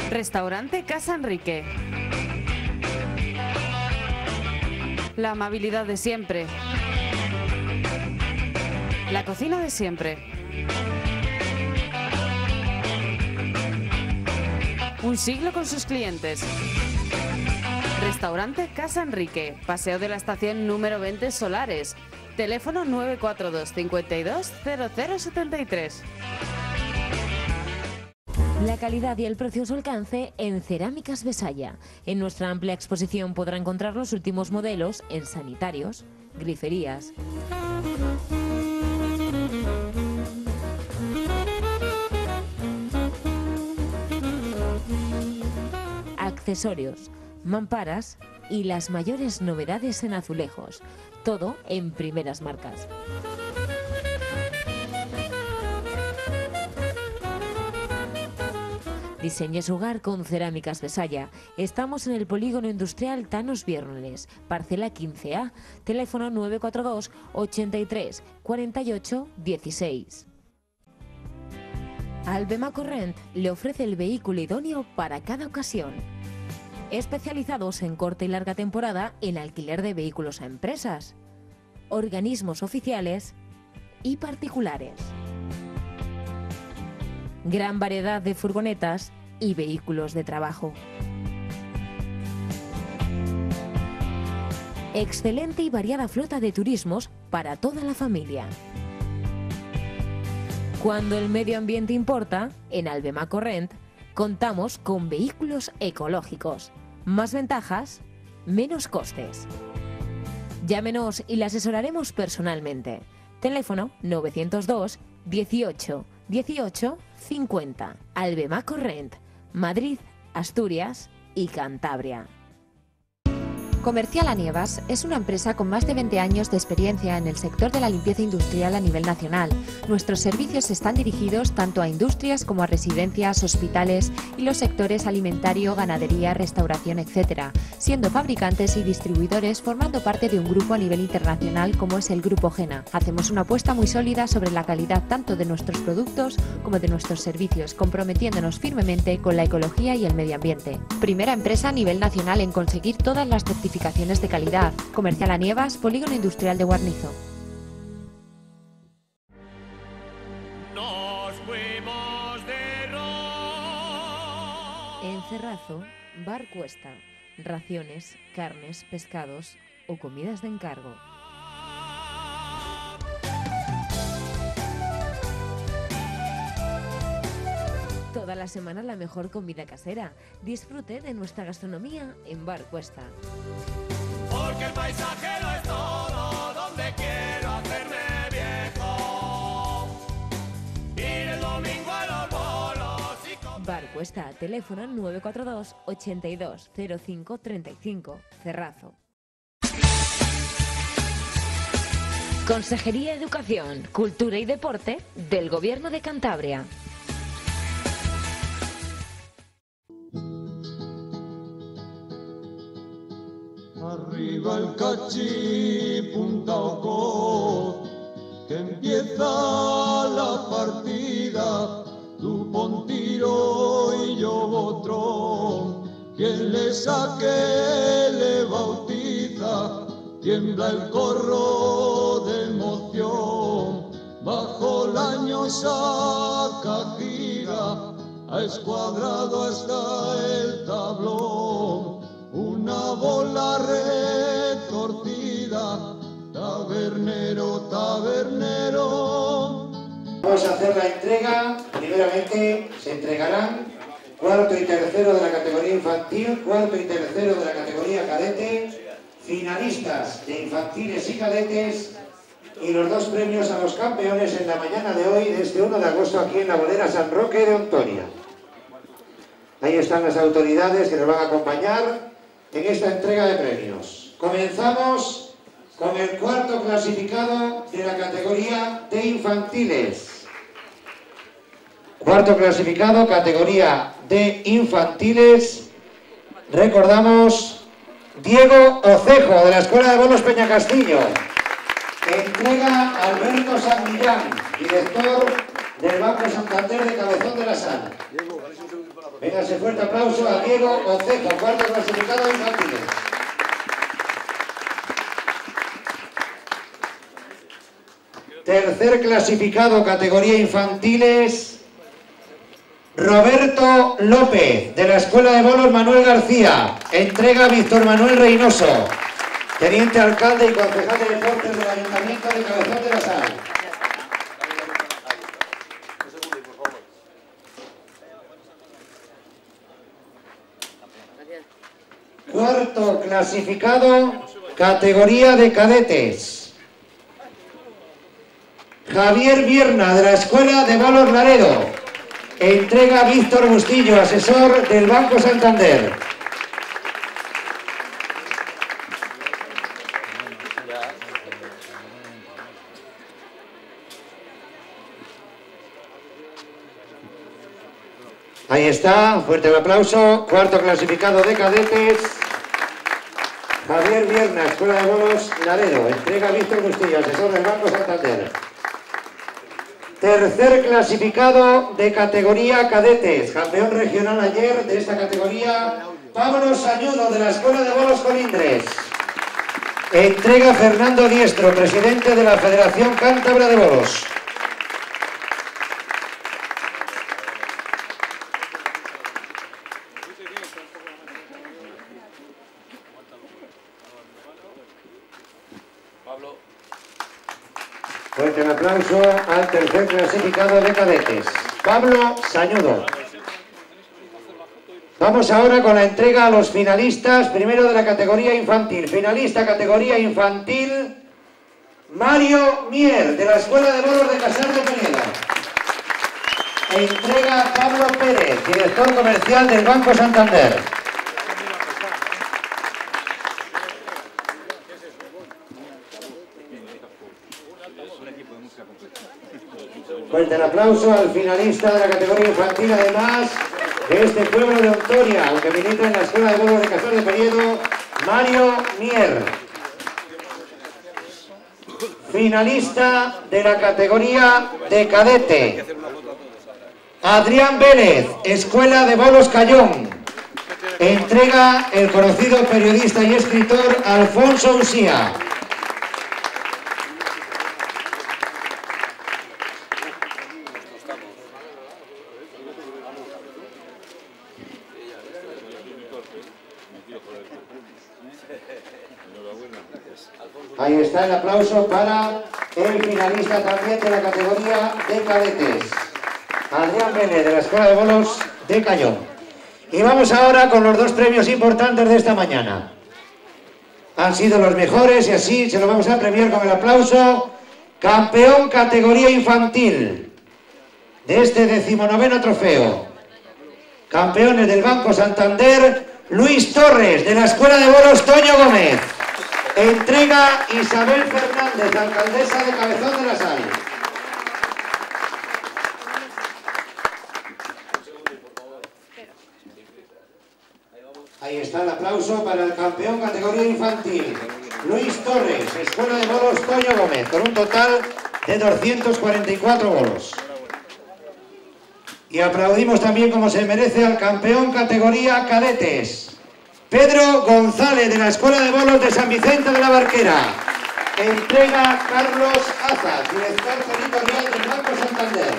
Restaurante Casa Enrique. La amabilidad de siempre. La cocina de siempre. Un siglo con sus clientes. Restaurante Casa Enrique, Paseo de la Estación número 20 Solares. Teléfono 942 52 0073. La calidad y el precioso alcance en Cerámicas Besaya. En nuestra amplia exposición podrá encontrar los últimos modelos en sanitarios, griferías, accesorios, mamparas y las mayores novedades en azulejos. Todo en primeras marcas. Diseñe su hogar con Cerámicas Besaya. Estamos en el Polígono Industrial Tanos Viernes, parcela 15A, teléfono 942 83 48 16. Albemaco Rent le ofrece el vehículo idóneo para cada ocasión. Especializados en corta y larga temporada en alquiler de vehículos a empresas, organismos oficiales y particulares. Gran variedad de furgonetas y vehículos de trabajo. Excelente y variada flota de turismos para toda la familia. Cuando el medio ambiente importa, en Albemaco Rent contamos con vehículos ecológicos. Más ventajas, menos costes. Llámenos y le asesoraremos personalmente. Teléfono 902 18 18 50. Albemaco Rent, Madrid, Asturias y Cantabria. Comercial Anievas es una empresa con más de 20 años de experiencia en el sector de la limpieza industrial a nivel nacional. Nuestros servicios están dirigidos tanto a industrias como a residencias, hospitales y los sectores alimentario, ganadería, restauración, etc., siendo fabricantes y distribuidores formando parte de un grupo a nivel internacional como es el Grupo Gena. Hacemos una apuesta muy sólida sobre la calidad tanto de nuestros productos como de nuestros servicios, comprometiéndonos firmemente con la ecología y el medio ambiente. Primera empresa a nivel nacional en conseguir todas las certificaciones de calidad. Comercial Anievas, Polígono Industrial de Guarnizo. Nos fuimos de En Cerrazo, Bar Cuesta. Raciones, carnes, pescados o comidas de encargo. Toda la semana la mejor comida casera. Disfrute de nuestra gastronomía en Bar Cuesta. Porque el paisaje lo es todo, donde quiero hacerme viejo. Ir el domingo a los bolos y Bar Cuesta, teléfono 942 82 05 35, Cerrazo. Consejería de Educación, Cultura y Deporte del Gobierno de Cantabria. Arriba el cachí, punta Ocó, que empieza la partida. Tú pon tiro y yo otro. Quien le saque le bautiza. Tiembla el corro de emoción. Bajo la añosa cajira, ha escuadrado hasta el tablón. Una bola retorcida, tabernero, tabernero. Vamos a hacer la entrega. Primeramente se entregarán cuarto y tercero de la categoría infantil, cuarto y tercero de la categoría cadete, finalistas de infantiles y cadetes y los dos premios a los campeones en la mañana de hoy, de este 1 de agosto, aquí en la Bodega San Roque de Ontoria. Ahí están las autoridades que nos van a acompañar en esta entrega de premios. Comenzamos con el cuarto clasificado de la categoría de infantiles. Cuarto clasificado, categoría de infantiles. Recordamos, Diego Ocejo, de la Escuela de Bolos Peñacastillo. Entrega Alberto San Millán, director del Banco Santander de Cabezón de la Sala. Venga, ese fuerte aplauso a Diego Ocejo, cuarto clasificado de infantiles. Tercer clasificado, categoría infantiles, Roberto López, de la Escuela de Bolos Manuel García. Entrega Víctor Manuel Reynoso, teniente alcalde y concejal de deportes del Ayuntamiento de Cabezón de la Sal. Cuarto clasificado, categoría de cadetes, Javier Vierna, de la Escuela de Bolos Laredo. Entrega Víctor Bustillo, asesor del Banco Santander. Ahí está, fuerte el aplauso. Cuarto clasificado de cadetes, Javier Vierna, Escuela de Bolos Laredo. Entrega Víctor Bustillo, asesor del Banco Santander. Tercer clasificado de categoría cadetes, campeón regional ayer de esta categoría, Pablo Sañudo, de la Escuela de Bolos Colindres. Entrega Fernando Diestro, presidente de la Federación Cántabra de Bolos. Fuerte el aplauso al tercer clasificado de cadetes, Pablo Sañudo. Vamos ahora con la entrega a los finalistas, primero de la categoría infantil. Finalista categoría infantil, Mario Mier, de la Escuela de Bolos de Casar de Peñeda. Entrega Pablo Pérez, director comercial del Banco Santander. Fuerte el aplauso al finalista de la categoría infantil, además de este pueblo de Ontoria, aunque milita en la Escuela de Bolos de Casar de Peñedo, Mario Mier. Finalista de la categoría de cadete, Adrián Vélez, Escuela de Bolos Cayón. Entrega el conocido periodista y escritor Alfonso Usía. Ahí está el aplauso para el finalista también de la categoría de cadetes, Adrián Vélez, de la Escuela de Bolos de Cayón. Y vamos ahora con los dos premios importantes de esta mañana. Han sido los mejores y así se los vamos a premiar con el aplauso. Campeón categoría infantil de este 19º trofeo. Campeones del Banco Santander, Luis Torres, de la Escuela de Bolos Toño Gómez. Entrega Isabel Fernández, alcaldesa de Cabezón de la Sal. Ahí está el aplauso para el campeón categoría infantil, Luis Torres, Escuela de Bolos Toño Gómez, con un total de 244 bolos. Y aplaudimos también, como se merece, al campeón categoría cadetes, Pedro González, de la Escuela de Bolos de San Vicente de la Barquera. Entrega Carlos Azas, director territorial del Banco Santander.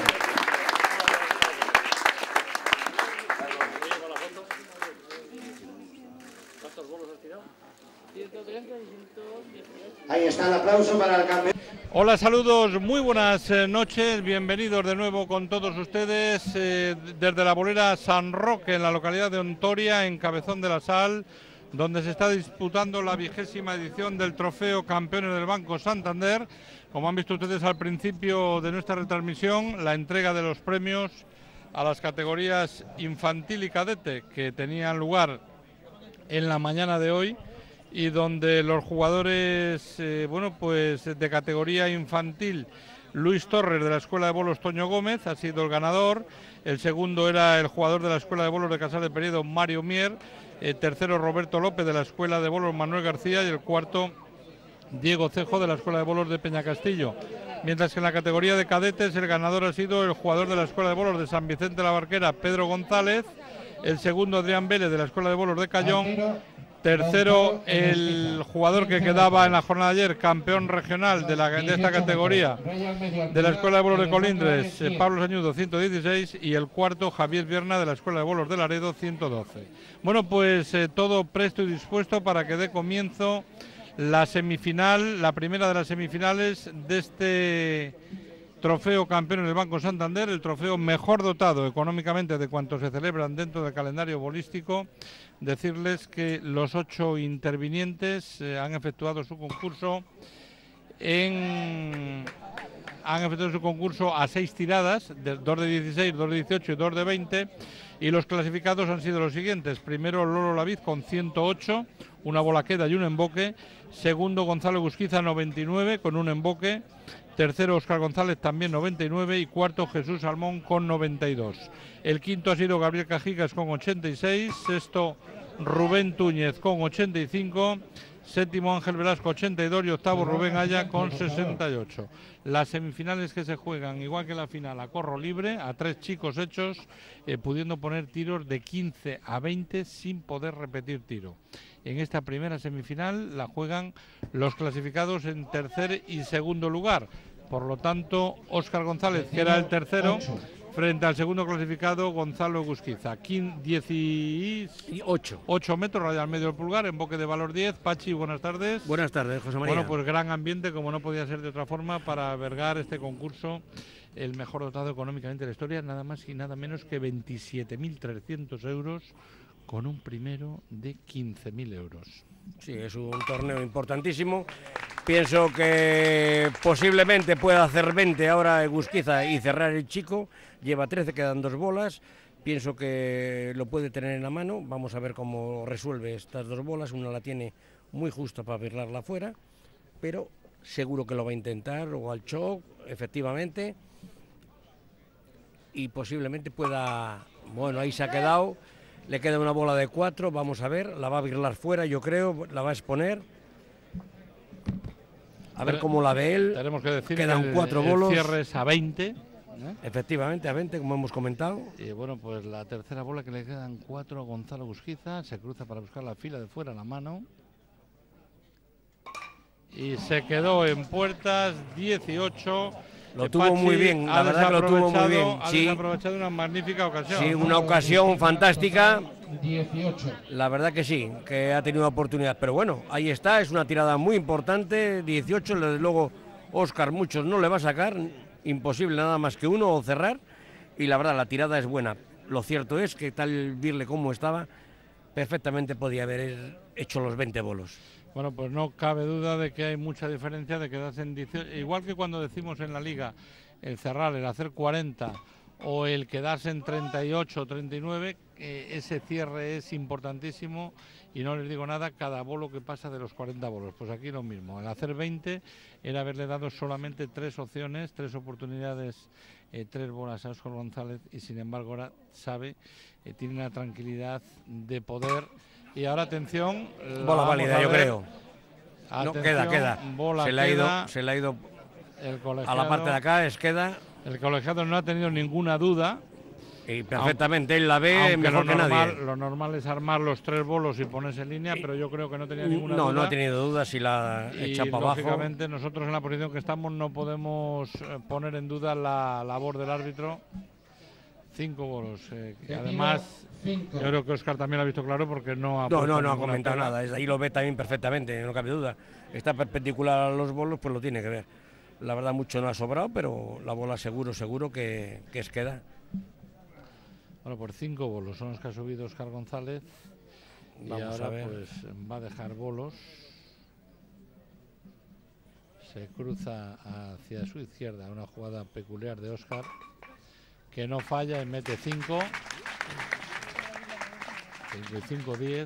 Ahí está el aplauso para el campeón. Hola, saludos, muy buenas noches, bienvenidos de nuevo con todos ustedes desde la bolera San Roque, en la localidad de Ontoria, en Cabezón de la Sal, donde se está disputando la 20ª edición del trofeo Campeones del Banco Santander. Como han visto ustedes al principio de nuestra retransmisión, la entrega de los premios a las categorías infantil y cadete que tenían lugar en la mañana de hoy, y donde los jugadores de categoría infantil, Luis Torres, de la Escuela de Bolos Toño Gómez, ha sido el ganador. El segundo era el jugador de la Escuela de Bolos de Casar de Peñedo, Mario Mier. Tercero, Roberto López, de la Escuela de Bolos Manuel García. Y el cuarto, Diego Cejo, de la Escuela de Bolos de Peñacastillo. Mientras que en la categoría de cadetes el ganador ha sido el jugador de la Escuela de Bolos de San Vicente de la Barquera, Pedro González. el segundo Adrián Vélez de la Escuela de Bolos de Cayón, tercero el jugador que quedaba en la jornada de ayer, campeón regional de esta categoría de la Escuela de Bolos de Colindres, Pablo Sañudo, 116, y el cuarto Javier Vierna de la Escuela de Bolos de Laredo, 112. Bueno, pues todo presto y dispuesto para que dé comienzo la semifinal, la primera de las semifinales de este trofeo campeón en el Banco Santander, el trofeo mejor dotado económicamente de cuantos se celebran dentro del calendario bolístico. Decirles que los 8 intervinientes han efectuado su concurso a 6 tiradas, 2 de 16, 2 de 18 y 2 de 20, y los clasificados han sido los siguientes: primero Lolo Laviz con 108, una bola queda y un emboque; segundo Gonzalo Gusquiza, 99 con un emboque; tercero Óscar González, también 99, y cuarto Jesús Salmón con 92. El quinto ha sido Gabriel Cajigas con 86, sexto Rubén Túñez con 85, séptimo Ángel Velasco 82 y octavo Rubén Aya con 68. Las semifinales que se juegan, igual que la final, a corro libre, a 3 chicos hechos, pudiendo poner tiros de 15 a 20 sin poder repetir tiro. En esta primera semifinal la juegan los clasificados en tercer y segundo lugar. Por lo tanto, Óscar González, que era el tercero, frente al segundo clasificado, Gonzalo Gusquiza. 18 metros, raya al medio del pulgar, emboque de valor 10. Pachi, buenas tardes. Buenas tardes, José María. Bueno, pues gran ambiente, como no podía ser de otra forma, para albergar este concurso, el mejor dotado económicamente de la historia, nada más y nada menos que 27.300 euros, con un primero de 15.000 euros. Sí, es un torneo importantísimo. Pienso que posiblemente pueda hacer 20 ahora Gusquiza y cerrar el chico. Lleva 13, quedan 2 bolas. Pienso que lo puede tener en la mano. Vamos a ver cómo resuelve estas 2 bolas. Una la tiene muy justa para virlarla afuera, pero seguro que lo va a intentar, o al choc, efectivamente. Y posiblemente pueda... Bueno, ahí se ha quedado. Le queda una bola de 4, vamos a ver, la va a virlar fuera, yo creo, la va a exponer. A ver cómo la ve él. Tenemos que decir quedan que 4 bolos. El cierre es a 20. Efectivamente, a 20, como hemos comentado. Y bueno, pues la tercera bola, que le quedan 4 a Gonzalo Gusquiza, se cruza para buscar la fila de fuera, la mano. Y se quedó en puertas, 18. Lo tuvo muy bien, la verdad que lo tuvo muy bien. Ha sí, desaprovechado una magnífica ocasión. Sí, una ocasión fantástica. 18. La verdad que sí, que ha tenido oportunidad. Pero bueno, ahí está, es una tirada muy importante. 18, desde luego, Óscar muchos no le va a sacar. Imposible nada más que uno o cerrar. Y la verdad, la tirada es buena. Lo cierto es que tal Virle como estaba, perfectamente podía haber hecho los 20 bolos. Bueno, pues no cabe duda de que hay mucha diferencia de quedarse en 18, igual que cuando decimos en la liga el cerrar, el hacer 40 o el quedarse en 38 o 39, ese cierre es importantísimo y no les digo nada cada bolo que pasa de los 40 bolos. Pues aquí lo mismo, el hacer 20 era haberle dado solamente 3 opciones, 3 oportunidades, 3 bolas a Óscar González, y sin embargo ahora sabe, tiene una tranquilidad de poder. Y ahora atención, bola válida, yo creo. Atención, no, queda. Se le ha ido a la parte de acá, queda. El colegiado no ha tenido ninguna duda. Y perfectamente, él la ve mejor que nadie. Lo normal es armar los 3 bolos y ponerse en línea, pero yo creo que no tenía ninguna duda. No ha tenido dudas y la echa para abajo. Lógicamente, nosotros en la posición que estamos no podemos poner en duda la labor del árbitro. 5 bolos. Además, yo creo que Óscar también lo ha visto claro porque no ha comentado nada. Ahí lo ve también perfectamente, no cabe duda. Está perpendicular a los bolos, pues lo tiene que ver. La verdad, mucho no ha sobrado, pero la bola seguro que queda. Bueno, por 5 bolos son los que ha subido Óscar González. Vamos y ahora a ver. Pues va a dejar bolos. Se cruza hacia su izquierda, una jugada peculiar de Óscar, que no falla y mete 5. 5-10.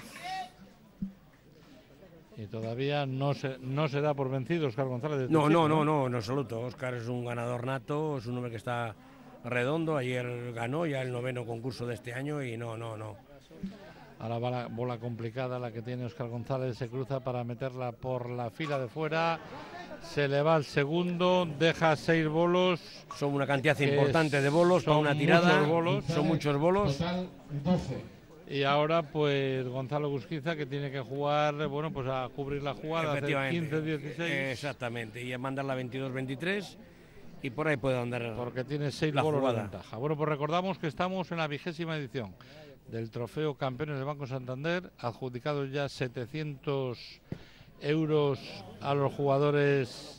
Y todavía no se da por vencido Óscar González. No, en absoluto. Óscar es un ganador nato, es un hombre que está redondo. Ayer ganó ya el 9º concurso de este año y no. Ahora va la bola complicada, la que tiene Óscar González, se cruza para meterla por la fila de fuera. Se le va al segundo, deja 6 bolos. Son una cantidad importante de bolos para una tirada. Muchos bolos. Son muchos bolos. Total 12. Y ahora pues Gonzalo Gusquiza, que tiene que jugar, bueno, pues a cubrir la jugada, hacer 15-16. Exactamente, y a mandarla 22-23 y por ahí puede andar. Porque tiene 6 bolos de ventaja. Bueno, pues recordamos que estamos en la 20ª edición del Trofeo Campeones del Banco Santander, adjudicados ya 700 euros a los jugadores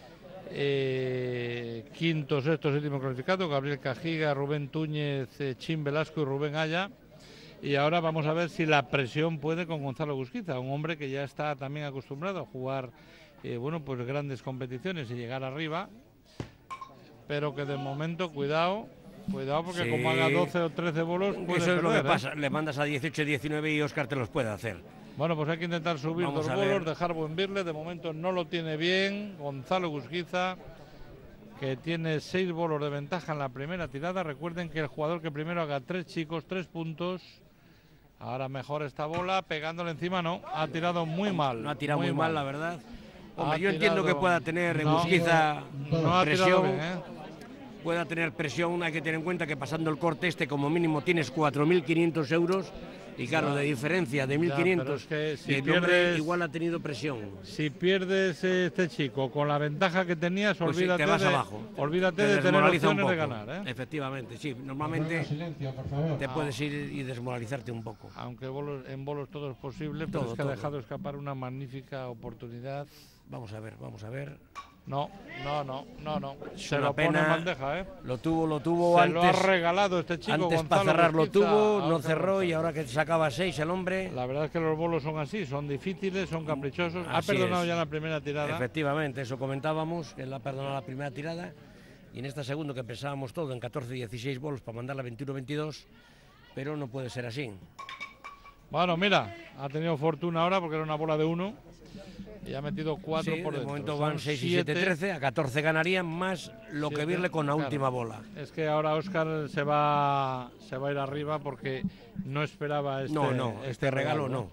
quinto, sexto, séptimo clasificado, Gabriel Cajiga, Rubén Túñez, Chim Velasco y Rubén Aya. Y ahora vamos a ver si la presión puede con Gonzalo Gusquiza, un hombre que ya está también acostumbrado a jugar bueno, pues grandes competiciones y llegar arriba, pero que de momento, cuidado porque como haga 12 o 13 bolos puede eso es perder, lo que pasa, le mandas a 18, 19 y Óscar te los puede hacer. Bueno, pues hay que intentar subir Vamos 2 a bolos, ver. dejar buen birle, de momento no lo tiene bien Gonzalo Gusquiza, que tiene 6 bolos de ventaja en la primera tirada. Recuerden que el jugador que primero haga 3 chicos, 3 puntos. Ahora mejor esta bola, pegándole encima, no, ha tirado muy mal. No ha tirado muy mal, la verdad. Hombre, Ha yo entiendo tirado- que pueda tener No, Gusquiza no ha tirado presión, bien, ¿eh? pueda tener presión, hay que tener en cuenta que pasando el corte como mínimo tienes 4.500 euros y claro, de diferencia de 1.500, pero es que si el hombre pierdes- igual ha tenido presión. Si pierdes este chico con la ventaja que tenías, Pues sí, olvídate, te vas abajo. olvídate Te de tener desmoraliza un opciones de poco. ganar, ¿eh? Efectivamente, sí, normalmente te puedes ir y desmoralizarte un poco. Aunque en bolos todo es posible, pero Todo, es que todo. ha dejado escapar una magnífica oportunidad. Vamos a ver, vamos a ver. No. Es Se una lo pone en pena. bandeja, ¿eh? Lo tuvo Se antes. lo ha regalado este chico. Antes Gonzalo para cerrar lo Gusquiza, tuvo, a no Óscar cerró y González. ahora que sacaba 6 el hombre. La verdad es que los bolos son así, son difíciles, son caprichosos. Ha Así perdonado es. ya la primera tirada. Efectivamente, eso comentábamos, que él ha perdonado la primera tirada y en esta segunda que pensábamos todo en 14-16 bolos para mandarla 21-22, pero no puede ser así. Bueno, mira, ha tenido fortuna ahora porque era una bola de 1 y ha metido 4 Sí, por de dentro. momento Son van 6 y 7, 13, a 14 ganarían más lo que 7, virle con la claro. última bola. Es que ahora Óscar se va a ir arriba porque no esperaba este regalo no.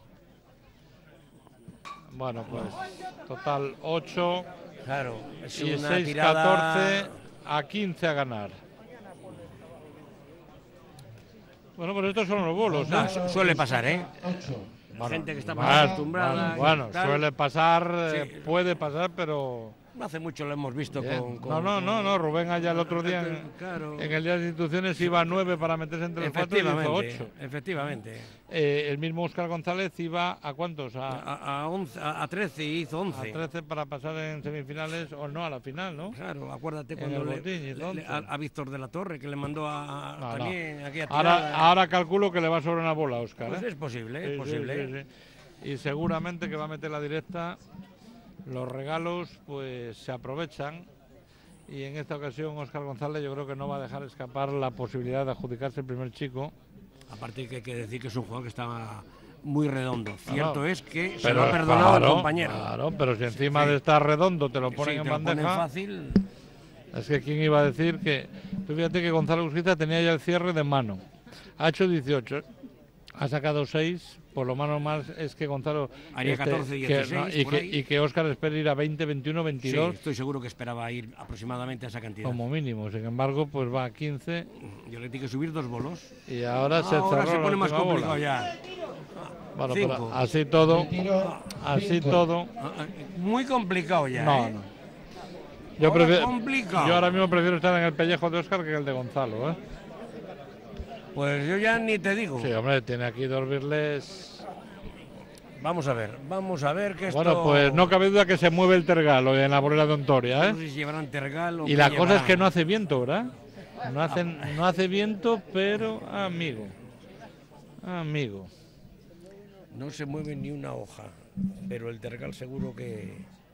Bueno, pues total 8 Claro, es y una 6, tirada 14 a 15 a ganar. Bueno, pues estos son los bolos, No, ¿eh? suele pasar, ¿eh? Bueno, Gente que está más acostumbrada. Bueno, y tal. suele pasar, Sí. puede pasar, pero... No hace mucho lo hemos visto Bien. con... No, Rubén allá el otro día Claro. en el Día de Instituciones iba a 9 para meterse entre los 4 y hizo 8. Efectivamente. El mismo Óscar González iba a ¿cuántos? A 13 y hizo 11. A 13 para pasar en semifinales o no, a la final, ¿no? Claro, acuérdate En cuando el botín, hizo 11. a Víctor de la Torre, que le mandó No. también aquí a tirar. Ahora calculo que le va a sobrar una bola a Óscar. Pues ¿eh? es posible, Sí, es posible. sí. Y seguramente que va a meter la directa. Los regalos pues se aprovechan y en esta ocasión Óscar González yo creo que no va a dejar escapar la posibilidad de adjudicarse el primer chico. Aparte que hay que decir que es un jugador que estaba muy redondo. Cierto no. es que se Pero lo ha perdonado claro, el compañero. Claro, pero si encima sí. de estar redondo te lo Sí, ponen te en lo ponen bandeja. fácil. Es que quién iba a decir que... Tú fíjate que Gonzalo Gusquiza tenía ya el cierre de mano. Ha hecho 18, ha sacado 6, por lo menos más es que Gonzalo... Haría 14, 16, por ahí. y que Óscar espera ir a 20, 21, 22 Sí, estoy seguro que esperaba ir aproximadamente a esa cantidad. como mínimo. Sin embargo, pues va a 15 Yo le tengo que subir 2 bolos. y ahora se cerró Ahora se la pone más última complicado bola. ya. Bueno, 5. pero así todo, Muy complicado ya. no, ¿eh? no. Yo, Ahora complicado. yo ahora mismo prefiero estar en el pellejo de Óscar que el de Gonzalo, ¿eh? Pues yo ya ni te digo. Sí, hombre, tiene aquí 2 birles. Vamos a ver que esto... Bueno, pues no cabe duda que se mueve el tergal hoy en la bolera de Ontoria, ¿eh? No sé si llevarán tergal o Y qué la cosa es llevarán. que no hace viento, ¿verdad? No hace viento, pero amigo. No se mueve ni una hoja, pero el tergal seguro que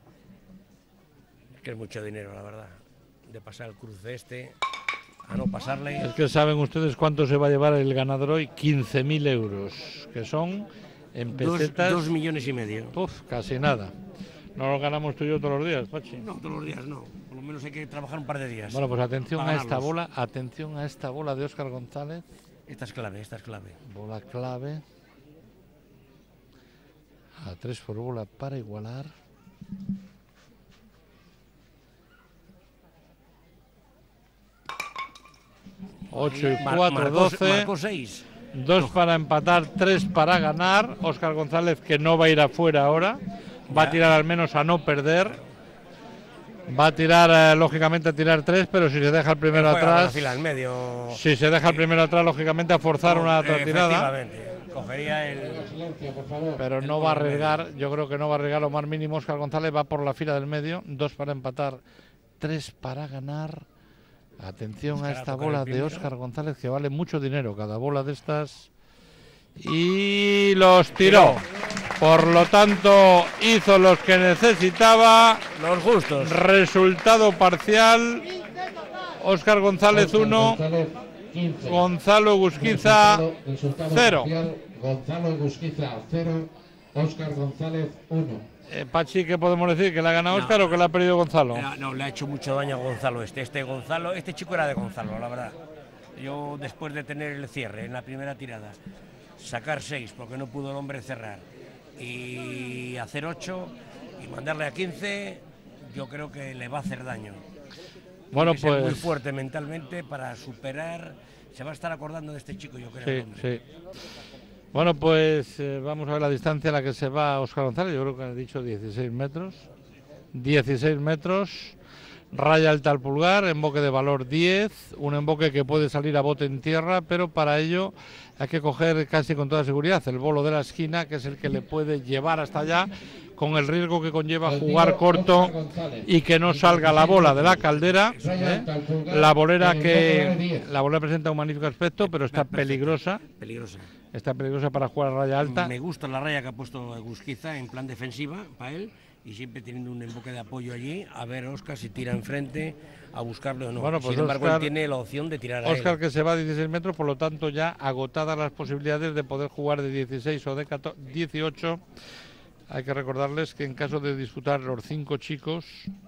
es mucho dinero, la verdad. De pasar el cruce este a no pasarle. Es que saben ustedes cuánto se va a llevar el ganador hoy, 15.000 euros, que son en pesetas... 2 millones y medio. Uf, casi nada. No lo ganamos tú y yo todos los días, Pachi. No, todos los días no. Por lo menos hay que trabajar un par de días. Bueno, pues atención para a esta ganarlos. bola, atención a esta bola de Óscar González. Esta es clave, esta es clave. Bola clave. A 3 por bola para igualar. Ocho y 4, Marcó 12. 6. 2 para empatar, 3 para ganar. Óscar González, que no va a ir afuera ahora, va a tirar al menos a no perder. Va a tirar, lógicamente, a tirar 3, pero si se deja el primero atrás. Si se deja el primero atrás, lógicamente, a forzar una otra tirada. Cogería el... Pero no va a arriesgar, yo creo que no va a arriesgar lo más mínimo. Óscar González va por la fila del medio, 2 para empatar, 3 para ganar. Atención a esta bola de Óscar González, que vale mucho dinero cada bola de estas. Y los tiró. Por lo tanto, hizo los que necesitaba. Los justos. Resultado parcial: Óscar González 1, Gonzalo Egusquiza 0. Gonzalo Egusquiza 0, Óscar González 1. Pachi, ¿qué podemos decir? ¿Que le ha ganado Óscar o que le ha perdido Gonzalo? No, le ha hecho mucho daño a Gonzalo este chico era de Gonzalo, la verdad. Yo, después de tener el cierre en la primera tirada, sacar 6 porque no pudo el hombre cerrar y hacer 8 y mandarle a 15, yo creo que le va a hacer daño. Bueno, Tiene que ser pues muy fuerte mentalmente para superar. Se va a estar acordando de este chico, yo creo. Sí. Bueno, pues vamos a ver la distancia a la que se va Óscar González. Yo creo que ha dicho 16 metros. 16 metros. Raya alta al pulgar, emboque de valor 10, un emboque que puede salir a bote en tierra, pero para ello hay que coger casi con toda seguridad el bolo de la esquina, que es el que le puede llevar hasta allá, con el riesgo que conlleva jugar corto y que no salga la bola de la caldera. La bolera presenta un magnífico aspecto, pero está peligrosa. Está peligrosa para jugar a raya alta. Me gusta la raya que ha puesto Egusquiza en plan defensiva para él, y siempre teniendo un emboque de apoyo allí, a ver Óscar si tira enfrente, a buscarle o no. Bueno, pues sin embargo, Óscar, él tiene la opción de tirar a Óscar él. Que se va a 16 metros, por lo tanto ya agotadas las posibilidades de poder jugar de 16 o de 18. Hay que recordarles que en caso de disputar los 5 chicos,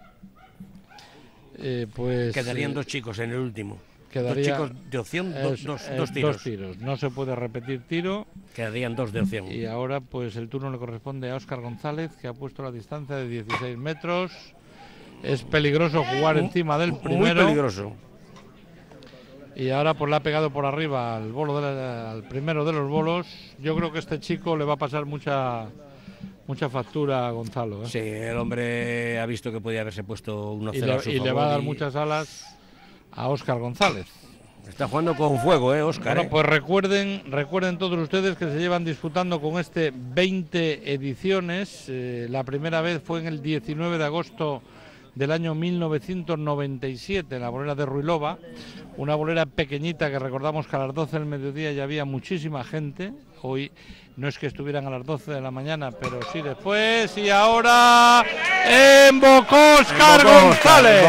pues... Quedarían 2 chicos en el último. 2 chicos de opción, dos tiros. 2 tiros, no se puede repetir tiro. Quedarían 2 de opción. Y ahora pues el turno le corresponde a Óscar González, que ha puesto la distancia de 16 metros. Es peligroso jugar encima del primero. Muy peligroso. Y ahora pues le ha pegado por arriba al bolo al primero de los bolos. Yo creo que este chico le va a pasar mucha factura a Gonzalo. Sí, el hombre ha visto que podía haberse puesto 1-0 a su favor. Y le va a dar muchas alas a Óscar González. Está jugando con fuego, Óscar. Bueno, pues recuerden todos ustedes que se llevan disputando con 20 ediciones. La primera vez fue en el 19 de agosto del año 1997, en la bolera de Ruilova, una bolera pequeñita que recordamos que a las 12 del mediodía ya había muchísima gente. Hoy no es que estuvieran a las 12 de la mañana, pero sí después. Y ahora embocó Óscar González.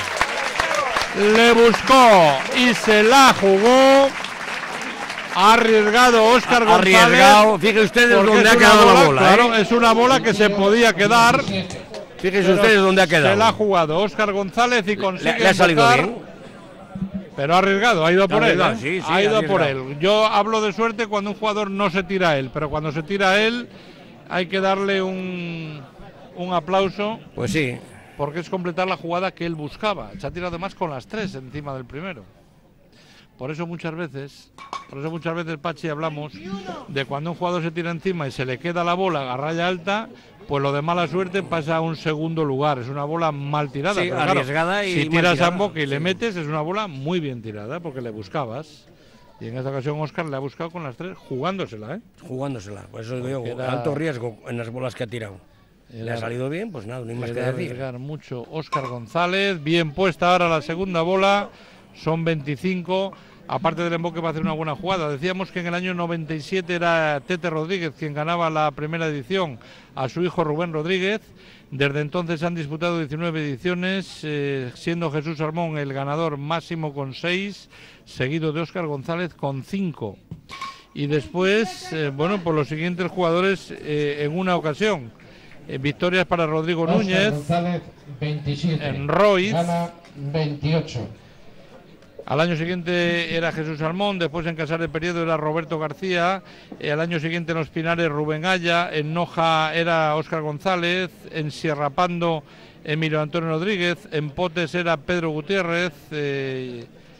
Le buscó y se la jugó. Ha arriesgado Óscar González. Fíjense ustedes dónde ha quedado la bola. Claro, es una bola que se podía quedar. Fíjense ustedes dónde ha quedado. Se la ha jugado Óscar González y consigue. Le ha salido bien. Pero ha arriesgado, ha ido por él. Sí, ha ido por él. Yo hablo de suerte cuando un jugador no se tira a él, pero cuando se tira a él hay que darle un aplauso. Pues sí. Porque es completar la jugada que él buscaba. Se ha tirado más con las 3 encima del primero. Por eso muchas veces, Pachi, hablamos de cuando un jugador se tira encima y se le queda la bola a raya alta, pues lo de mala suerte pasa a un segundo lugar. Es una bola mal tirada. Sí, pero arriesgada, claro, y si tiras tirada, a boca y le metes, es una bola muy bien tirada porque le buscabas. Y en esta ocasión Óscar le ha buscado con las 3, jugándosela, ¿eh? Jugándosela, por eso digo yo, alto riesgo en las bolas que ha tirado. Le ha salido bien, pues nada, no hay más que decir. Mucho Óscar González, bien puesta ahora la segunda bola, son 25. Aparte del emboque va a hacer una buena jugada. Decíamos que en el año 97 era Tete Rodríguez quien ganaba la primera edición a su hijo Rubén Rodríguez. Desde entonces han disputado 19 ediciones, siendo Jesús Salmón el ganador máximo con 6, seguido de Óscar González con 5. Y después, bueno, pues los siguientes jugadores en una ocasión. Victorias para Rodrigo Óscar Núñez, González, 27. en Royce, gana 28. Al año siguiente era Jesús Salmón, después en Casar de Periodo era Roberto García, al año siguiente en Los Pinares Rubén Aya, en Noja era Óscar González, en Sierra Pando Emilio Antonio Rodríguez, en Potes era Pedro Gutiérrez,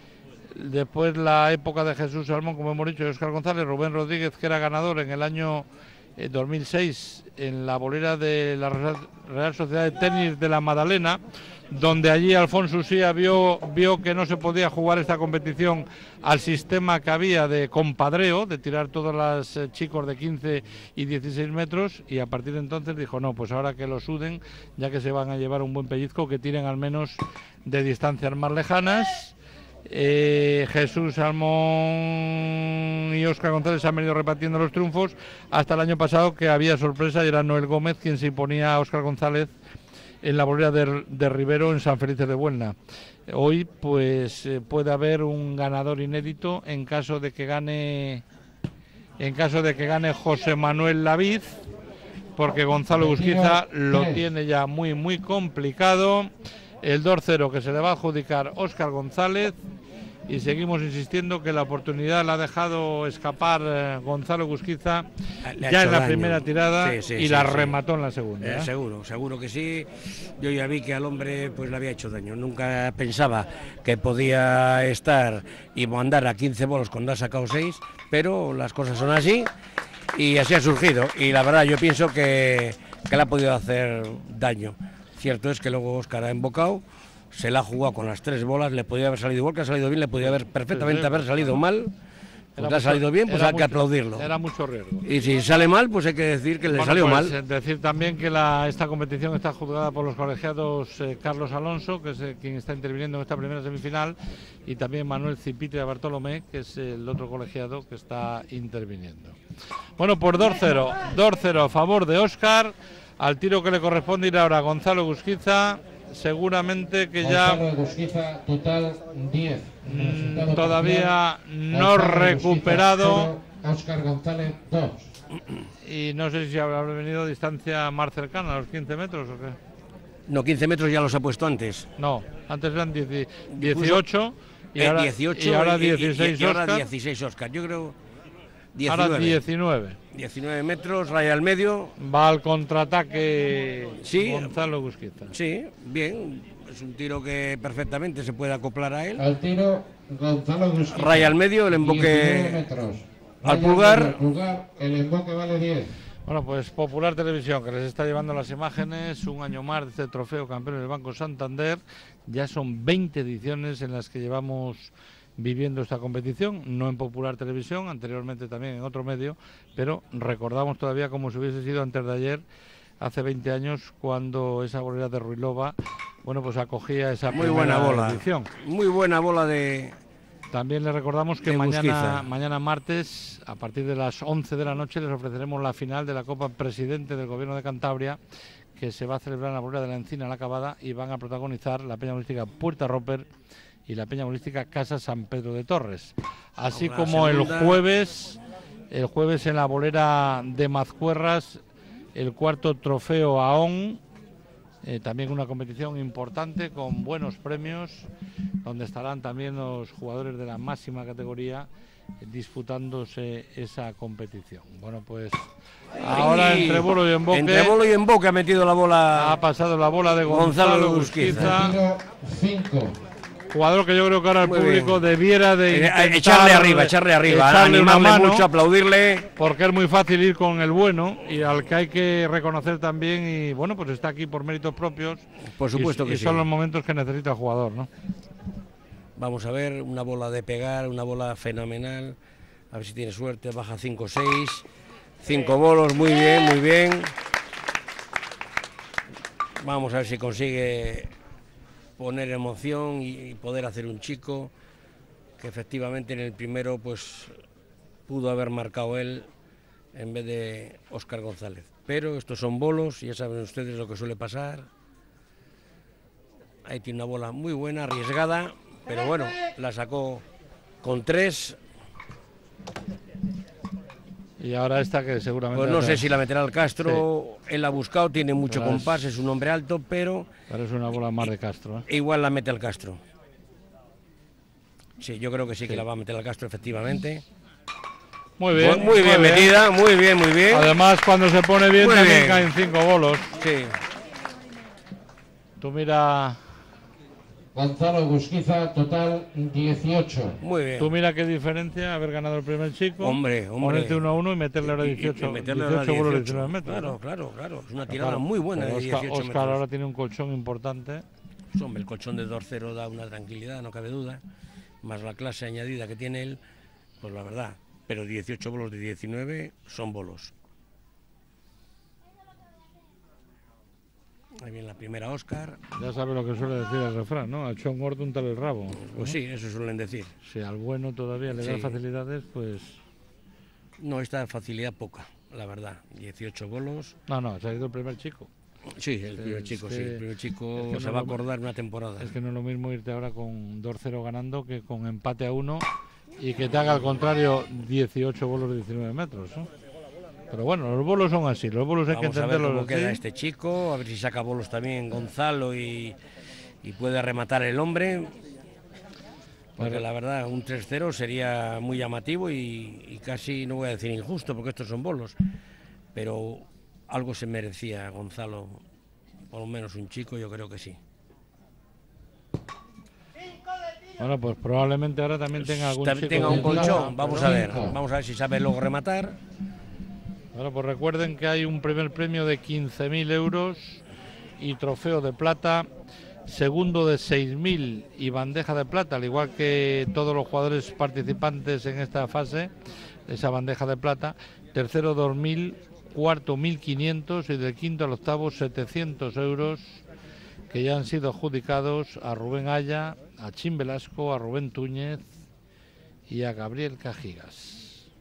Después la época de Jesús Salmón, como hemos dicho, y Óscar González. Rubén Rodríguez, que era ganador en el año 2006 en la bolera de la Real Sociedad de Tenis de la Madalena, donde allí Alfonso Usía vio que no se podía jugar esta competición al sistema que había de compadreo, de tirar todos los chicos de 15 y 16 metros, y a partir de entonces dijo, no, pues ahora que lo suden, ya que se van a llevar un buen pellizco, que tiren al menos de distancias más lejanas. Jesús Salmón y Óscar González han venido repartiendo los triunfos hasta el año pasado, que había sorpresa y era Noel Gómez quien se imponía a Óscar González en la bolera de Rivero en San Felices de Buelna. Hoy pues puede haber un ganador inédito en caso de que gane José Manuel Laviz, porque Gonzalo Busquiza lo tiene ya muy complicado. El 2-0 que se le va a adjudicar Óscar González, y seguimos insistiendo que la oportunidad la ha dejado escapar Gonzalo Busquiza ya en la primera tirada, y la remató en la segunda. Seguro que sí. Yo ya vi que al hombre pues le había hecho daño. Nunca pensaba que podía estar y mandar a 15 bolos cuando ha sacado 6, pero las cosas son así y así ha surgido. Y la verdad yo pienso que le ha podido hacer daño. Cierto es que luego Óscar ha embocado, se la ha jugado con las 3 bolas, le podía haber salido igual, que ha salido bien, le podía haber perfectamente haber salido mal. Pues ha salido bien, pues hay que aplaudirlo. Era mucho riesgo. Y si sale mal, pues hay que decir que le salió pues, mal. Decir también que esta competición está juzgada por los colegiados Carlos Alonso, que es quien está interviniendo en esta primera semifinal, y también Manuel Cipite Bartolomé, que es el otro colegiado que está interviniendo. Bueno, por 2-0 a favor de Óscar. Al tiro que le corresponde ir ahora a Gonzalo Busquiza, seguramente que Gonzalo Busquiza, total 10. Todavía no recuperado. Óscar González 2. Y no sé si habrá venido distancia más cercana, a los 15 metros o qué. No, 15 metros ya los ha puesto antes. No, antes eran 18 y ahora 18 y ahora 16 y ahora Óscar. 16 Óscar. Yo creo 19. Ahora 19 metros, raya al medio. Va al contraataque Gonzalo Busquiza. Sí, bien. Es un tiro que perfectamente se puede acoplar a él. Al tiro Gonzalo Busquiza. Raya al medio, el emboque al pulgar. El emboque vale 10. Bueno, pues Popular Televisión, que les está llevando las imágenes, un año más de este trofeo campeón del Banco Santander. Ya son 20 ediciones en las que llevamos viviendo esta competición, no en Popular Televisión, anteriormente también en otro medio, pero recordamos todavía como si hubiese sido antes de ayer, hace 20 años, cuando esa bolera de Ruilova, bueno, pues acogía esa muy buena bola edición. Muy buena bola de... También les recordamos que mañana martes, a partir de las 11 de la noche, les ofreceremos la final de la Copa Presidente del Gobierno de Cantabria, que se va a celebrar en la bolera de la Encina, La Acabada, y van a protagonizar la Peña Holística Puerta Roper y la Peña Holística Casa San Pedro de Torres. Así como el jueves en la bolera de Mazcuerras, el cuarto trofeo AON, también una competición importante con buenos premios, donde estarán también los jugadores de la máxima categoría disputándose esa competición. Bueno, pues ahora entre bolo y emboque ha metido la bola. Ha pasado la bola de Gonzalo Busquiza. 5. Jugador que yo creo que ahora el público debiera de echarle arriba, animarle mucho, aplaudirle, porque es muy fácil ir con el bueno, y al que hay que reconocer también, y bueno, pues está aquí por méritos propios. Por supuesto que sí. Y son los momentos que necesita el jugador, ¿no? Vamos a ver, una bola de pegar, una bola fenomenal, a ver si tiene suerte, baja 5-6, 5 bolos, muy bien. Vamos a ver si consigue poner emoción y poder hacer un chico, que efectivamente en el primero pues pudo haber marcado él en vez de Óscar González. Pero estos son bolos y ya saben ustedes lo que suele pasar. Ahí tiene una bola muy buena, arriesgada, pero bueno, la sacó con 3. Y ahora esta que seguramente... Pues no sé si la meterá al Castro, sí. Él la ha buscado, tiene mucho compás, es un hombre alto, pero... Parece una bola más de Castro, ¿eh? Igual la mete al Castro. Sí, yo creo que sí que la va a meter al Castro, efectivamente. Muy bien. Muy bien metida, muy bien. Además, cuando se pone bien, muy también bien. Caen 5 bolos. Sí. Tú mira Gonzalo Gusquiza, total 18. Muy bien. Tú mira qué diferencia haber ganado el primer chico. Hombre. Ponerte 1-1 y meterle ahora 18, meterle ahora 18 bolos de 18. 19 metros. Claro. Es una tirada muy buena de 18 metros. Óscar ahora tiene un colchón importante. Pues, hombre, el colchón de 2-0 da una tranquilidad, no cabe duda. Más la clase añadida que tiene él, pues la verdad. Pero 18 bolos de 19 son bolos. Ahí viene la primera Óscar. Ya sabe lo que suele decir el refrán, ¿no? Al chon gordo un tal el rabo. Pues sí, eso suelen decir. Si al bueno todavía le da Sí. facilidades, pues... No, esta facilidad poca, la verdad. 18 bolos. No, se ha ido el primer chico. Sí, el primer chico, que- sí. El primer chico es que se no va a lo- acordar una temporada. Es que no es lo mismo irte ahora con 2-0 ganando que con empate a 1 y que te haga al contrario 18 bolos de 19 metros, ¿no? Pero bueno, los bolos son así, los bolos hay Vamos que a ver entenderlos cómo queda así. este chico, a ver si saca bolos también Gonzalo y puede rematar el hombre. Porque Vale. la verdad, un 3-0 sería muy llamativo y casi, no voy a decir injusto, porque estos son bolos. Pero algo se merecía Gonzalo, por lo menos un chico, yo creo que sí. Bueno, pues probablemente ahora también tenga algún También chico tenga un que- colchón, vamos a ver. Cinco. Vamos a ver si sabe luego rematar. Bueno, pues recuerden que hay un primer premio de 15.000 euros y trofeo de plata, segundo de 6.000 y bandeja de plata, al igual que todos los jugadores participantes en esta fase, esa bandeja de plata, tercero 2.000, cuarto 1.500 y del quinto al octavo 700 euros que ya han sido adjudicados a Rubén Aya, a Chim Velasco, a Rubén Túñez y a Gabriel Cajigas.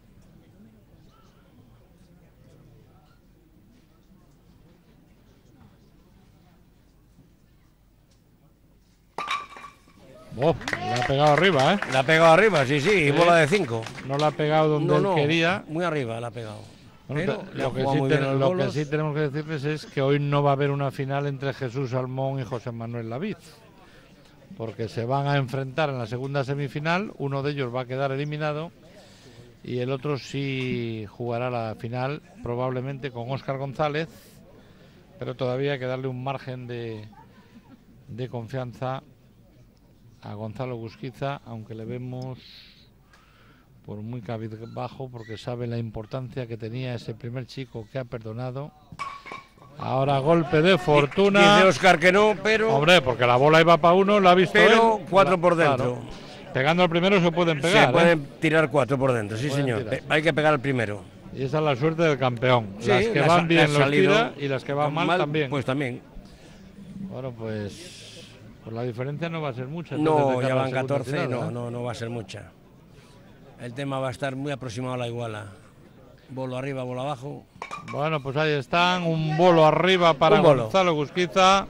Oh, le ha pegado arriba, ¿eh? La ha pegado arriba, sí, y bola de 5. No la ha pegado donde él quería. Muy arriba la ha pegado. Bueno, Pero le ha lo que jugado sí muy bien los lo que bolos. sí tenemos que decirles es que hoy no va a haber una final entre Jesús Salmón y José Manuel Laviz, porque se van a enfrentar en la segunda semifinal, uno de ellos va a quedar eliminado y el otro sí jugará la final, probablemente con Óscar González, pero todavía hay que darle un margen de confianza a Gonzalo Gusquiza, aunque le vemos por muy cabizbajo porque sabe la importancia que tenía ese primer chico que ha perdonado. Ahora golpe de fortuna. Dice Óscar que no, pero... Hombre, porque la bola iba para uno, la ha visto Pero él. 4 por dentro. Claro. Pegando al primero se pueden pegar. Se pueden tirar 4 por dentro, sí Pueden señor. tirar. Hay que pegar al primero. Y esa es la suerte del campeón. Sí, las que le ha van bien le ha los salido tira y las que van mal también. Pues también. Bueno, pues la diferencia no va a ser mucha. No, entonces, de ya cara a van la segunda 14, tirada, ¿eh? no va a ser mucha. El tema va a estar muy aproximado a la iguala. Bolo arriba, bolo abajo. Bueno, pues ahí están, un bolo arriba para Un bolo. Gonzalo Gusquiza.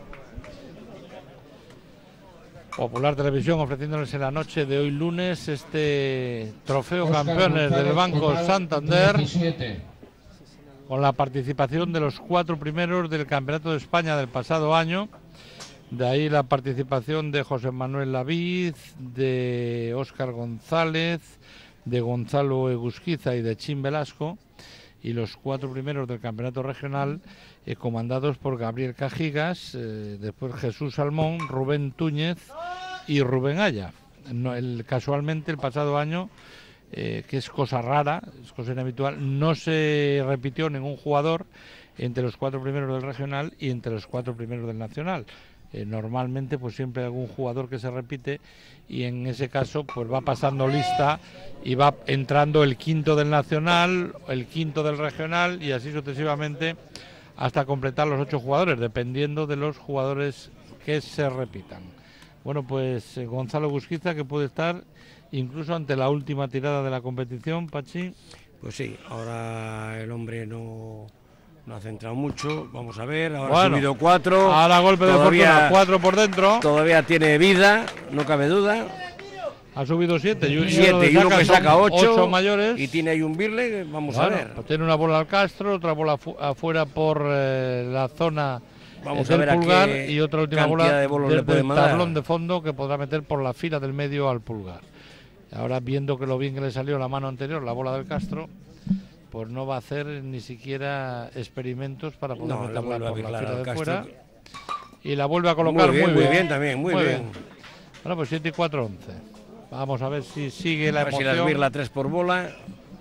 Popular Televisión ofreciéndoles en la noche de hoy lunes este trofeo Óscar campeones del González, Banco total Santander, 17. con la participación de los 4 primeros del Campeonato de España del pasado año. De ahí la participación de José Manuel Laviz, de Óscar González, de Gonzalo Gusquiza y de Chim Velasco, y los 4 primeros del campeonato regional comandados por Gabriel Cajigas, después Jesús Salmón, Rubén Túñez y Rubén Aya. Casualmente el pasado año, que es cosa rara, es cosa inhabitual, no se repitió ningún jugador entre los 4 primeros del regional y entre los 4 primeros del nacional. Normalmente pues siempre hay algún jugador que se repite y en ese caso pues va pasando lista y va entrando el quinto del nacional, el quinto del regional y así sucesivamente hasta completar los 8 jugadores, dependiendo de los jugadores que se repitan. Bueno, pues Gonzalo Gusquiza, que puede estar incluso ante la última tirada de la competición, Pachi. Pues sí, ahora el hombre no ha centrado mucho, vamos a ver, ahora Bueno, ha subido 4. Ahora golpe de fortuna, 4 por dentro. Todavía tiene vida, no cabe duda. Ha subido 7 y uno que saca 8 mayores. y tiene ahí un birle, vamos Bueno, a ver. pues tiene una bola al Castro, otra bola afuera por la zona Vamos a del ver a pulgar qué y otra última cantidad bola de bolos le desde puede el mandar. tablón de fondo que podrá meter por la fila del medio al pulgar. Ahora viendo que lo bien que le salió la mano anterior, la bola del Castro, pues no va a hacer ni siquiera experimentos para poder No, le meterla vuelve a por la birlar fila al de Castro. fuera. Y la vuelve a colocar Muy bien también, muy bien. Bueno, pues 7 y 4, 11. Vamos a ver si sigue la A ver si emoción. la esbirla 3 por bola.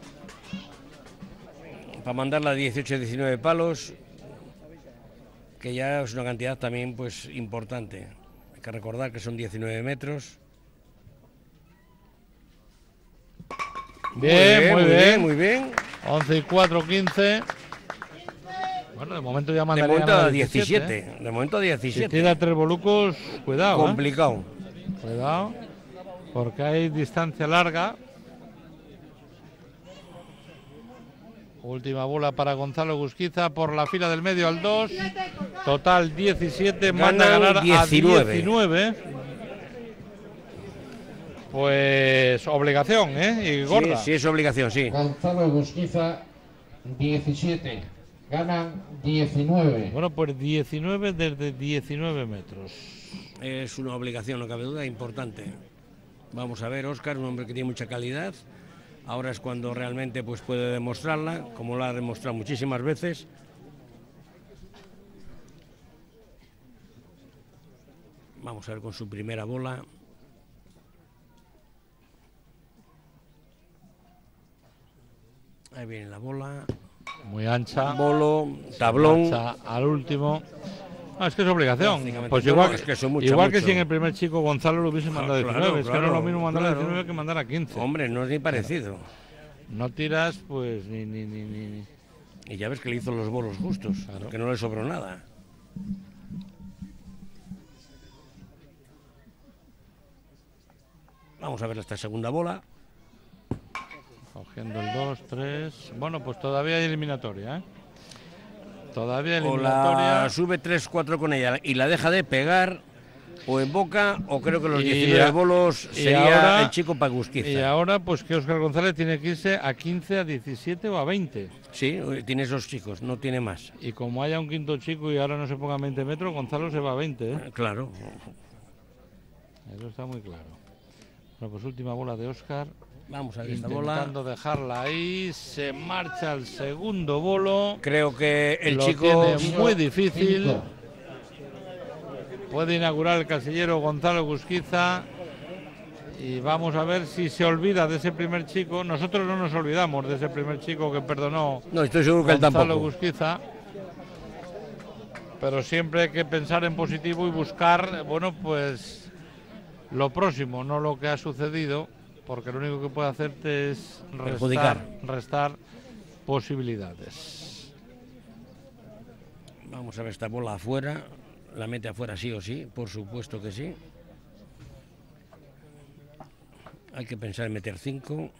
Para mandarla a 18-19 palos, que ya es una cantidad también pues importante. Hay que recordar que son 19 metros. Bien, muy bien. Muy bien. 11 y 4, 15. Bueno, de momento ya De mandaría momento a a 17. 17. De momento a Si 17. tira 3 volucos, cuidado. Complicado. Cuidado, porque hay distancia larga. Última bola para Gonzalo Gusquiza por la fila del medio al 2. Total 17, manda a ganar 19. a 19. Pues obligación, ¿eh? Y gorda. Sí, es obligación, sí. Gonzalo Gusquiza, 17. Ganan 19. Bueno, pues 19 desde 19 metros. Es una obligación, no cabe duda, importante. Vamos a ver, Óscar, un hombre que tiene mucha calidad. Ahora es cuando realmente pues, puede demostrarla, como la ha demostrado muchísimas veces. Vamos a ver con su primera bola. Ahí viene la bola. Muy ancha. Bolo, tablón. Ancha al último. No, es que es obligación. Prácticamente. Pues No, igual, es que son mucho, igual que mucho. si en el primer chico Gonzalo lo hubiese mandado a 19. Es que no es lo mismo mandar a claro. 19 que mandar a 15. Hombre, no es ni parecido. No tiras, pues ni. Y ya ves que le hizo los bolos justos, Claro. que no le sobró nada. Vamos a ver esta segunda bola. Cogiendo el 2, 3. Bueno, pues todavía hay eliminatoria, ¿eh? Todavía hay O eliminatoria. la sube 3-4 con ella y la deja de pegar o en boca, o creo que los Y 19 a- bolos y sería ahora- el chico Pagusquiza. Y ahora, pues que Óscar González tiene que irse a 15, a 17 o a 20. Sí, tiene esos chicos, no tiene más. Y como haya un quinto chico y ahora no se ponga a 20 metros, Gonzalo se va a 20, ¿eh? Claro. Eso está muy claro. Bueno, pues última bola de Óscar. Vamos a ver esta bola. Intentando dejarla ahí. Se marcha el segundo bolo. Creo que el Lo chico... tiene muy difícil. 5. Puede inaugurar el casillero Gonzalo Gusquiza. Y vamos a ver si se olvida de ese primer chico. Nosotros no nos olvidamos de ese primer chico que perdonó No, estoy seguro que él Gonzalo tampoco. Gusquiza. Pero siempre hay que pensar en positivo y buscar, bueno, pues lo próximo, no lo que ha sucedido, porque lo único que puede hacerte es Perjudicar. restar posibilidades. Vamos a ver esta bola afuera. La mete afuera sí o sí, por supuesto que sí. Hay que pensar en meter 5.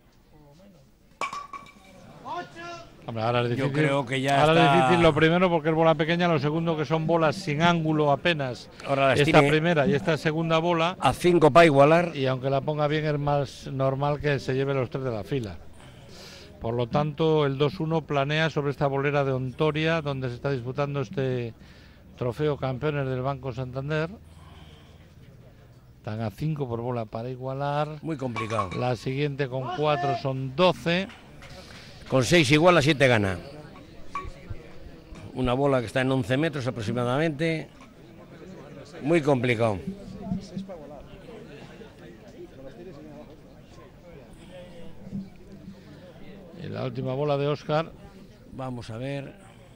Hombre, ahora es Yo difícil, creo que ya ahora está- es difícil lo primero porque es bola pequeña, lo segundo que son bolas sin ángulo apenas. Ahora las Esta tiene primera y esta segunda bola, a 5 para igualar. y aunque la ponga bien es más normal que se lleve los 3 de la fila. Por lo tanto, el 2-1 planea sobre esta bolera de Ontoria, donde se está disputando este trofeo campeones del Banco Santander. Están a 5 por bola para igualar. Muy complicado. La siguiente con 4 son 12. Con 6 igual a 7 gana. Una bola que está en 11 metros aproximadamente. Muy complicado. Y la última bola de Óscar. Vamos a ver.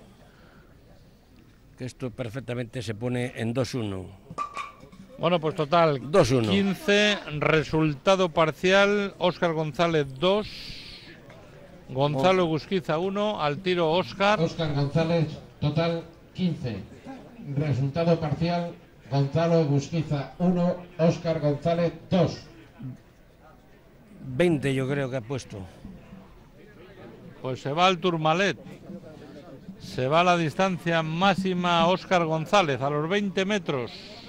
Que esto perfectamente se pone en 2-1. Bueno, pues total, 2-1. 15, resultado parcial, Óscar González 2, Gonzalo Gusquiza 1, al tiro Óscar. Óscar González, total 15. Resultado parcial, Gonzalo Gusquiza 1, Óscar González 2. 20 yo creo que ha puesto. Pues se va al Tourmalet, se va a la distancia máxima Óscar González, a los 20 metros.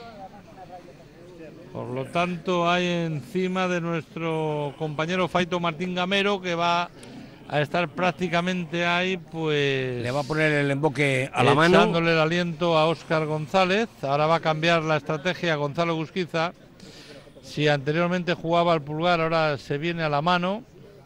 Por lo tanto, hay encima de nuestro compañero Faito Martín Gamero, que va a estar prácticamente ahí, pues... Le va a poner el emboque a la mano. Echándole el aliento a Óscar González. Ahora va a cambiar la estrategia Gonzalo Gusquiza. Si anteriormente jugaba al pulgar, ahora se viene a la mano.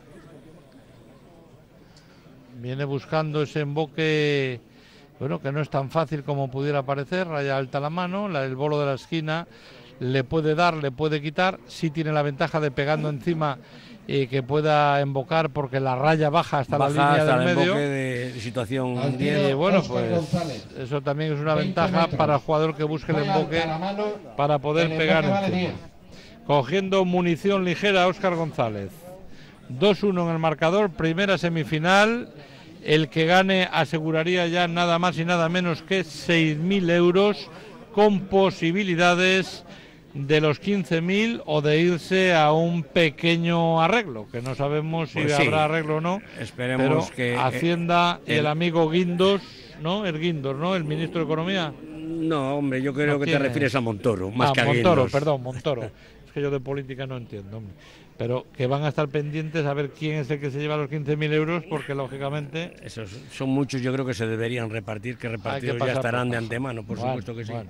Viene buscando ese emboque, bueno, que no es tan fácil como pudiera parecer. Raya alta la mano, el bolo de la esquina le puede dar, le puede quitar, sí tiene la ventaja de pegando encima y que pueda embocar porque la raya baja hasta la línea hasta del el medio. emboque de situación Al 10. tiro. Y bueno, Óscar pues González. eso también es una 20 ventaja metros. para el jugador que busque el Muy emboque alta la mano, para poder el pegar emboque vale encima. 10. Cogiendo munición ligera Óscar González. 2-1 en el marcador, primera semifinal. El que gane aseguraría ya nada más y nada menos que 6.000 euros con posibilidades de los 15.000 o de irse a un pequeño arreglo, que no sabemos si Pues sí, habrá arreglo o no. esperemos pero que Hacienda y el amigo Guindos, ¿no? El Guindos, ¿no? El ministro de Economía. No, hombre, yo creo ¿A que quién te refieres es? a Montoro, más que a Montoro, Guindos. perdón, Montoro. Es que yo de política no entiendo, hombre. Pero que van a estar pendientes a ver quién es el que se lleva los 15.000 euros, porque lógicamente... Esos son muchos, yo creo que se deberían repartir, que repartidos ya pasar estarán por de caja. antemano, por Bueno, supuesto que sí.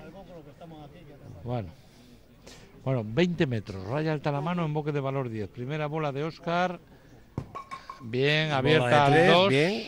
Bueno, 20 metros, raya alta la mano, emboque de valor 10. Primera bola de Óscar, bien, Bola abierta de al tres, 2. bien.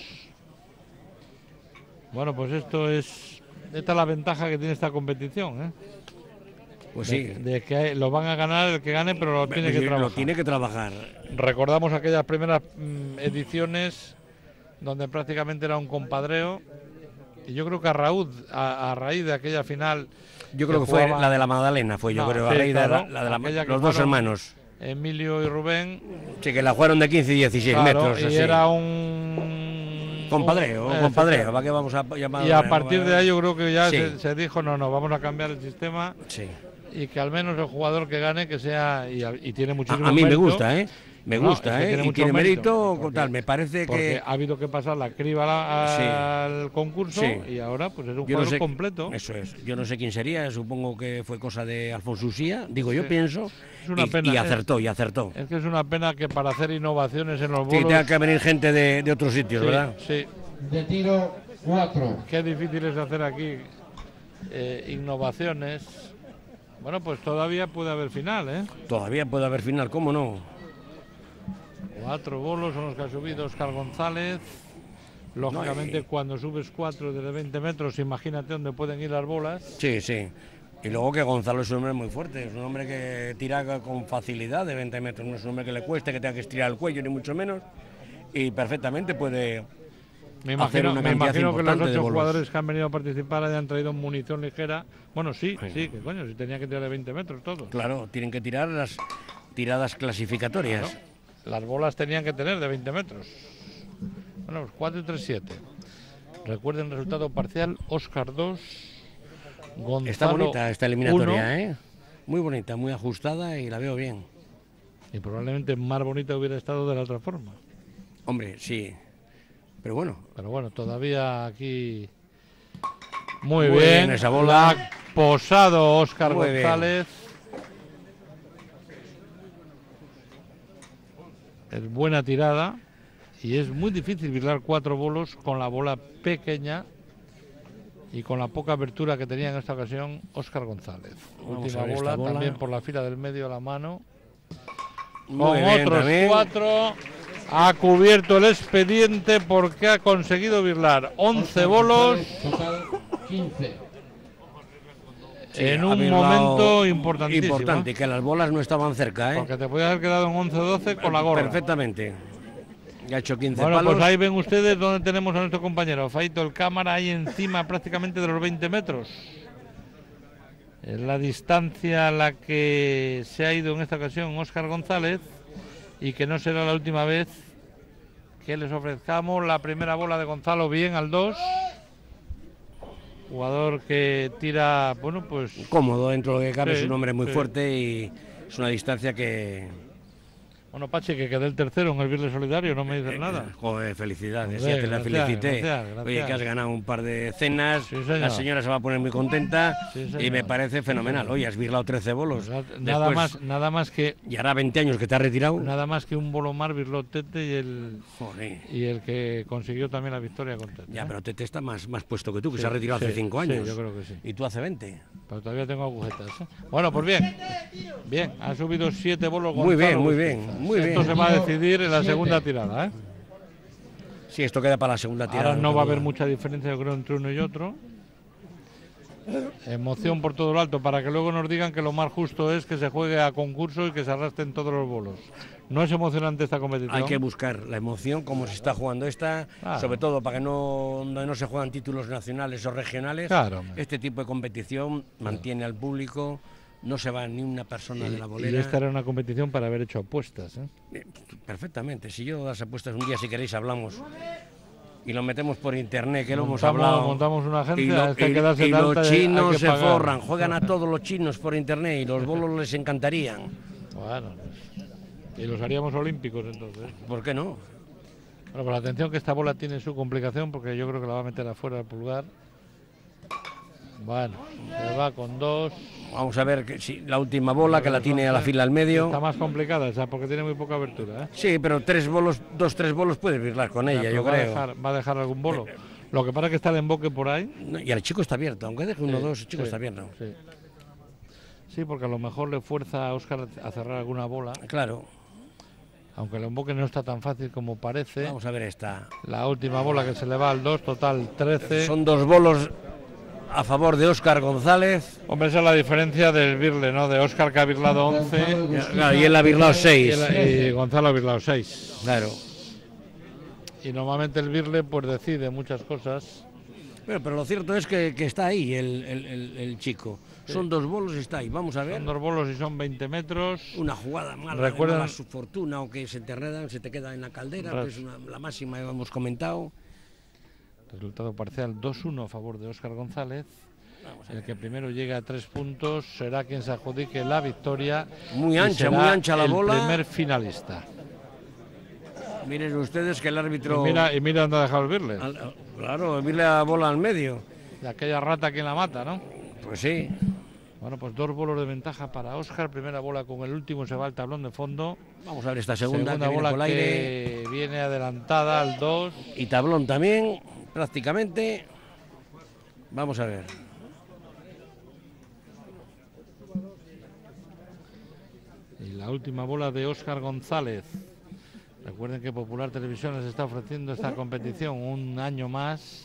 Bueno, pues esta es la ventaja que tiene esta competición, ¿eh? Pues sí. De que lo van a ganar el que gane, pero lo tiene que Lo trabajar. tiene que trabajar. Recordamos aquellas primeras ediciones donde prácticamente era un compadreo. Y yo creo que a raíz de aquella final... Yo creo que fue jugaban- la de la Magdalena, fue yo No, creo, sí, a raíz de claro, la de aquella que los dos fueron hermanos. Emilio y Rubén. Sí, que la jugaron de 15 y 16 Claro, metros. y así. era un... Compadreo, efectivamente. ¿para qué vamos a llamar? Y a partir de ahí yo creo que ya Sí. se dijo, no, vamos a cambiar el sistema Sí. y que al menos el jugador que gane, que sea... Y tiene muchísimo A mí me mérito, gusta, ¿eh? Me No, gusta, es que ¿eh? tiene Y mucho tiene mérito, porque- tal. Me parece porque que... ha habido que pasar la criba al concurso Sí. y ahora pues es un Yo no jugador sé- completo. Eso es. Yo no sé quién sería, supongo que fue cosa de Alfonso Usía, digo yo Sí. pienso. Es una y, pena, y acertó, y acertó. Es que es una pena que para hacer innovaciones en los Sí, bolos... tenga que venir gente de otros sitios, Sí, ¿verdad? sí. De tiro 4. Qué difícil es hacer aquí innovaciones. Bueno, pues todavía puede haber final, ¿eh? Todavía puede haber final, ¿cómo no? 4 bolos son los que ha subido Óscar González. Lógicamente, No, cuando subes 4 desde 20 metros, imagínate dónde pueden ir las bolas. Sí, sí. Y luego que Gonzalo es un hombre muy fuerte, es un hombre que tira con facilidad de 20 metros, no es un hombre que le cueste, que tenga que estirar el cuello, ni mucho menos. Y perfectamente puede... Me hacer imagino, una me cantidad imagino que los importante de 8 bolos. jugadores que han venido a participar hayan traído munición ligera. Bueno, sí, Sí. sí, que coño, si tenía que tirar de 20 metros todos. Claro, tienen que tirar las tiradas clasificatorias. Claro. Las bolas tenían que tener de 20 metros. Bueno, pues 4 y 3, 7. Recuerden el resultado parcial: Óscar 2, Gonzalo Está bonita esta eliminatoria, 1, ¿eh? Muy bonita, muy ajustada y la veo bien. y probablemente más bonita hubiera estado de la otra forma. Hombre, sí. Pero bueno, Pero bueno, todavía aquí muy, Muy bien. bien esa bola. La ha posado Óscar Muy bien. González. Es buena tirada y es muy difícil virlar 4 bolos con la bola pequeña y con la poca abertura que tenía en esta ocasión Óscar González. Vamos Última a ver esta bola, bola. también por la fila del medio a la mano. muy Con bien otros también. 4 ha cubierto el expediente porque ha conseguido virlar 11 bolos Total 15. Sí, en ha un virlado momento importantísimo. Importante, que las bolas no estaban cerca, ¿eh? Porque te podías haber quedado en 11-12 con la gorra. Perfectamente. Ya ha hecho 15 Bueno, palos. pues ahí ven ustedes donde tenemos a nuestro compañero Faito, el cámara ahí encima prácticamente de los 20 metros. Es la distancia a la que se ha ido en esta ocasión Óscar González y que no será la última vez que les ofrezcamos la primera bola de Gonzalo bien al 2. Jugador que tira, bueno, pues Cómodo dentro de lo que cabe, Sí, es un hombre muy sí. fuerte y es una distancia que... bueno, Pachi, que quedé el tercero en el Viernes Solidario, no me dices nada. Joder, felicidades, Joder, ya te la gracias, felicité. gracias. Oye, que has ganado un par de cenas, Sí, señor. la señora se va a poner muy contenta Sí, señor. y me parece fenomenal. Oye, has virlado 13 bolos. Nada Después, nada más que Y hará 20 años que te has retirado. Nada más que un bolo más virló Tete Joder. y el que consiguió también la victoria con Tete. Ya, ¿eh? pero Tete está más puesto que tú, que Sí, se ha retirado hace sí, 5 sí, años. yo creo que sí. Y tú hace 20. Pero todavía tengo agujetas. ¿eh? Bueno, pues bien. Bien, ha subido 7 bolos. Muy bien, Gonzalo muy Busquets. bien, muy Esto bien. se va a decidir en la 7. segunda tirada. ¿eh? Sí, esto queda para la segunda tirada. Ahora no va a haber seguro. mucha diferencia, yo creo, entre uno y otro. Emoción por todo lo alto, para que luego nos digan que lo más justo es que se juegue a concurso y que se arrastren todos los bolos. ¿No es emocionante esta competición? Hay que buscar la emoción, como se está jugando esta, sobre todo para que no se juegan títulos nacionales o regionales. Claro. Este tipo de competición mantiene al público, no se va ni una persona de la bolera. Y esta era una competición para haber hecho apuestas, ¿eh? Perfectamente, si yo las apuestas un día, si queréis, hablamos. Y lo metemos por internet, que lo hemos hablado. Montamos una agencia, y los chinos se forran, juegan a todos los chinos por internet y los bolos les encantarían. Bueno, y los haríamos olímpicos entonces. ¿Por qué no? Bueno, pues atención que esta bola tiene su complicación porque yo creo que la va a meter afuera el pulgar. Bueno, se va con 2. Vamos a ver si la última bola, que la tiene a la fila al medio. Está más complicada esa porque tiene muy poca abertura, ¿eh? Sí, pero 3 bolos puedes virlar con ella, yo creo. Va a dejar algún bolo. Lo que pasa es que está el emboque por ahí. No, y el chico está abierto, aunque deje 1 o 2, el chico está abierto. Sí, porque a lo mejor le fuerza a Óscar a cerrar alguna bola. Claro. Aunque el emboque no está tan fácil como parece. Vamos a ver esta. La última bola que se le va al 2, total 13. Son 2 bolos a favor de Óscar González. Hombre, esa es la diferencia del birle, ¿no? De Óscar, que ha birlado 11. Claro, y él ha birlado 6. Y Gonzalo ha birlado 6. Claro. Y normalmente el birle pues decide muchas cosas. Pero lo cierto es que está ahí el chico. Sí. Son 2 bolos y está ahí. Vamos a ver. Son 2 bolos y son 20 metros. Una jugada mala. Recuerden su fortuna, o que se te queda en la caldera, pues la máxima que hemos comentado. Resultado parcial 2-1 a favor de Óscar González. El que primero llegue a 3 puntos será quien se adjudique la victoria. Muy ancha la bola. El primer finalista. Miren ustedes que el árbitro. Y mira dónde ha dejado el birle. Claro, el birle la bola al medio. De aquella rata que la mata, ¿no? Pues sí. Bueno, pues 2 bolos de ventaja para Óscar. Primera bola con el último, se va al tablón de fondo. Vamos a ver esta segunda que bola viene por el aire. Que viene adelantada al 2. Y tablón también, prácticamente. Vamos a ver. Y la última bola de Óscar González. Recuerden que Popular Televisiones está ofreciendo esta competición un año más.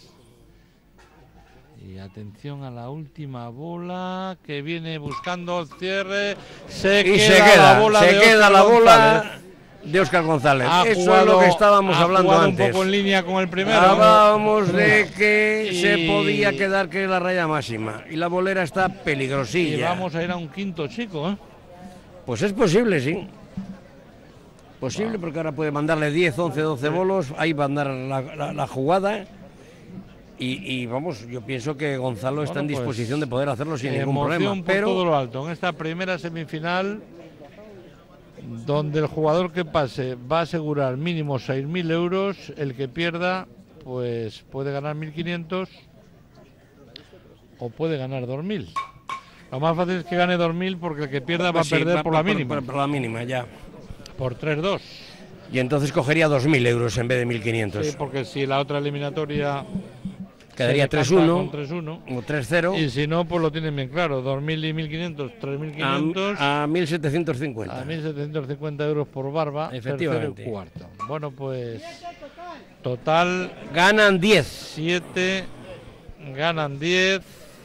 Y atención a la última bola que viene buscando el cierre. Se queda la bola de Óscar González. Eso es lo que estábamos hablando antes. Un poco en línea con el primero. Hablábamos de que se podía quedar que la raya máxima. Y la bolera está peligrosilla. Y vamos a ir a un quinto chico, ¿eh? Pues es posible, sí. Posible, porque ahora puede mandarle 10, 11, 12 bolos. Ahí va a andar la jugada. Y vamos, yo pienso que Gonzalo está en disposición de poder hacerlo sin ningún problema. Pero todo lo alto en esta primera semifinal, donde el jugador que pase va a asegurar mínimo 6.000 euros, el que pierda pues puede ganar 1.500 o puede ganar 2.000. Lo más fácil es que gane 2.000 porque el que pierda va a perder por la mínima. Por la mínima, ya. Por 3-2. Y entonces cogería 2.000 euros en vez de 1.500. Sí, porque si la otra eliminatoria quedaría 3-1 o 3-0. Y si no, pues lo tienen bien claro. 2.000 y 1.500, 3.500. A 1.750. A 1.750 euros por barba. Efectivamente. Tercero y cuarto. Bueno, pues total. Ganan 10. 7. Ganan 10.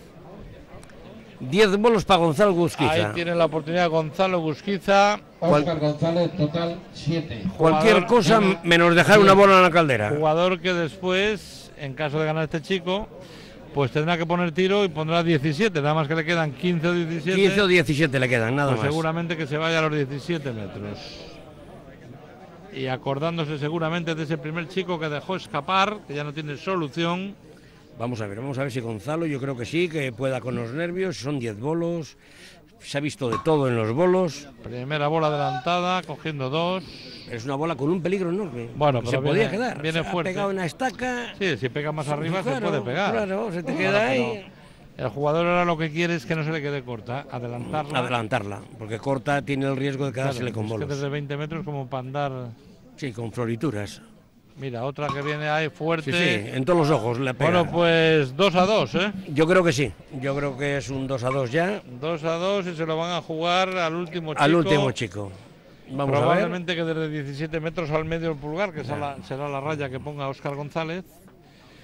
10 bolos para Gonzalo Gusquiza. Ahí tiene la oportunidad Gonzalo Gusquiza. Óscar González, total 7. Cualquier cosa menos dejar una bola en la caldera. Jugador que después, en caso de ganar este chico, pues tendrá que poner tiro y pondrá 17. Nada más que le quedan 15 o 17. 15 o 17 le quedan, nada pues más. Seguramente que se vaya a los 17 metros. Y acordándose seguramente de ese primer chico que dejó escapar, que ya no tiene solución. Vamos a ver si Gonzalo, yo creo que sí, que pueda con los nervios. Son 10 bolos, se ha visto de todo en los bolos. Primera bola adelantada, cogiendo 2. Es una bola con un peligro enorme. Bueno, pero se podía quedar. Viene fuerte. Ha pegado una estaca. Sí, si pega más arriba claro, se puede pegar. Claro, se te queda ahí. El jugador ahora lo que quiere es que no se le quede corta, adelantarla, porque corta tiene el riesgo de quedársele con bolos. Es que desde 20 metros como para andar. Sí, con florituras. Mira, otra que viene ahí fuerte. Sí, en todos los ojos le pega. Bueno, pues 2-2, ¿eh? Yo creo que sí. Yo creo que es un 2-2 ya. 2-2 y se lo van a jugar al último chico. Al último chico. Vamos probablemente a ver. Que desde 17 metros al medio del pulgar, que será la raya que ponga Óscar González.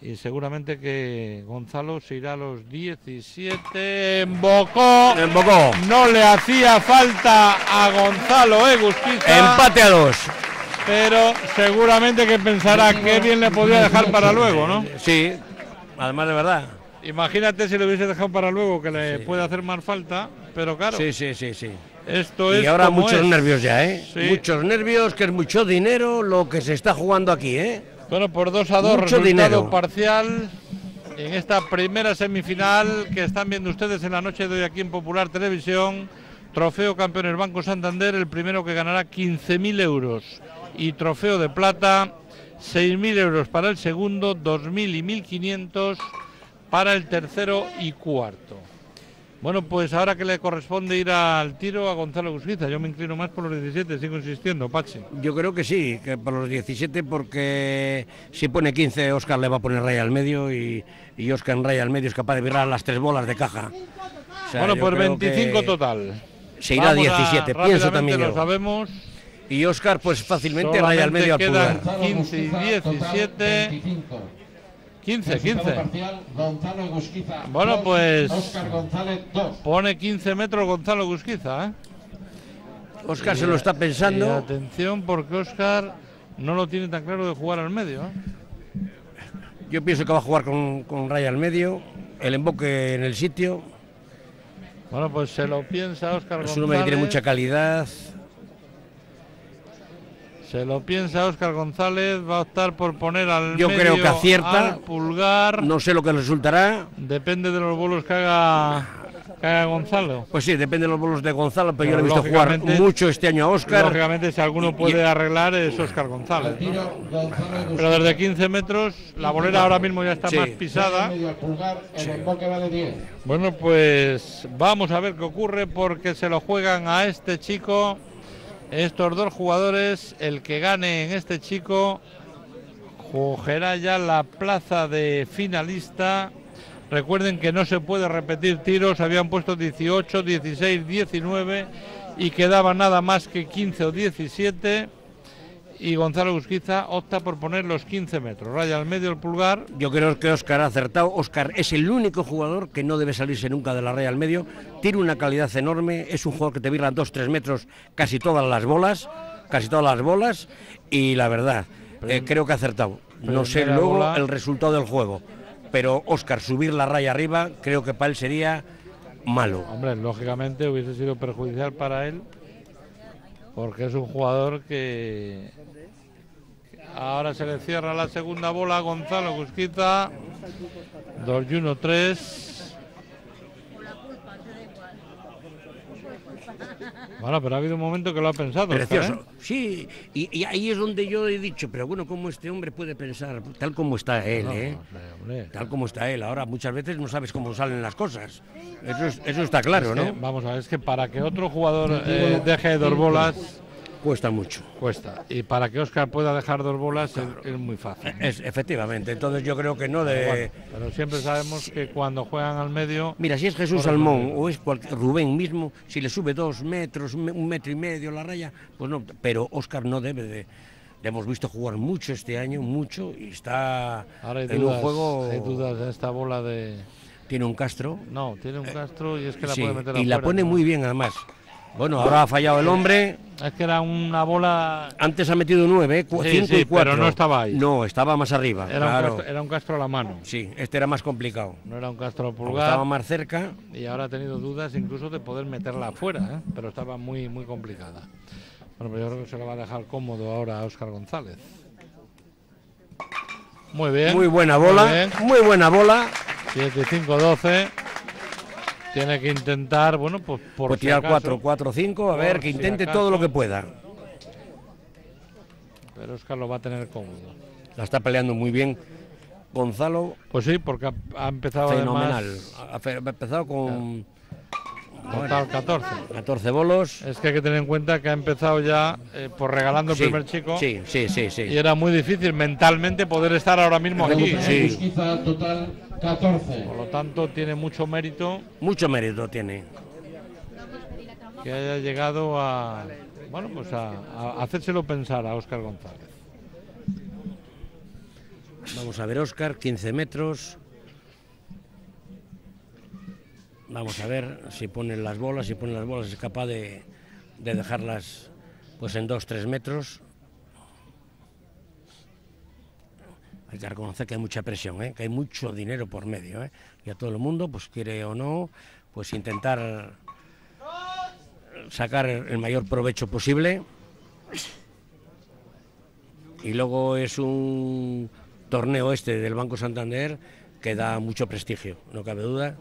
y seguramente que Gonzalo se irá a los 17. Embocó. No le hacía falta a Gonzalo Egusquiza. Empate a 2. Pero seguramente que pensará que bien le podía dejar para luego, ¿no? Sí, además de verdad. Imagínate si lo hubiese dejado para luego, que le puede hacer más falta, pero claro. Sí. Esto es y ahora como muchos es. nervios ya, ¿eh? Sí. Muchos nervios, que es mucho dinero lo que se está jugando aquí, ¿eh? Bueno, por 2-2, Mucho resultado dinero. parcial en esta primera semifinal que están viendo ustedes en la noche de hoy aquí en Popular Televisión. Trofeo Campeones Banco Santander, el primero que ganará 15.000 euros. Y trofeo de plata, 6.000 euros para el segundo, 2.000 y 1.500 para el tercero y cuarto. Bueno, pues ahora que le corresponde ir al tiro a Gonzalo Egusquiza, yo me inclino más por los 17, sigo insistiendo, Pachi. Yo creo que sí, que por los 17, porque si pone 15, Óscar le va a poner raya al medio y Óscar en raya al medio es capaz de virar las 3 bolas de caja. O sea, Bueno, yo pues creo 25 que total. Se irá a 17, pienso también lo yo. sabemos. Y Óscar, pues fácilmente raya al medio al quedan pulgar. 15 y 17. 15. Gonzalo Egusquiza. Bueno, pues Óscar González 2. pone 15 metros Gonzalo Egusquiza, ¿eh? Óscar se lo está Y pensando. atención, porque Óscar no lo tiene tan claro de jugar al medio, ¿eh? Yo pienso que va a jugar con raya al medio, el emboque en el sitio. Bueno, pues se lo piensa Óscar González. Es un hombre que tiene mucha calidad. Se lo piensa Óscar González, va a optar por poner al Yo medio, creo que acierta. al pulgar. No sé lo que resultará. Depende de los bolos que haga Gonzalo. Pues sí, depende de los bolos de Gonzalo, pero yo Pero lo he visto jugar lógicamente- mucho este año a Óscar. Lógicamente, si alguno puede arreglar es Óscar González, ¿no? Pero desde 15 metros, la bolera ahora mismo ya está Sí. más pisada. Medio al pulgar, el emboque vale 10. Bueno, pues vamos a ver qué ocurre, porque se lo juegan a este chico, estos dos jugadores. El que gane en este chico cogerá ya la plaza de finalista. Recuerden que no se puede repetir tiros, habían puesto 18, 16, 19 y quedaba nada más que 15 o 17. Y Gonzalo Egusquiza opta por poner los 15 metros, raya al medio el pulgar. Yo creo que Óscar ha acertado. Óscar es el único jugador que no debe salirse nunca de la raya al medio. Tiene una calidad enorme, es un jugador que te virla 2-3 metros casi todas las bolas. Y la verdad, creo que ha acertado. No sé Primera luego bola. el resultado del juego, pero Óscar subir la raya arriba creo que para él sería malo. Hombre, lógicamente hubiese sido perjudicial para él, porque es un jugador que ahora se le cierra la segunda bola a Gonzalo Egusquiza. 2 y 1, 3. Bueno, pero ha habido un momento que lo ha pensado. Óscar, Precioso. ¿eh? Sí, y ahí es donde yo he dicho, pero bueno, ¿cómo este hombre puede pensar? Tal como está él, ¿eh? Hombre. Tal como está él. Ahora muchas veces no sabes cómo salen las cosas. Eso está claro, Es que, ¿no? vamos a ver, es que para que otro jugador deje 2 bolas Cuesta mucho. cuesta, y para que Óscar pueda dejar 2 bolas es muy fácil. Efectivamente, entonces yo creo que no de... Bueno, pero siempre sabemos que cuando juegan al medio, Mira, si es Jesús Ahora Salmón no. o es Rubén mismo, si le sube 2 metros, 1,5 metros la raya, pues no, pero Óscar no debe de... Le hemos visto jugar mucho este año, mucho, y está ahora hay en dudas, un juego... hay dudas en esta bola de... Tiene un Castro. No, tiene un Castro y es que la Sí, puede meter y la afuera, pone ¿no? muy bien además. Bueno, ahora ha fallado el hombre. Es que era una bola... Antes ha metido 9, 5 Sí, y 4. pero no estaba ahí. No, estaba más arriba. Claro. Era un Castro a la mano, Sí, este era más complicado. no era un Castro a Como pulgar. estaba más cerca. Y ahora ha tenido dudas incluso de poder meterla afuera, ¿eh? Pero estaba muy, muy complicada. Bueno, pues yo creo que se lo va a dejar cómodo ahora a Óscar González. Muy bien. Muy buena muy bola. bien. Muy buena bola. 7-5-12. Tiene que intentar, bueno, pues por Pues si tirar acaso, 4-4-5. A ver, por que si intente acaso. todo lo que pueda. Pero Óscar lo va a tener cómodo. La está peleando muy bien Gonzalo. Pues sí, porque ha empezado Fenomenal. además Ha empezado con total 14. 14 bolos. Es que hay que tener en cuenta que ha empezado ya por regalando el Sí, primer chico. Sí. Y era muy difícil mentalmente poder estar ahora mismo aquí. Sí. Egusquiza total 14. Por lo tanto, tiene mucho mérito Mucho mérito tiene. que haya llegado a, bueno, pues a hacérselo pensar a Óscar González. Vamos a ver, Óscar, 15 metros. Vamos a ver si ponen las bolas, es capaz de dejarlas pues en 2-3 metros. Hay que reconocer que hay mucha presión, que hay mucho dinero por medio, y a todo el mundo, pues quiere o no, pues intentar sacar el mayor provecho posible. Y luego es un torneo del Banco Santander que da mucho prestigio, no cabe duda.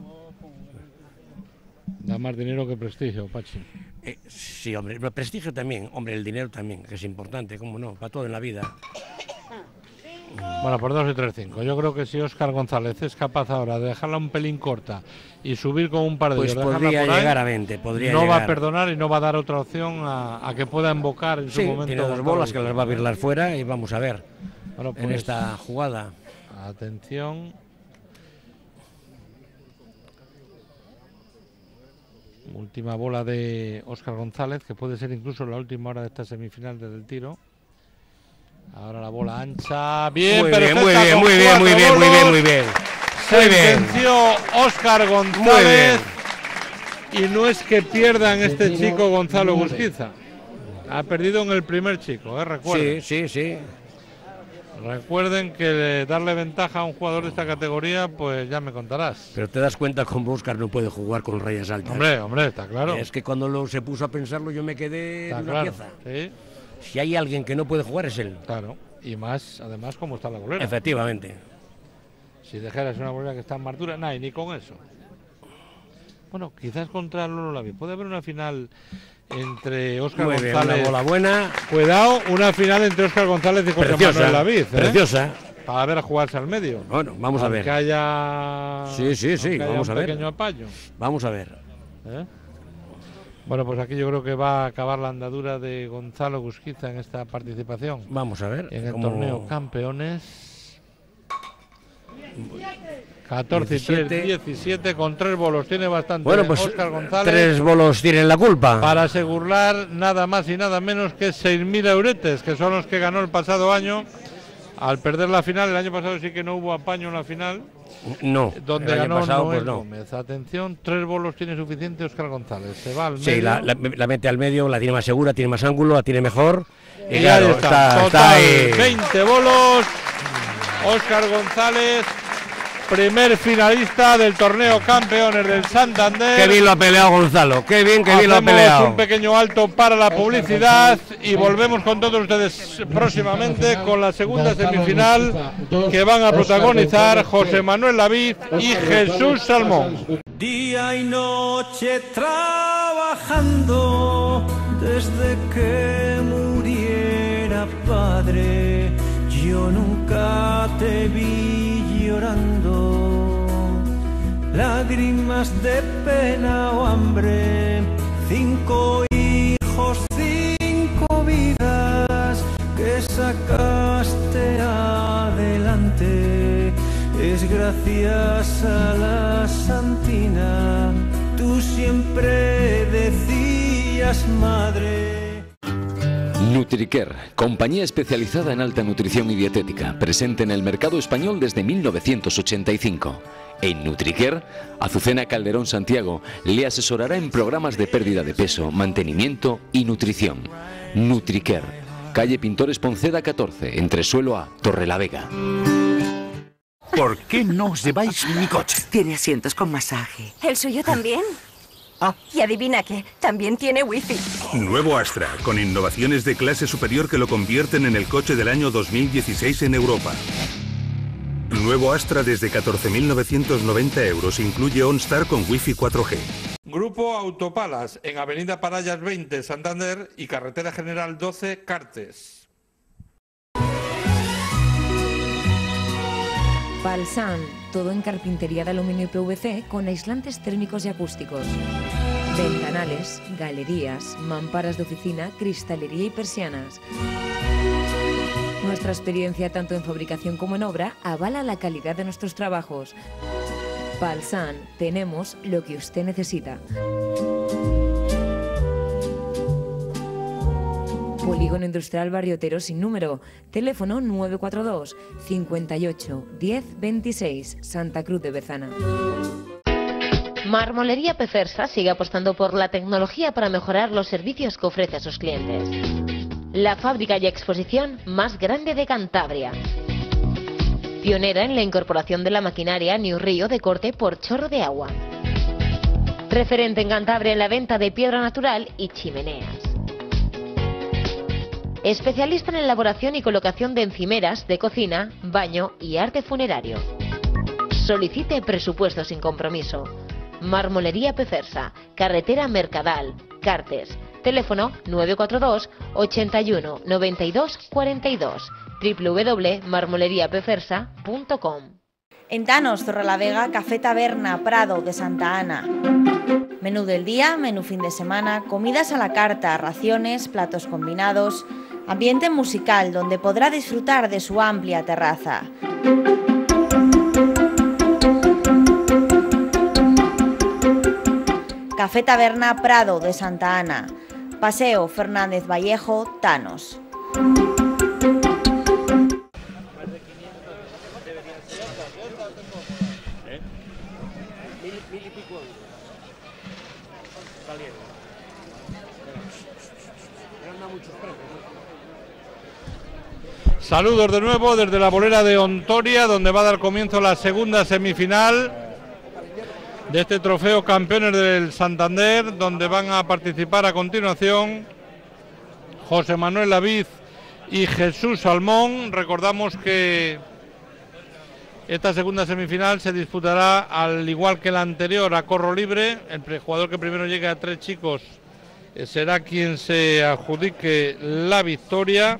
Da más dinero que prestigio, Pachi. Sí, hombre, el prestigio también, hombre, el dinero también, que es importante, cómo no, para todo en la vida. Bueno, por 2 y 3-5. Yo creo que si Óscar González es capaz ahora de dejarla un pelín corta y subir con un par de pues ellos, podría por ahí, llegar a 20, podría no llegar. va a perdonar y no va a dar otra opción a que pueda embocar en su momento. Tiene 2 bolas que las va a virlar fuera y vamos a ver bueno, pues, en esta jugada. Atención. Última bola de Óscar González, que puede ser incluso la última hora de esta semifinal del tiro. Ahora la bola ancha. Bien, muy bien. Sentenció Óscar González. Y no es que pierdan este chico Gonzalo Busquiza. Ha perdido en el primer chico, recuerden. Sí. Recuerden que darle ventaja a un jugador de esta categoría, pues ya me contarás. Pero te das cuenta cómo Óscar no puede jugar con rayas altas. Hombre, está claro. Es que cuando se puso a pensarlo yo me quedé en una pieza. Sí. Si hay alguien que no puede jugar es él. Claro, y más, además, como está la bolera. Efectivamente. Si dejaras una bolera que está en más dura, nada, y ni con eso. Bueno, quizás contra Lolo Lavi. Puede haber una final entre Óscar González. Una bola buena. Cuidado, una final entre Óscar González y José Manuel Laviz. Preciosa. Para ver a jugarse al medio. Bueno, vamos a ver. Que haya. Sí, vamos a ver. Pequeño apaño. Vamos a ver. Bueno, pues aquí yo creo que va a acabar la andadura de Gonzalo Busquiza en esta participación. Vamos a ver. En el torneo Campeones. 14 y 3, 17 con 3 bolos. Tiene bastante. Bueno, pues Óscar González. 3 bolos tienen la culpa. Para asegurar nada más y nada menos que 6.000 euretes, que son los que ganó el pasado año. Al perder la final, el año pasado sí que no hubo apaño en la final. No, donde el año ganó pasado, Noel pues no. Gómez. Atención, 3 bolos tiene suficiente Óscar González. Se va al medio. Sí, la mete al medio, la tiene más segura, tiene más ángulo, la tiene mejor. Y claro, está ahí. 20 bolos. Óscar González, primer finalista del torneo Campeones del Santander. Qué bien lo ha peleado Gonzalo, qué bien lo ha Hacemos peleado. un pequeño alto para la publicidad y volvemos con todos ustedes próximamente con la segunda semifinal que van a protagonizar José Manuel Laviz y Jesús Salmón. Día y noche trabajando desde que muriera padre, yo nunca te vi llorando, lágrimas de pena o hambre, 5 hijos, 5 vidas que sacaste adelante, es gracias a la Santina, tú siempre decías madre. Nutricare, compañía especializada en alta nutrición y dietética, presente en el mercado español desde 1985. En Nutricare, Azucena Calderón Santiago le asesorará en programas de pérdida de peso, mantenimiento y nutrición. Nutricare, calle Pintores Ponceda 14, Entresuelo A, Torrelavega. ¿Por qué no os lleváis mi coche? Tiene asientos con masaje. ¿El suyo también? Ah. Y adivina qué, también tiene wifi. Nuevo Astra, con innovaciones de clase superior que lo convierten en el coche del año 2016 en Europa. Nuevo Astra desde 14.990 euros, incluye OnStar con wifi 4G. Grupo Autopalas, en Avenida Parallas 20, Santander, y Carretera General 12, Cartes. Palsan, todo en carpintería de aluminio y PVC con aislantes térmicos y acústicos. Ventanales, galerías, mamparas de oficina, cristalería y persianas. Nuestra experiencia tanto en fabricación como en obra avala la calidad de nuestros trabajos. Palsan, tenemos lo que usted necesita. Polígono Industrial Barrio Otero sin número. Teléfono 942 58 10 26, Santa Cruz de Bezana. Marmolería Pefersa sigue apostando por la tecnología para mejorar los servicios que ofrece a sus clientes. La fábrica y exposición más grande de Cantabria. Pionera en la incorporación de la maquinaria New Río de corte por chorro de agua. Referente en Cantabria en la venta de piedra natural y chimeneas. Especialista en elaboración y colocación de encimeras de cocina, baño y arte funerario. Solicite presupuesto sin compromiso. Marmolería Pefersa, carretera Mercadal, Cartes. Teléfono 942 81 92 42. www.marmoleriapefersa.com. En Tanos, Torrelavega, Café Taberna, Prado de Santa Ana. Menú del día, menú fin de semana, comidas a la carta, raciones, platos combinados, ambiente musical donde podrá disfrutar de su amplia terraza. Café Taberna, Prado de Santa Ana. Paseo Fernández Vallejo, Tanos. Saludos de nuevo desde la bolera de Ontoria, donde va a dar comienzo la segunda semifinal de este trofeo Campeones del Santander, donde van a participar a continuación José Manuel Laviz y Jesús Salmón. Recordamos que esta segunda semifinal se disputará, al igual que la anterior, a corro libre. El jugador que primero llegue a 3 chicos será quien se adjudique la victoria.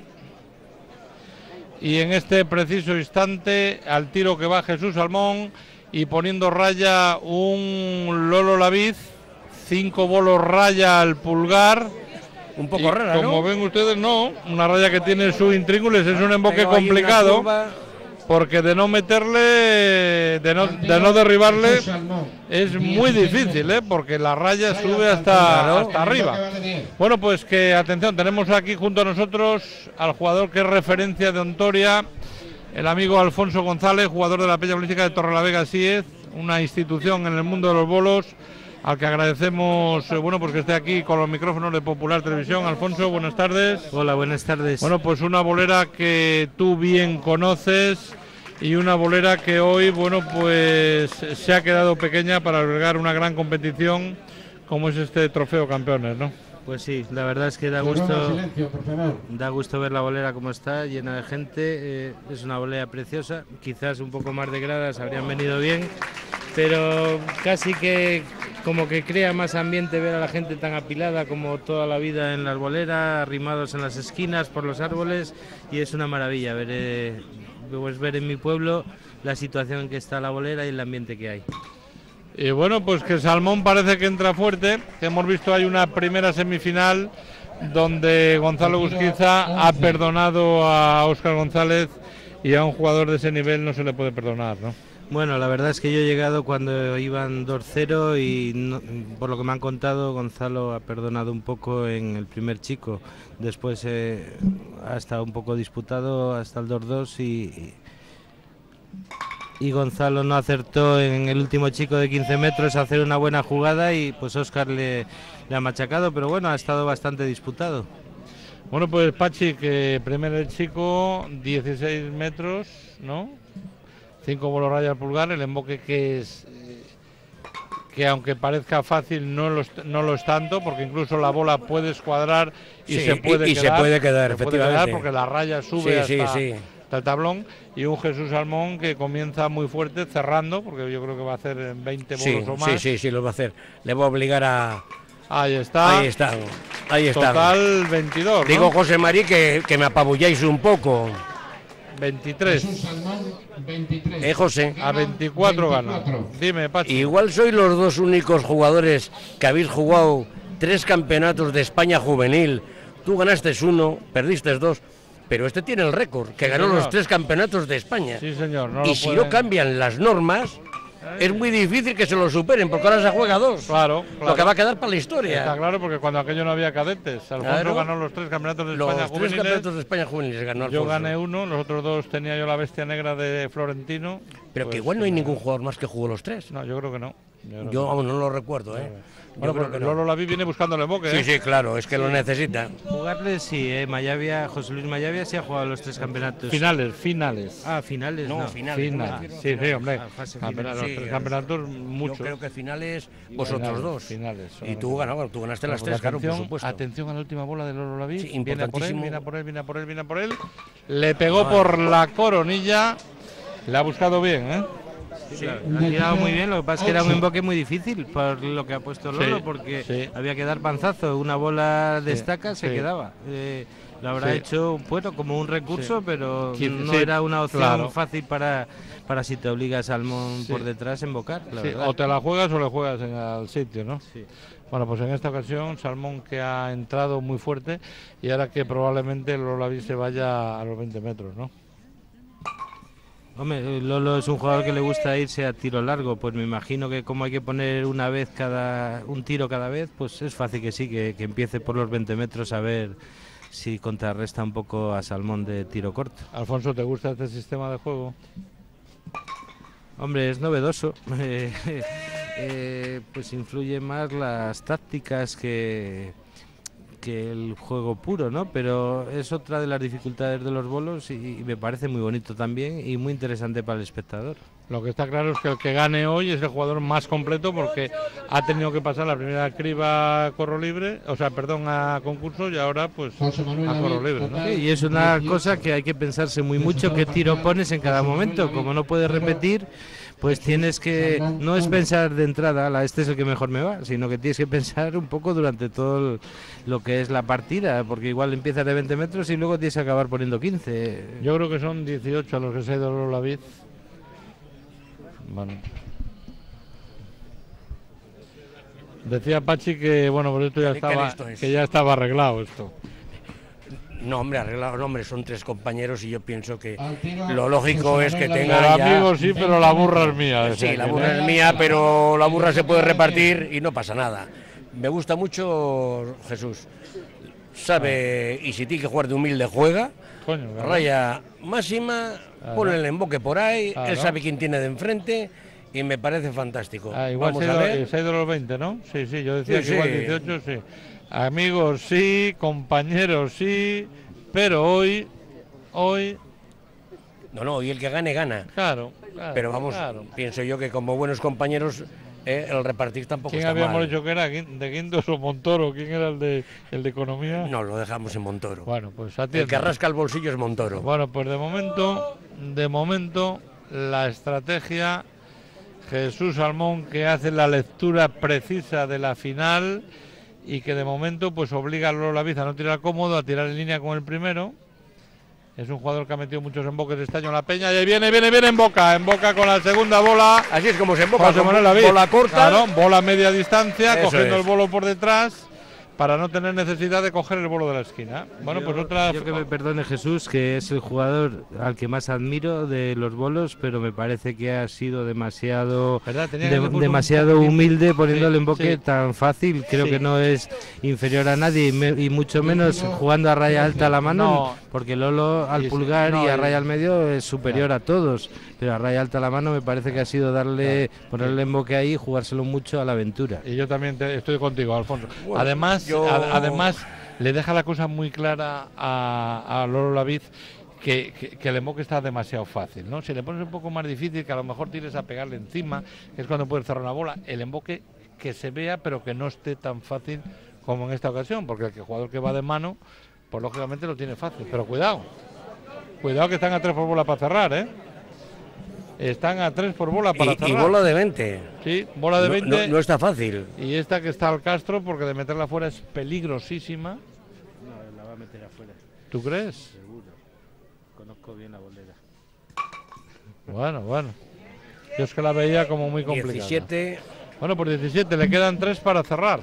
Y en este preciso instante, al tiro que va Jesús Salmón y poniendo raya un Lolo Laviz, 5 bolos raya al pulgar. Un poco rara, como ¿no? ven ustedes, no, una raya que tiene su intríngulis, es un emboque complicado, porque de no meterle, de no derribarle, es muy difícil, porque la raya sube hasta arriba. Bueno, pues que atención, tenemos aquí junto a nosotros al jugador que es referencia de Ontoria, el amigo Alfonso González, jugador de la Peña Bolística de Torrelavega Síez, una institución en el mundo de los bolos, al que agradecemos pues que esté aquí con los micrófonos de Popular Televisión. Alfonso, buenas tardes. Hola, buenas tardes. Bueno, pues una bolera que tú bien conoces y una bolera que hoy, pues se ha quedado pequeña para albergar una gran competición como es este trofeo Campeones, ¿no? Pues sí, la verdad es que da gusto ver la bolera como está, llena de gente. Es una bolera preciosa, quizás un poco más de gradas habrían venido bien, pero casi que como que crea más ambiente ver a la gente tan apilada como toda la vida en las boleras, arrimados en las esquinas por los árboles, y es una maravilla ver en mi pueblo la situación en que está la bolera y el ambiente que hay. Y bueno, pues que Salmón parece que entra fuerte, que hemos visto hay una primera semifinal donde Gonzalo Busquiza ha perdonado a Óscar González, y a un jugador de ese nivel no se le puede perdonar, ¿no? Bueno, la verdad es que yo he llegado cuando iban 2-0 y no, por lo que me han contado, Gonzalo ha perdonado un poco en el primer chico. Después ha estado un poco disputado hasta el 2-2 y Gonzalo no acertó en el último chico de 15 metros a hacer una buena jugada, y pues Óscar le ha machacado, pero bueno, ha estado bastante disputado. Bueno, pues Pachi, que primero el chico, 16 metros, ¿no? 5 bolos raya al pulgar, el emboque que aunque parezca fácil no lo es tanto, porque incluso la bola puede escuadrar y se puede quedar, efectivamente, porque la raya sube hasta el tablón. Y un Jesús Salmón que comienza muy fuerte, cerrando, porque yo creo que va a hacer 20 bolos o más. Sí, lo va a hacer. Le voy a obligar a... Ahí está. Total 22, ¿no? Digo, José María, que me apabulláis un poco. 23. Jesús Salmón, 23. José. A 24 gana. Dime, Pachi. Igual sois los dos únicos jugadores que habéis jugado 3 campeonatos de España juvenil. Tú ganaste 1, perdiste 2, pero este tiene el récord, que ganó los 3 campeonatos de España. Sí, señor. Y si no cambian las normas, es muy difícil que se lo superen, porque ahora se juega 2. Claro. Lo que va a quedar para la historia. Está claro, porque cuando aquello no había cadetes. Alfonso ganó los 3 campeonatos de España juveniles. Los 3 campeonatos de España juveniles ganó Alfonso. Yo gané 1, los otros 2 tenía yo la bestia negra de Florentino. Pero que igual no hay ningún jugador más que jugó los 3. No, yo creo que no. Yo aún no lo recuerdo, Bueno, porque Lolo Laví viene buscando el emboque. Sí, claro, es que lo necesita. Jugarle sí, José Luis Mayavia sí ha jugado los 3 campeonatos. Finales. Ah, finales, no. Finales. Sí, hombre. Los 3 campeonatos, muchos. Yo creo que finales vosotros 2. Finales. Y tú ganaste las 3, claro, por supuesto. Atención a la última bola de Lolo Laví. Sí, viene importantísimo. por él. Le pegó por la coronilla. Le ha buscado bien, Sí, ha tirado muy bien, lo que pasa es que era un emboque muy difícil por lo que ha puesto Lolo, porque había que dar panzazo, una bola de estaca se quedaba. Lo habrá hecho como un recurso, pero no era una opción fácil para si te obliga a Salmón por detrás a embocar. O te la juegas o le juegas al sitio, ¿no? Sí. Bueno, pues en esta ocasión Salmón, que ha entrado muy fuerte, y ahora que probablemente Lolo Laví se vaya a los 20 metros, ¿no? Hombre, Lolo es un jugador que le gusta irse a tiro largo, pues me imagino que como hay que poner un tiro cada vez, pues es fácil que sí, que empiece por los 20 metros a ver si contrarresta un poco a Salmón de tiro corto. Alfonso, ¿te gusta este sistema de juego? Hombre, es novedoso, pues influye más las tácticas que el juego puro, ¿no? Pero es otra de las dificultades de los bolos y me parece muy bonito también y muy interesante para el espectador. Lo que está claro es que el que gane hoy es el jugador más completo, porque ha tenido que pasar la primera criba a concurso, y ahora pues a corro libre, ¿no? Sí, y es una cosa que hay que pensarse muy mucho qué tiro pones en cada momento. Como no puedes repetir, pues tienes que, no es pensar de entrada, este es el que mejor me va, sino que tienes que pensar un poco durante todo lo que es la partida, porque igual empiezas de 20 metros y luego tienes que acabar poniendo 15. Yo creo que son 18 a los que se ha ido Lolo Laví. Bueno. Decía Pachi que pues esto ya estaba arreglado esto. No, hombre, arreglado, no, hombre, son 3 compañeros y yo pienso que lo lógico es que tenga ya... amigos sí, pero la burra es mía. Sí, la burra es mía, pero la burra se puede repartir y no pasa nada. Me gusta mucho Jesús. Sabe, y si tiene que jugar de humilde, juega. Coño, raya máxima, pone el emboque por ahí, él sabe quién tiene de enfrente y me parece fantástico. Igual se ha ido los 20, ¿no? Sí, yo decía que igual 18, sí. Amigos sí, compañeros sí, pero hoy... No, y el que gane, gana. Claro. Pero vamos, pienso yo que como buenos compañeros el repartir tampoco está mal. ¿Quién habíamos dicho que era? ¿De Guindos o Montoro? ¿Quién era el de economía? No, lo dejamos en Montoro. Bueno, pues atiende. El que rasca el bolsillo es Montoro. Bueno, pues de momento, la estrategia, Jesús Salmón, que hace la lectura precisa de la final y que de momento pues obliga a Lolo Laví a no tirar cómodo, a tirar en línea con el primero. Es un jugador que ha metido muchos emboques de este año en la Peña, y ahí viene en boca con la segunda bola. Así es como se emboca, bola corta, bola a media distancia, cogiendo el bolo por detrás, para no tener necesidad de coger el bolo de la esquina. Bueno, yo que me perdone Jesús, que es el jugador al que más admiro de los bolos, pero me parece que ha sido demasiado humilde poniendo el emboque tan fácil. Creo que no es inferior a nadie y mucho menos jugando a raya alta a la mano, porque Lolo al pulgar y a raya al medio es superior a todos, pero a raya alta a la mano me parece que ha sido ponerle el emboque ahí y jugárselo mucho a la aventura. Y yo también estoy contigo, Alfonso. Además, le deja la cosa muy clara a Lolo Laví que el emboque está demasiado fácil, ¿no? Si le pones un poco más difícil, que a lo mejor tires a pegarle encima, que es cuando puedes cerrar una bola, el emboque que se vea, pero que no esté tan fácil como en esta ocasión, porque el jugador que va de mano, pues lógicamente lo tiene fácil. Pero cuidado que están a 3 por bola para cerrar, Están a 3 por bola para cerrar. Y bola de 20. Sí, bola de 20. No está fácil. Y esta que está al Castro, porque de meterla afuera es peligrosísima. No, la va a meter afuera. ¿Tú crees? Seguro. Conozco bien la bolera. Bueno. Yo es que la veía como muy complicada. 17. Bueno, pues 17. Le quedan 3 para cerrar.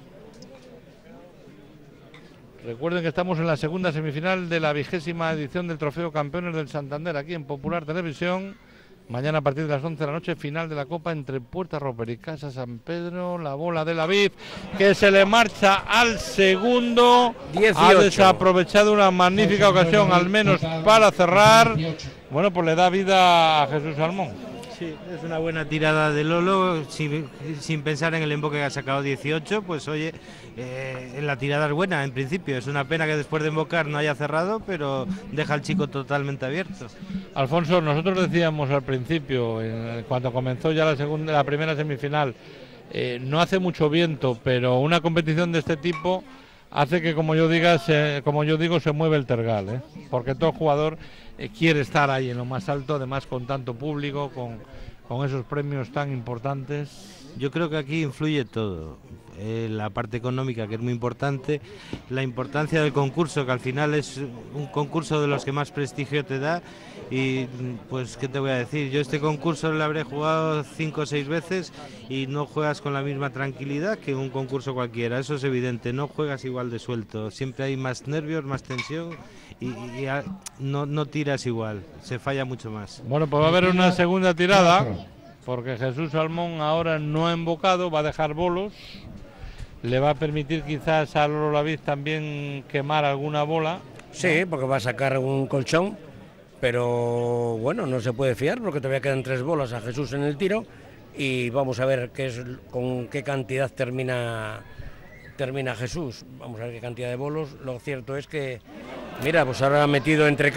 Recuerden que estamos en la segunda semifinal de la 20ª edición del Trofeo Campeones del Santander, aquí en Popular Televisión. Mañana a partir de las 11 de la noche, final de la Copa entre Puerta Roper y Casa San Pedro. La bola de la Vid, que se le marcha al segundo. 18. Ha desaprovechado una magnífica ocasión, al menos para cerrar. Bueno, pues le da vida a Jesús Salmón. Sí, es una buena tirada de Lolo, sin pensar en el emboque que ha sacado 18, pues oye, la tirada es buena en principio, es una pena que después de embocar no haya cerrado, pero deja al chico totalmente abierto. Alfonso, nosotros decíamos al principio, cuando comenzó ya la primera semifinal, no hace mucho viento, pero una competición de este tipo hace que, como yo digo, se mueve el tergal, porque todo jugador quiere estar ahí en lo más alto, además con tanto público, con esos premios tan importantes. Yo creo que aquí influye todo, la parte económica, que es muy importante, la importancia del concurso, que al final es un concurso de los que más prestigio te da, y pues qué te voy a decir, yo este concurso lo habré jugado 5 o 6 veces y no juegas con la misma tranquilidad que un concurso cualquiera, eso es evidente, no juegas igual de suelto, siempre hay más nervios, más tensión y no tiras igual, se falla mucho más. Bueno, pues va a haber una segunda tirada, porque Jesús Salmón ahora no ha embocado, va a dejar bolos, le va a permitir quizás a Lolo Laviz también quemar alguna bola. Sí, porque va a sacar un colchón, pero bueno, no se puede fiar porque todavía quedan 3 bolas a Jesús en el tiro y vamos a ver con qué cantidad termina Jesús. Vamos a ver qué cantidad de bolos. Lo cierto es que, mira, pues ahora ha metido entre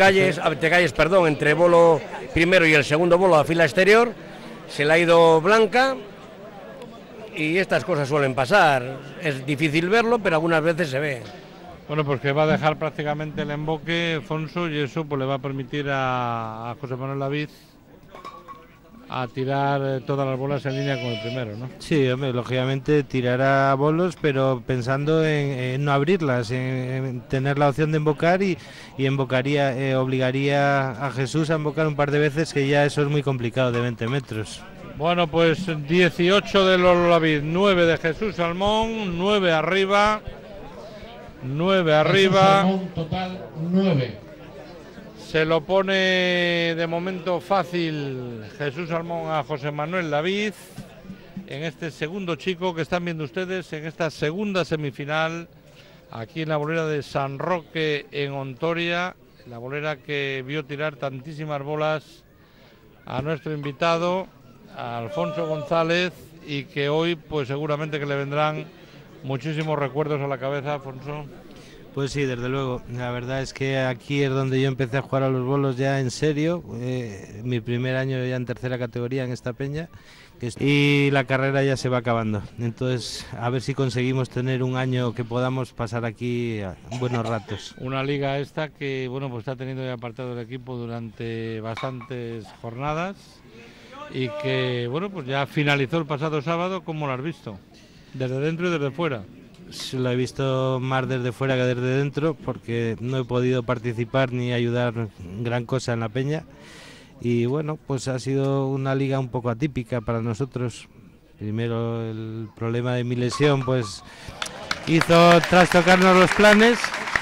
bolo primero y el segundo bolo a fila exterior, se le ha ido blanca y estas cosas suelen pasar. Es difícil verlo, pero algunas veces se ve. Bueno, pues que va a dejar prácticamente el emboque, Alfonso, y eso pues le va a permitir a José Manuel Laviz a tirar todas las bolas en línea con el primero, ¿no? Sí, hombre, lógicamente tirará bolos, pero pensando en no abrirlas, en tener la opción de embocar y obligaría a Jesús a embocar un par de veces, que ya eso es muy complicado de 20 metros. Bueno, pues 18 de Lolo Laviz, 9 de Jesús Salmón, 9 arriba. 9 arriba. Total 9. Se lo pone de momento fácil Jesús Salmón a José Manuel Laviz en este segundo chico que están viendo ustedes en esta segunda semifinal aquí en la bolera de San Roque en Ontoria, la bolera que vio tirar tantísimas bolas a nuestro invitado, a Alfonso González, y que hoy pues seguramente que le vendrán muchísimos recuerdos a la cabeza, Alfonso. Pues sí, desde luego. La verdad es que aquí es donde yo empecé a jugar a los bolos ya en serio. Mi primer año ya en tercera categoría en esta peña. Y la carrera ya se va acabando. Entonces, a ver si conseguimos tener un año que podamos pasar aquí buenos ratos. Una liga esta que, bueno, pues está teniendo ya apartado el equipo durante bastantes jornadas y que, bueno, pues ya finalizó el pasado sábado. ¿Cómo lo has visto? Desde dentro y desde fuera. Lo he visto más desde fuera que desde dentro, porque no he podido participar ni ayudar gran cosa en la peña. Y bueno, pues ha sido una liga un poco atípica para nosotros. Primero el problema de mi lesión pues hizo trastocarnos los planes.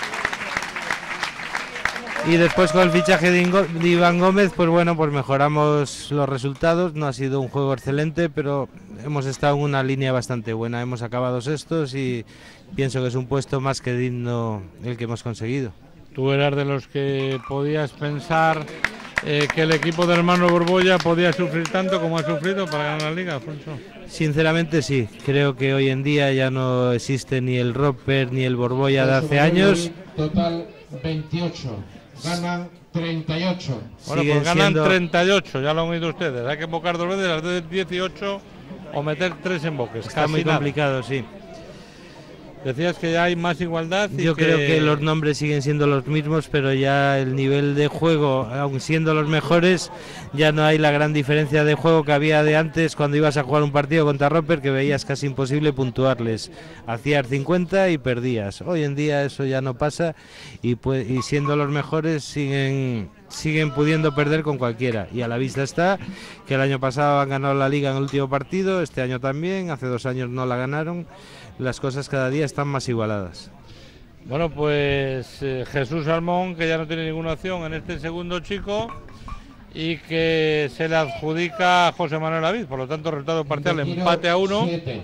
Y después con el fichaje de Iván Gómez, pues bueno, pues mejoramos los resultados. No ha sido un juego excelente, pero hemos estado en una línea bastante buena. Hemos acabado sextos y pienso que es un puesto más que digno el que hemos conseguido. ¿Tú eras de los que podías pensar que el equipo de hermano Borbolla podía sufrir tanto como ha sufrido para ganar la liga, Alfonso? Sinceramente sí, creo que hoy en día ya no existe ni el Roper ni el Borbolla de hace años. Total 28. Ganan 38. Bueno, pues ganan 38, ya lo han oído ustedes. Hay que embocar 2 veces, las de 18 o meter 3 emboques. Está muy complicado, sí. Decías que ya hay más igualdad. Yo creo que los nombres siguen siendo los mismos, pero ya el nivel de juego, aun siendo los mejores, ya no hay la gran diferencia de juego que había de antes cuando ibas a jugar un partido contra Roper, que veías casi imposible puntuarles. Hacías 50 y perdías. Hoy en día eso ya no pasa y siendo los mejores siguen pudiendo perder con cualquiera. Y a la vista está que el año pasado han ganado la liga en el último partido, este año también, hace 2 años no la ganaron. Las cosas cada día están más igualadas. Bueno, pues Jesús Salmón, que ya no tiene ninguna opción en este segundo chico, y que se le adjudica a José Manuel Laviz. Por lo tanto, resultado parcial, empate a 1.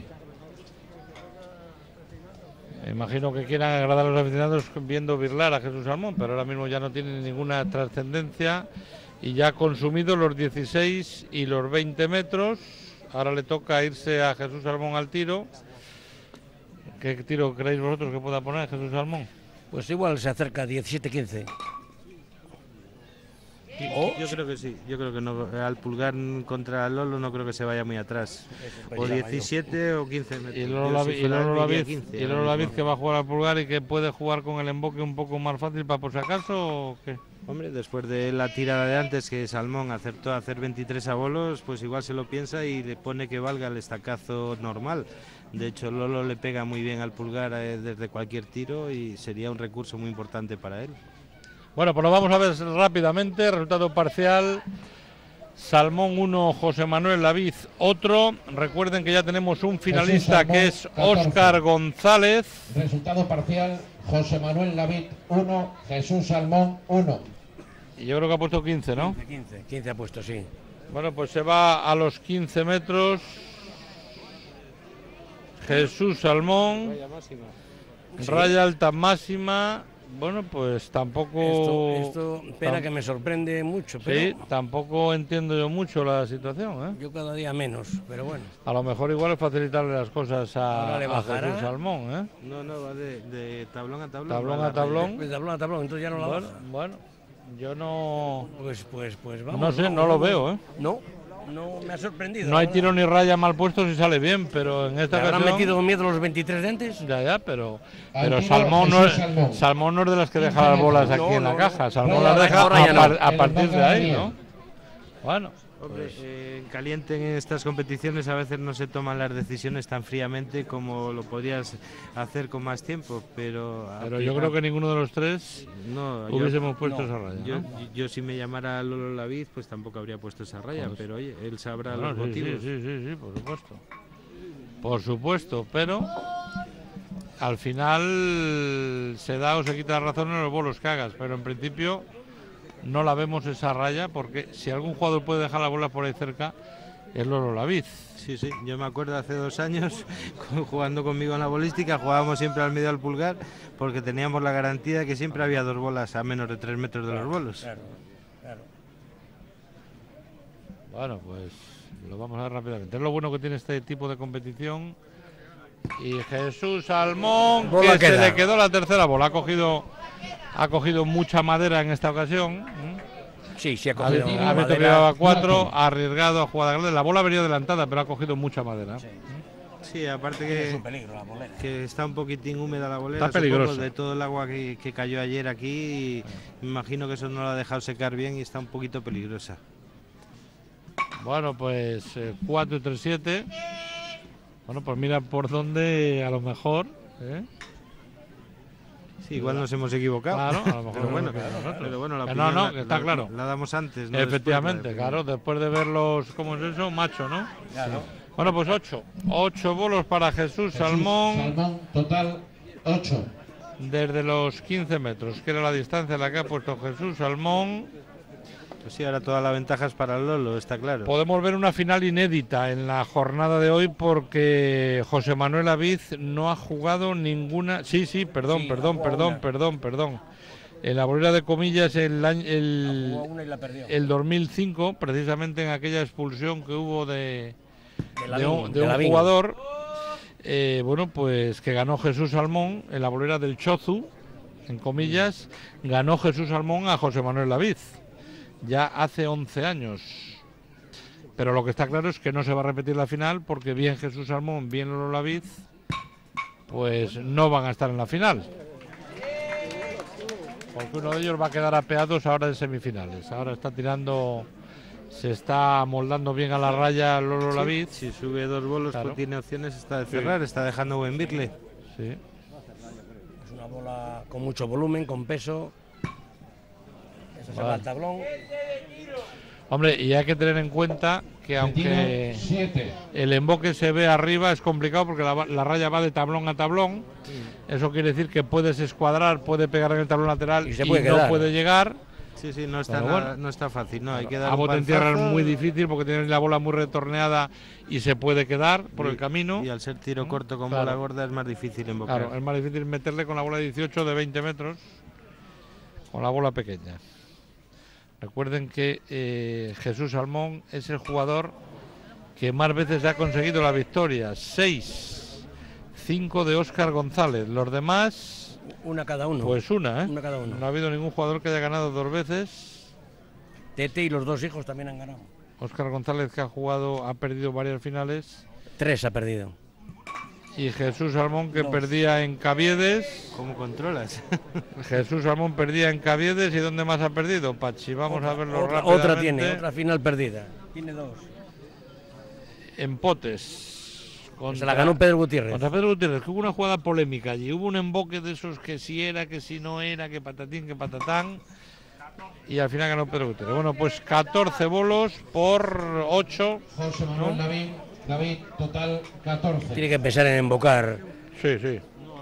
Imagino que quieran agradar a los aficionados viendo birlar a Jesús Salmón, pero ahora mismo ya no tiene ninguna trascendencia y ya ha consumido los 16 y los 20 metros. Ahora le toca irse a Jesús Salmón al tiro. ¿Qué tiro creéis vosotros que pueda poner Jesús Salmón? Pues igual se acerca a 17-15. Yo creo que sí, yo creo que no, al Pulgar contra Lolo no creo que se vaya muy atrás, o 17 o 15 metros. Y Lolo Laviz que va a jugar al Pulgar y que puede jugar con el emboque un poco más fácil para por si acaso, ¿o qué? Hombre, después de la tirada de antes que Salmón acertó a hacer 23 a bolos, pues igual se lo piensa y le pone que valga el estacazo normal. De hecho, Lolo le pega muy bien al Pulgar desde cualquier tiro y sería un recurso muy importante para él. Bueno, pues lo vamos a ver rápidamente. Resultado parcial: Salmón 1, José Manuel Laviz otro. Recuerden que ya tenemos un finalista Salmón, que es Óscar González. Resultado parcial: José Manuel Laviz 1, Jesús Salmón 1. Y yo creo que ha puesto 15, ¿no? 15 ha puesto, sí. Bueno, pues se va a los 15 metros. Jesús Salmón. Raya alta máxima. Bueno, pues tampoco... Esto pena que me sorprende mucho, pero... Sí, tampoco entiendo yo mucho la situación, ¿eh? Yo cada día menos, pero bueno. A lo mejor igual es facilitarle las cosas a Jesús Salmón, ¿eh? No, va de tablón a tablón. Tablón a tablón. De tablón a tablón, entonces ya no la baja. Bueno, yo no... Pues vamos. No sé, no lo veo, ¿eh? No me ha sorprendido. No hay tiro ni raya mal puesto si sale bien, pero en esta ocasión... ¿Habrán metido miedo los 23 de antes? Ya, pero Salmón no es de las que deja las bolas aquí en la caja. Salmón las deja a partir de ahí, ¿no? Bueno. Hombre, en caliente en estas competiciones a veces no se toman las decisiones tan fríamente como lo podrías hacer con más tiempo, pero yo creo que ninguno de los tres hubiésemos puesto esa raya. Yo si me llamara Lolo Laviz, pues tampoco habría puesto esa raya, pero oye, él sabrá los motivos. Sí, por supuesto. Por supuesto, pero al final se da o se quita razón en los bolos que hagas, pero en principio no la vemos esa raya, porque si algún jugador puede dejar la bola por ahí cerca es Lolo Laviz. Sí, yo me acuerdo hace 2 años jugando conmigo en la bolística, jugábamos siempre al medio al Pulgar porque teníamos la garantía de que siempre había 2 bolas a menos de 3 metros de los bolos. Claro. Bueno, pues lo vamos a ver rápidamente. Es lo bueno que tiene este tipo de competición. Y Jesús Salmón, que se le quedó la tercera bola, ha cogido mucha madera en esta ocasión. Sí, ha cogido ha visto que llevaba 4, ha arriesgado a jugada grande. La bola ha venido adelantada, pero ha cogido mucha madera. Sí, aparte que está un poquitín húmeda la bolera. Está peligrosa. De todo el agua que cayó ayer aquí, me imagino que eso no lo ha dejado secar bien y está un poquito peligrosa. Bueno, pues 4 y 3, 7. Bueno, pues mira por dónde a lo mejor... Sí, igual nos hemos equivocado. Claro, a lo mejor pero bueno, la opinión que está claro. La damos antes, ¿no? Efectivamente, claro, después de verlos, ¿cómo es eso? Macho, ¿no? Claro. Bueno, pues 8 bolos para Jesús Salmón. Salmón, total 8. Desde los 15 metros, que era la distancia en la que ha puesto Jesús Salmón. Pues sí, ahora toda la ventaja es para el Lolo, está claro. Podemos ver una final inédita en la jornada de hoy porque José Manuel Laviz no ha jugado ninguna... Perdón. En la bolera de comillas el 2005, precisamente en aquella expulsión que hubo de un jugador, bueno, pues que ganó Jesús Salmón en la bolera del Chozu, en comillas, ganó Jesús Salmón a José Manuel Laviz. Ya hace 11 años. Pero lo que está claro es que no se va a repetir la final porque bien Jesús Salmón, bien Lolo Laviz, pues no van a estar en la final. Porque uno de ellos va a quedar apeados ahora en semifinales. Ahora está tirando, se está amoldando bien a la raya Lolo Laviz. Si sube 2 bolos, claro, pues tiene opciones hasta de cerrar, está dejando buen birle. Sí. Es una bola con mucho volumen, con peso. Se va al tablón. Hombre, y hay que tener en cuenta que aunque el emboque se ve arriba, es complicado porque la raya va de tablón a tablón. Eso quiere decir que puedes escuadrar, puede pegar en el tablón lateral y no puede llegar. Sí, sí, no está, Pero bueno, no está fácil, no, hay que dar a un bote en tierra es balzazo muy difícil porque tienes la bola muy retorneada y se puede quedar por el camino. Y al ser tiro corto con Claro. bola gorda es más difícil embocar. Claro, es más difícil meterle con la bola de 18 de 20 metros, con la bola pequeña. Recuerden que Jesús Salmón es el jugador que más veces ha conseguido la victoria. 6, 5 de Óscar González. Los demás... Una cada uno. Pues una, ¿eh? Una cada uno. No ha habido ningún jugador que haya ganado 2 veces. Tete y los 2 hijos también han ganado. Óscar González, que ha perdido varias finales. 3 ha perdido. Y Jesús Salmón, que 2. perdía en Caviedes. ¿Cómo controlas? Jesús Salmón perdía en Caviedes. ¿Y dónde más ha perdido, Pachi? Vamos a verlo rápidamente. Otra tiene, otra final perdida. Tiene 2. En Potes. Se la ganó Pedro Gutiérrez. Contra Pedro Gutiérrez, que hubo una jugada polémica allí. Hubo un emboque de esos que si era, que si no era, que patatín, que patatán. Y al final ganó Pedro Gutiérrez. Bueno, pues 14 bolos por 8. José Manuel David, total 14. Tiene que pensar en embocar. Sí, sí.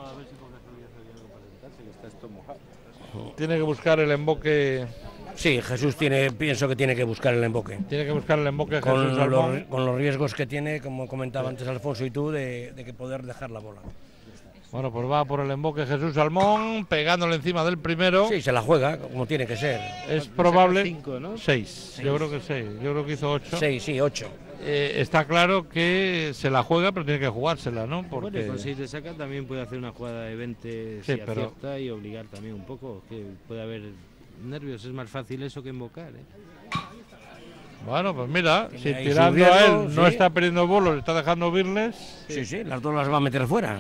Tiene que buscar el emboque. Sí, Jesús pienso que tiene que buscar el emboque. Tiene que buscar el emboque Jesús Salmón. Con los riesgos que tiene, como comentaba antes Alfonso y tú, de que poder dejar la bola. Bueno, pues va por el emboque Jesús Salmón, pegándole encima del primero. Sí, se la juega, como tiene que ser. Es probable. 5, ¿no? 6. Yo creo que 6. Yo creo que hizo 8. 6, sí, 8. Está claro que se la juega, pero tiene que jugársela, ¿no? Porque... Bueno, y con 6 de saca también puede hacer una jugada de 20 Sí, si pero- acierta y obligar también un poco, que puede haber nervios, es más fácil eso que embocar, ¿eh? Bueno, pues mira, Tiene si ahí tirando su a riesgo, él no sí. está perdiendo bolos, está dejando birles. Sí, sí, las 2 las va a meter fuera.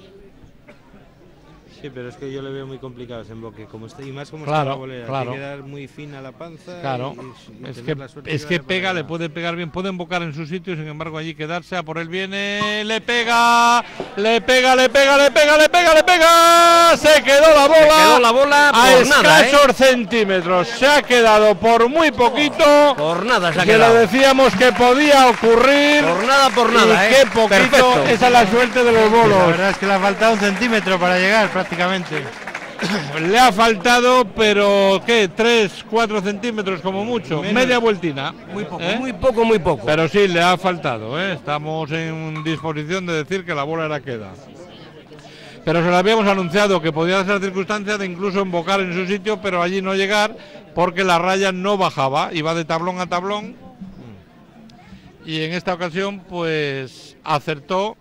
Sí, pero es que yo le veo muy complicado ese emboque, como está, y más como Claro, está la bolera, claro. tiene que dar muy fina la panza. Claro, y es tener la suerte que vaya por pega, ahí. le puede pegar bien, puede embocar en su sitio, sin embargo allí quedarse, a por él viene, le pega, le pega, le pega, le pega, le pega, le pega, se quedó la bola, Se quedó la bola a por nada, escasos centímetros, se ha quedado por muy poquito, Por nada se ha que le quedado. decíamos que podía ocurrir, Por nada, y qué poquito, Perfecto. esa es la suerte de los La bolos. verdad es que le ha faltado 1 centímetro para llegar prácticamente. Le ha faltado, pero ¿qué? 3, 4 centímetros como mucho, Menos. media vueltina. Muy poco, ¿Eh? muy poco, muy poco. Pero sí, le ha faltado, ¿eh? Estamos en disposición de decir que la bola era queda. Pero se lo habíamos anunciado que podía ser circunstancia de incluso embocar en su sitio, pero allí no llegar, porque la raya no bajaba, iba de tablón a tablón. Y en esta ocasión, pues, acertó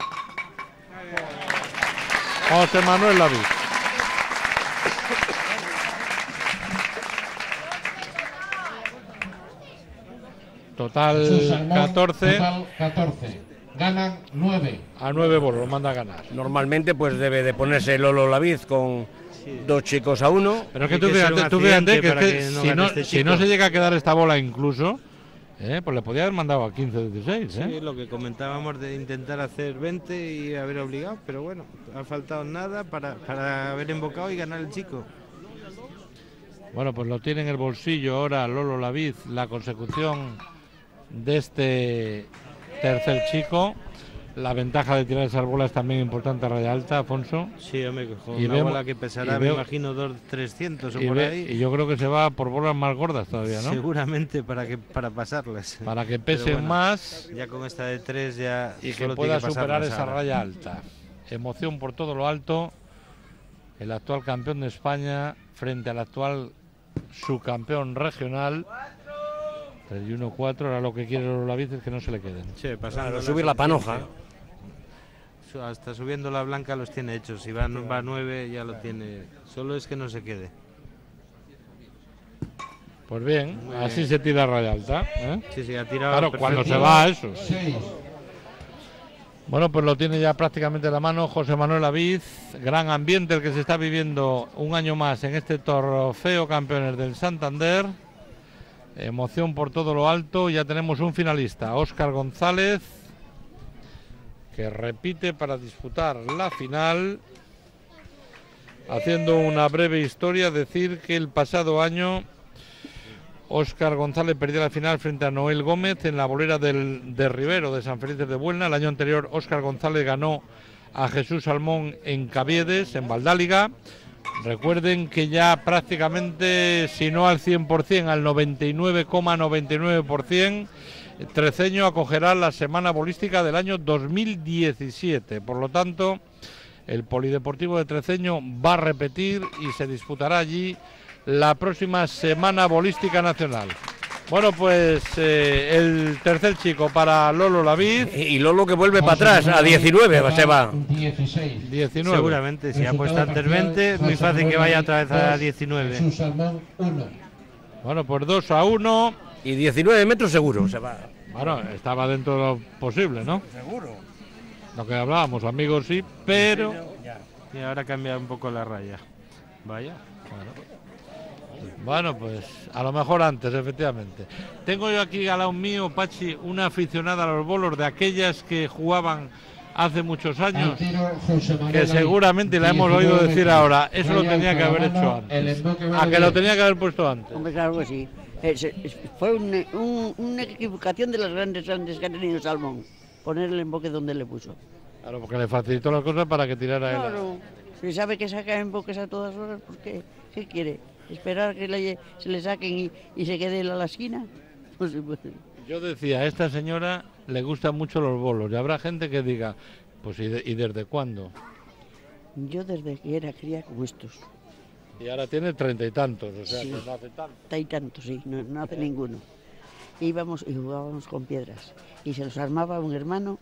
José Manuel David. Total Jesús Salmón, 14 total 14. Ganan 9. a 9 bolos, lo manda a ganar. Normalmente pues debe de ponerse Lolo Laviz con 2 chicos a 1. Pero es que Tiene tú que ser fíjate, un que, accidente es para que que no si, gane no, este si chico. no se llega a quedar esta bola incluso, pues le podía haber mandado a 15-16. Sí, lo que comentábamos de intentar hacer 20 y haber obligado, pero bueno, ha faltado nada para haber embocado y ganar el chico. Bueno, pues lo tiene en el bolsillo ahora Lolo Laviz, la consecución de este tercer chico. La ventaja de tirar esas bolas también importante a raya alta, Afonso. Sí, hombre, con Y una vemos- bola que pesará, y me veo- imagino, 300 o Y, por ve- ahí. y yo creo que se va por bolas más gordas todavía, ¿no? Seguramente para pasarlas. Para que Pero pesen bueno, más Ya con esta de 3 ya y que solo pueda tiene que superar pasarlas esa ahora. raya alta. Emoción por todo lo alto. El actual campeón de España frente al actual subcampeón regional. 3-1-4. Ahora lo que quiere Lolo Laviz es que no se le queden. Sí, pasando Claro, subir la panoja. Hasta subiendo la blanca los tiene hechos. Si va a 9 ya lo tiene. Solo es que no se quede. Pues bien, Muy así bien. se tira raya alta. ¿eh? Sí, sí, ha tirado. Claro, perfecto. cuando se va a eso. 6. Bueno, pues lo tiene ya prácticamente en la mano José Manuel Laviz. Gran ambiente el que se está viviendo un año más en este trofeo campeones del Santander. Emoción por todo lo alto. Ya tenemos un finalista, Óscar González, que repite para disputar la final. Haciendo una breve historia, decir que el pasado año Óscar González perdió la final frente a Noel Gómez en la bolera de Rivero de San Felices de Buelna. El año anterior Óscar González ganó a Jesús Salmón en Caviedes, en Valdáliga. Recuerden que ya prácticamente, si no al 100%, al 99,99%, Treceño acogerá la Semana Bolística del año 2017. Por lo tanto, el Polideportivo de Treceño va a repetir y se disputará allí la próxima Semana Bolística Nacional. Bueno, pues el tercer chico para Lolo Lavid. Y Lolo que vuelve para atrás, a 19 se va. 19. Seguramente, si ha puesto antes 20, muy fácil que vaya otra vez a 19. Jesús Salmón, 1. Bueno, pues 2-1. Y 19 metros seguro se va. Bueno, estaba dentro de lo posible, ¿no? Seguro. Lo que hablábamos, amigos, sí, pero... Y ahora cambia un poco la raya. Vaya. Bueno, pues a lo mejor antes, efectivamente. Tengo yo aquí al lado mío, Pachi, una aficionada a los bolos de aquellas que jugaban hace muchos años, que seguramente la hemos oído decir ahora. Eso lo tenía que haber hecho antes. A que lo tenía que haber puesto antes. Hombre, claro que sí. Fue una equivocación de las grandes que ha tenido Salmón. Poner el emboque donde le puso. Claro, porque le facilitó las cosas para que tirara él. Claro, si sabe que saca emboques a todas horas, ¿por qué? ¿Qué quiere? ¿Esperar que se le saquen y se quede él a la esquina? No se puede. Yo decía, a esta señora le gustan mucho los bolos y habrá gente que diga, pues ¿y desde cuándo? Yo desde que era cría como estos. Y ahora tiene 30 y tantos, o sea Sí, que no hace tanto. 30 y tantos, sí, no hace ninguno. Íbamos y jugábamos con piedras y se los armaba un hermano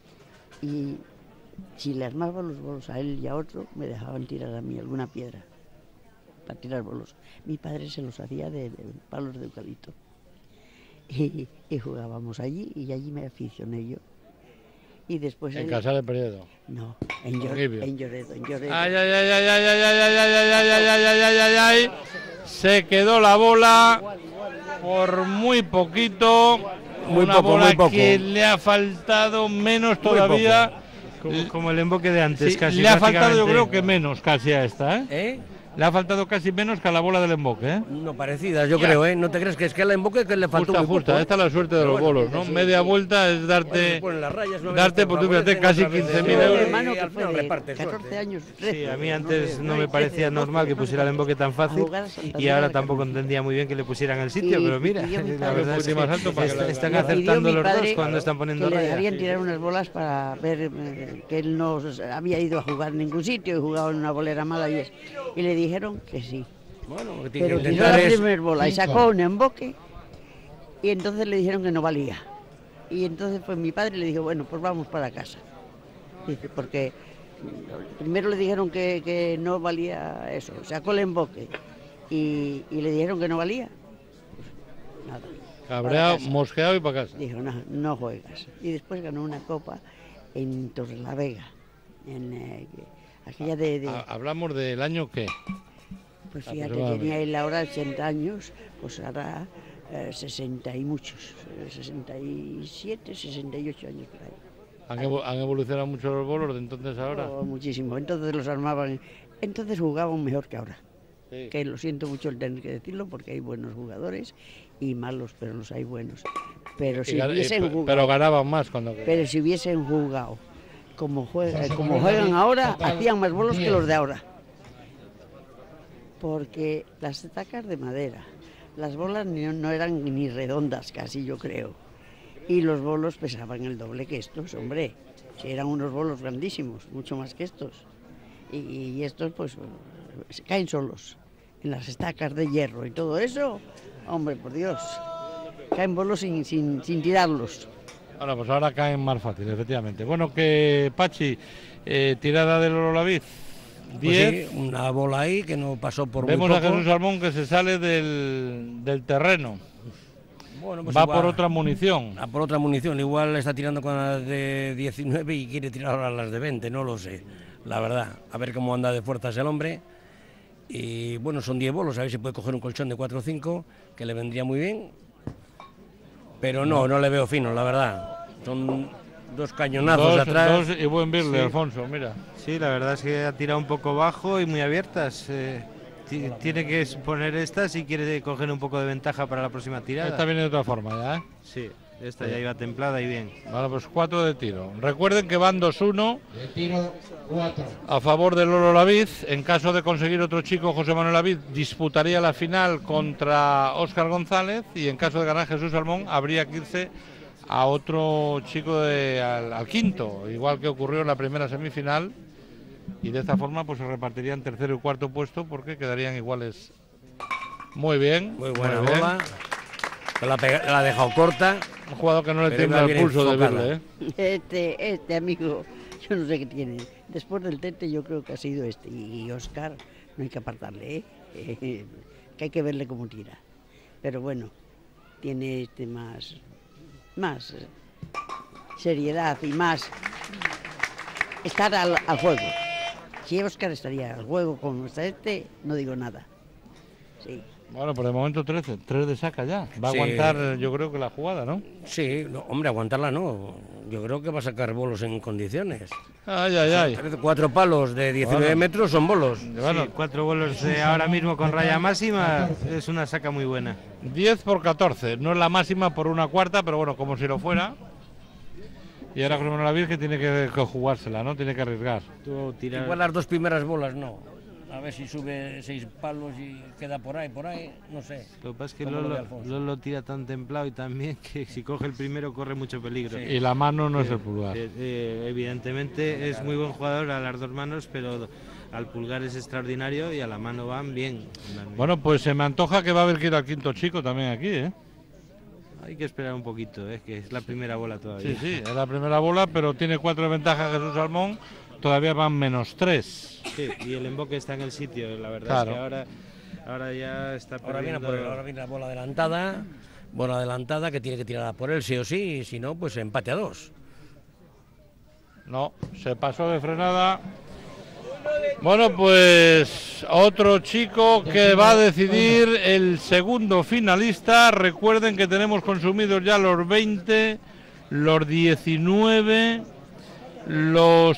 y si le armaba los bolos a él y a otro, me dejaban tirar a mí alguna piedra para tirar bolos. Mi padre se los hacía de palos de eucalipto y jugábamos allí y allí me aficioné yo. Y después ¿En Casal de Periedo? No, en Lloredo. Ay, ay, ay, ay, ay, ay, ay, ay, ay, ay, ay, ay, ay, ay. Se quedó la bola por muy poquito. Muy una poco, bola muy poco. que le ha faltado menos todavía. Como el emboque de antes, Sí, casi. le ha faltado yo prácticamente. creo que menos casi a esta, ¿eh? Le ha faltado casi menos que a la bola del emboque, ¿eh? No, parecidas, yo creo, ¿eh? No te crees que es que el emboque que le faltó Justa, muy justa. poco, ¿eh? Esta es la suerte de Pero los bueno, bolos, ¿no? sí, Media sí. vuelta es darte, Ponen las rayas, no darte pues tú fíjate, casi 15.000 euros. hermano que al fue final de repartes 14 suerte. años. Sí, a mí antes no me parecía normal que pusiera el emboque tan fácil y ahora tampoco entendía muy bien que le pusieran el sitio, pero mira, la verdad es que están acertando los dos cuando están poniendo que le rayas. dejarían tirar unas bolas para ver que él no había ido a jugar en ningún sitio y jugaba en una bolera mala y le dijeron que sí. Bueno, lo que tiene que Pero tiró intentar la es... primera bola y sacó un emboque y entonces le dijeron que no valía. Y entonces pues mi padre le dijo, bueno, pues vamos para casa. Dice, porque primero le dijeron que no valía eso, sacó el emboque y le dijeron que no valía. Pues, nada. Cabreado, mosqueado y para casa. Dijo, no, no juegas. Y después ganó una copa en Torrelavega, en aquella de... Hablamos del año qué. Pues fíjate, tenía él ahora 80 años, pues ahora 60 y muchos, 67, 68 años por ahí. Han evolucionado mucho los bolos de entonces a ahora. Oh, muchísimo, entonces los armaban, entonces jugaban mejor que ahora. Sí. Que lo siento mucho el tener que decirlo porque hay buenos jugadores y malos, pero los hay buenos. Pero si hubiesen jugado, pero ganaban más cuando... Pero si hubiesen jugado como juegan ahora, hacían más bolos que los de ahora. Porque las estacas de madera, las bolas no eran ni redondas casi, yo creo. Y los bolos pesaban el doble que estos, hombre. Si eran unos bolos grandísimos, mucho más que estos. Y estos pues se caen solos. En las estacas de hierro y todo eso, hombre, por Dios. Caen bolos sin tirarlos. Bueno, pues ahora caen más fácil, efectivamente. Bueno, que Pachi, tirada del Lolo Lavid. 10. Pues sí, una bola ahí que no pasó por Vemos muy a poco. Jesús Salmón que se sale del terreno. Bueno, pues va igual, por otra munición. por otra munición. Igual está tirando con las de 19 y quiere tirar ahora las de 20, no lo sé. La verdad, a ver cómo anda de fuerzas el hombre. Y bueno, son 10 bolos, a ver si puede coger un colchón de 4 o 5, que le vendría muy bien. Pero no le veo fino, la verdad. Son dos cañonazos atrás. Dos y buen birle, Sí. Alfonso, mira. Sí, la verdad es que ha tirado un poco bajo y muy abiertas. Tiene que poner estas si quiere coger un poco de ventaja para la próxima tirada. Esta viene de otra forma ya, ¿eh? Sí, Esta ya iba templada y bien. Vale, pues 4 de tiro. Recuerden que van 2-1. De tiro 4. A favor de Lolo Lavid. En caso de conseguir otro chico, José Manuel Lavid disputaría la final contra Óscar González, y en caso de ganar Jesús Salmón habría que irse a otro chico al quinto, igual que ocurrió en la primera semifinal, y de esta forma pues se repartirían tercero y cuarto puesto porque quedarían iguales. Muy bien. Muy buena bola. La ha dejado corta. Un jugador que no le tiembla el pulso de verle, ¿eh? Este amigo, yo no sé qué tiene. Después del Tete yo creo que ha sido este. Y Óscar, no hay que apartarle, que hay que verle cómo tira. Pero bueno, tiene este más seriedad y más estar al juego. Si Óscar estaría al juego como está este, no digo nada. Sí. Bueno, por el momento 13, 3 de saca ya. Va a aguantar, yo creo que la jugada, ¿no? Sí, no, hombre, aguantarla no. Yo creo que va a sacar bolos en condiciones. Ay, ay, ay. 4 palos de 19 metros son bolos. Bueno, 4 bolos ahora mismo con raya máxima, es una saca muy buena. 10 por 14, no es la máxima por una cuarta, pero bueno, como si lo fuera. Y ahora José Manuel Lavid que tiene que jugársela, ¿no? Tiene que arriesgar. Igual las 2 primeras bolas no. A ver si sube 6 palos y queda por ahí, no sé. Lo que pasa es que Lolo tira tan templado y también que si coge el primero corre mucho peligro. Sí. Y la mano no es el pulgar. Evidentemente es muy buen jugador a las 2 manos, pero al pulgar es extraordinario y a la mano van bien. Bueno, pues se me antoja que va a haber que ir al quinto chico también aquí, ¿eh? Hay que esperar un poquito, que es la primera bola todavía. Sí, es la primera bola, pero tiene 4 de ventaja Jesús Salmón. Todavía van -3. Sí, y el emboque está en el sitio, la verdad claro. Es que ahora ya está perdiendo... Ahora viene la bola adelantada, que tiene que tirarla por él sí o sí, y si no, pues empate a 2. No, se pasó de frenada. Bueno, pues otro chico que va a decidir el segundo finalista. Recuerden que tenemos consumidos ya los 20, los 19, los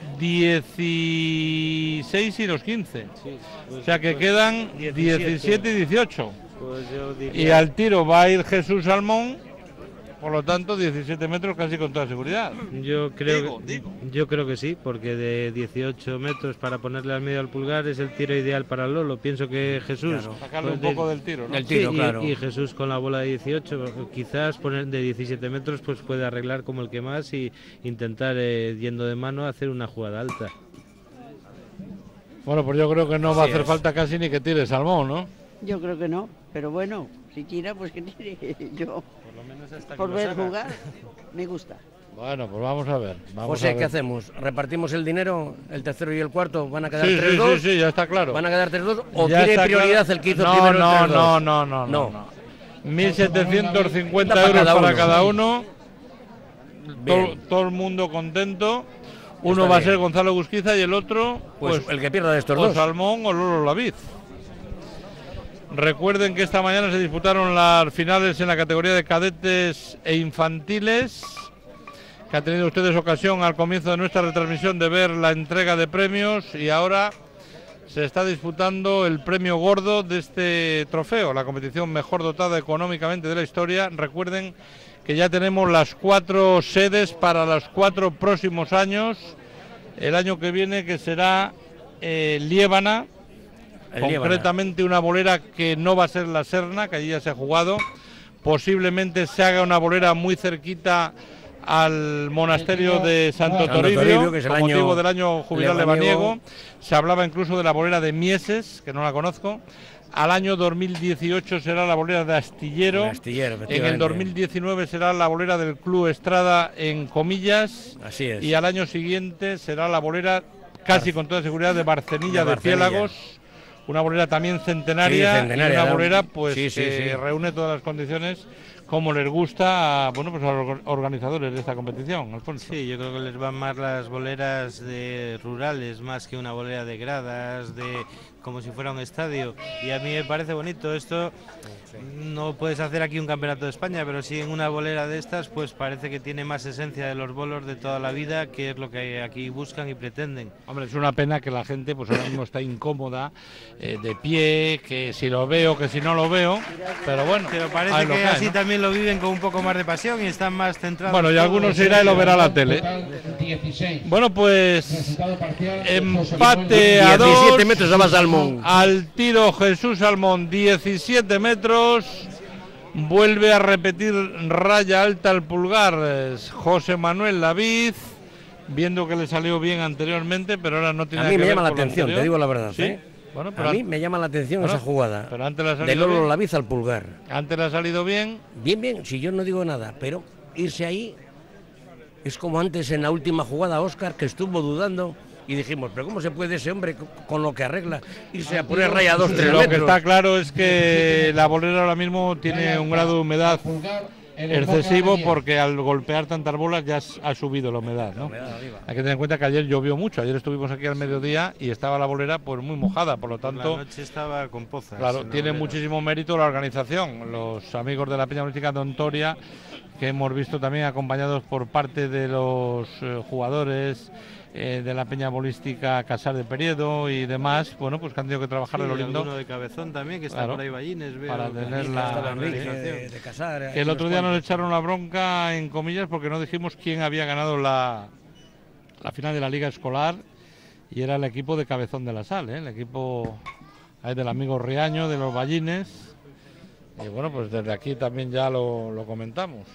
16 y los 15. Sí, pues, o sea que quedan 17 y 18. Pues y al tiro va a ir Jesús Salmón, por lo tanto 17 metros casi con toda seguridad. Yo creo que sí, porque de 18 metros para ponerle al medio al pulgar es el tiro ideal para Lolo. Pienso que Jesús... Claro, sacarle un poco del tiro, ¿no? Del tiro, sí, claro. Y Jesús con la bola de 18, quizás poner de 17 metros pues puede arreglar como el que más y intentar, yendo de mano, hacer una jugada alta. Bueno, pues yo creo que no va a hacer falta casi ni que tire Salmón, ¿no? Yo creo que no, pero bueno, si tira, pues que tire. Yo, por lo menos hasta por ver jugar, me gusta. Bueno, pues vamos a ver. José, ¿qué hacemos? ¿Repartimos el dinero? ¿El tercero y el cuarto van a quedar 3-2? Sí, ya está claro. ¿Van a quedar 3-2? ¿O quiere prioridad el que hizo primero? No. 1.750 euros para cada uno. Todo el mundo contento. Uno va a ser Gonzalo Busquiza y el otro, pues el que pierda de estos dos. O Salmón o Lolo Lavid. Recuerden que esta mañana se disputaron las finales en la categoría de cadetes e infantiles, que han tenido ustedes ocasión al comienzo de nuestra retransmisión de ver la entrega de premios, y ahora se está disputando el premio gordo de este trofeo, la competición mejor dotada económicamente de la historia. Recuerden que ya tenemos las 4 sedes para los 4 próximos años. El año que viene, que será Liébana, concretamente una bolera que no va a ser la Serna, que allí ya se ha jugado. Posiblemente se haga una bolera muy cerquita al monasterio de Santo Toribio, que es con motivo del año jubilar lebaniego. Se hablaba incluso de la bolera de Mieses, que no la conozco. Al año 2018 será la bolera de Astillero. En el 2019 será la bolera del Club Estrada en Comillas. Así es. Y al año siguiente será la bolera, casi con toda seguridad, de Barcenilla de Piélagos. Una bolera también centenaria, y una bolera pues que reúne todas las condiciones como les gusta a los organizadores de esta competición, Alfonso. Sí, yo creo que les van más las boleras rurales, más que una bolera de gradas, como si fuera un estadio, y a mí me parece bonito. Esto no puedes hacer aquí un campeonato de España, pero sí en una bolera de estas, pues parece que tiene más esencia de los bolos de toda la vida, que es lo que aquí buscan y pretenden. Hombre, es una pena que la gente pues ahora mismo está incómoda, de pie, que si lo veo, que si no lo veo, pero bueno, pero parece que así también lo viven con un poco más de pasión y están más centrados. Bueno, y algunos irá y lo verá a la tele. Bueno, pues empate a 2. 17 metros a Salmón. Al tiro Jesús Salmón, 17 metros. Vuelve a repetir raya alta al pulgar José Manuel David, viendo que le salió bien anteriormente, pero ahora no tiene nada que ver. A mí me llama la atención, te digo la verdad. ¿Sí? Bueno, pero a mí me llama la atención esa jugada. Pero antes le ha de Lolo Laviz al pulgar. Antes le ha salido bien. Bien, si yo no digo nada, pero irse ahí es como antes en la última jugada Óscar, que estuvo dudando. Y dijimos, pero ¿cómo se puede ese hombre con lo que arregla irse a poner raya 2-3 metros? Lo que está claro es que la bolera ahora mismo tiene un grado de humedad excesivo, porque al golpear tantas bolas ya ha subido la humedad, ¿no? Hay que tener en cuenta que ayer llovió mucho. Ayer estuvimos aquí al mediodía y estaba la bolera pues muy mojada, por lo tanto la noche estaba con pozas. Claro, tiene muchísimo mérito la organización, los amigos de la Peña Bolística de Ontoria, que hemos visto también acompañados por parte de los jugadores de la Peña Bolística Casar de Periedo y demás, bueno, pues que han tenido que trabajar de lo lindo. Uno de Cabezón también, que está por ahí Ballines, veo, para tener la de Casar. Que el otro día nos echaron la bronca, en comillas, porque no dijimos quién había ganado la final de la Liga Escolar, y era el equipo de Cabezón de la Sal, el equipo del amigo Riaño, de los Ballines, y bueno, pues desde aquí también ya lo comentamos,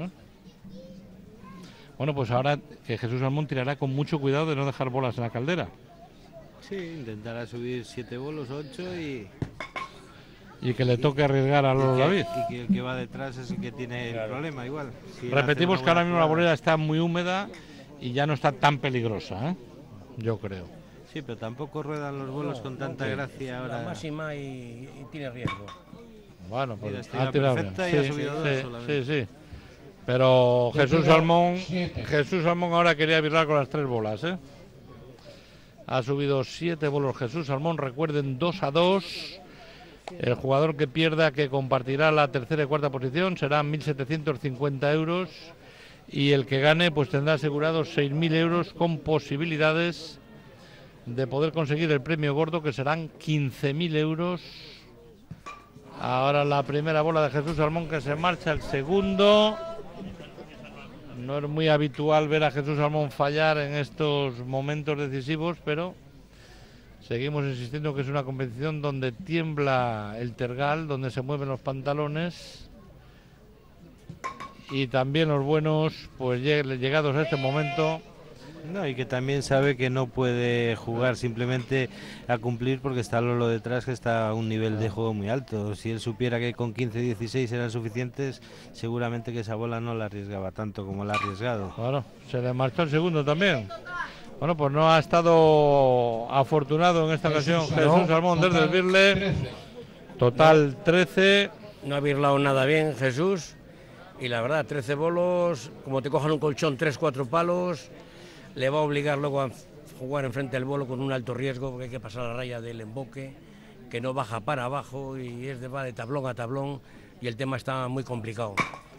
Bueno, pues ahora que Jesús Salmón tirará con mucho cuidado de no dejar bolas en la caldera. Sí, intentará subir 7 bolos, 8 y que le toque arriesgar a Lolo David. Y que el que va detrás es el que tiene el problema igual. Si repetimos que ahora mismo la bolera está muy húmeda y ya no está tan peligrosa, yo creo. Sí, pero tampoco ruedan los bolos con tanta gracia ahora. La máxima y tiene riesgo. Bueno, pues ha tirado perfecta y ha subido 2 solamente. Sí. Pero Jesús Salmón ahora quería virlar con las 3 bolas, Ha subido 7 bolos Jesús Salmón, recuerden, 2-2. El jugador que pierda, que compartirá la tercera y cuarta posición, serán 1.750 euros. Y el que gane, pues tendrá asegurados 6.000 euros, con posibilidades de poder conseguir el premio gordo, que serán 15.000 euros. Ahora la primera bola de Jesús Salmón, que se marcha el segundo. No es muy habitual ver a Jesús Salmón fallar en estos momentos decisivos, pero seguimos insistiendo que es una competición donde tiembla el tergal, donde se mueven los pantalones, y también los buenos, pues llegados a este momento. No, y que también sabe que no puede jugar simplemente a cumplir, porque está Lolo detrás, que está a un nivel de juego muy alto. Si él supiera que con 15-16 eran suficientes, seguramente que esa bola no la arriesgaba tanto como la ha arriesgado. Claro, se le marchó el segundo también. Bueno, pues no ha estado afortunado en esta ocasión Jesús Salmón desde el birle. Total 13. No ha birlado nada bien Jesús, y la verdad, 13 bolos, como te cojan un colchón 3-4 palos, le va a obligar luego a jugar enfrente del bolo con un alto riesgo, porque hay que pasar la raya del emboque, que no baja para abajo y va de tablón a tablón, y el tema está muy complicado.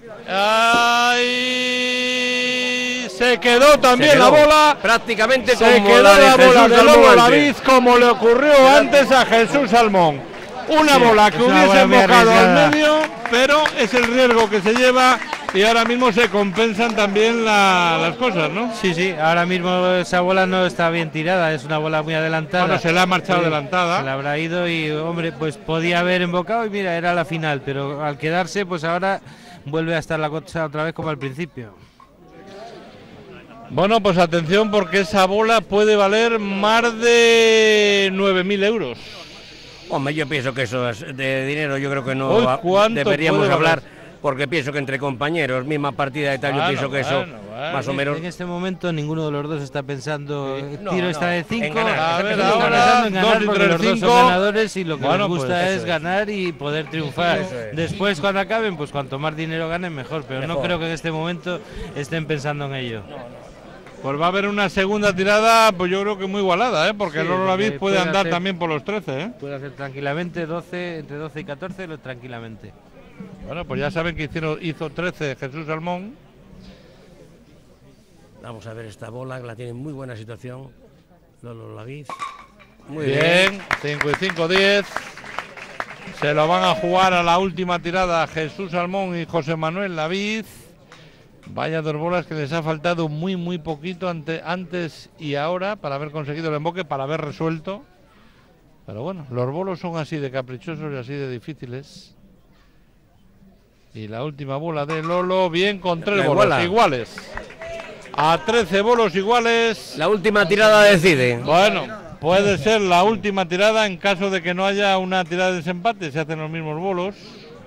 ¡Ay! Se quedó también la bola. Prácticamente se como quedó la bola de Lolo David, como le ocurrió antes a Jesús Salmón. Una bola que hubiese embocado al medio, pero es el riesgo que se lleva. Y ahora mismo se compensan también las cosas, ¿no? Sí, ahora mismo esa bola no está bien tirada, es una bola muy adelantada. Bueno, se la ha marchado adelantada. Se la habrá ido y, hombre, pues podía haber embocado y mira, era la final, pero al quedarse, pues ahora vuelve a estar la cosa otra vez como al principio. Bueno, pues atención, porque esa bola puede valer más de 9.000 euros. Hombre, yo pienso que eso es de dinero, yo creo que no deberíamos hablar. Porque pienso que entre compañeros, misma partida y tal, yo pienso que eso más o menos. En este momento ninguno de los dos está pensando, tiro esta de 5, en ganar. Está pensando en ganar, porque los dos son ganadores y lo que les gusta es ganar y poder triunfar. Después, cuando acaben, pues cuanto más dinero ganen, mejor, pero no creo que en este momento estén pensando en ello. Pues va a haber una segunda tirada, pues yo creo que muy igualada, porque Sí, Lolo Laviz puede andar hacer- también por los 13, ¿eh? Puede hacer tranquilamente 12, entre 12 y 14, tranquilamente. Bueno, pues ya saben que hizo 13 Jesús Salmón. Vamos a ver esta bola, que la tiene en muy buena situación. Lolo Laviz. Muy Bien, 5 y 5, 10. Se lo van a jugar a la última tirada Jesús Salmón y José Manuel Laviz. Vaya dos bolas que les ha faltado muy poquito antes y ahora para haber conseguido el emboque, para haber resuelto. Pero bueno, los bolos son así de caprichosos y así de difíciles. Y la última bola de Lolo, bien con 3 bolos iguales. A 13 bolos iguales. La última tirada decide. Bueno, puede ser la última tirada en caso de que no haya una tirada de desempate, se hacen los mismos bolos.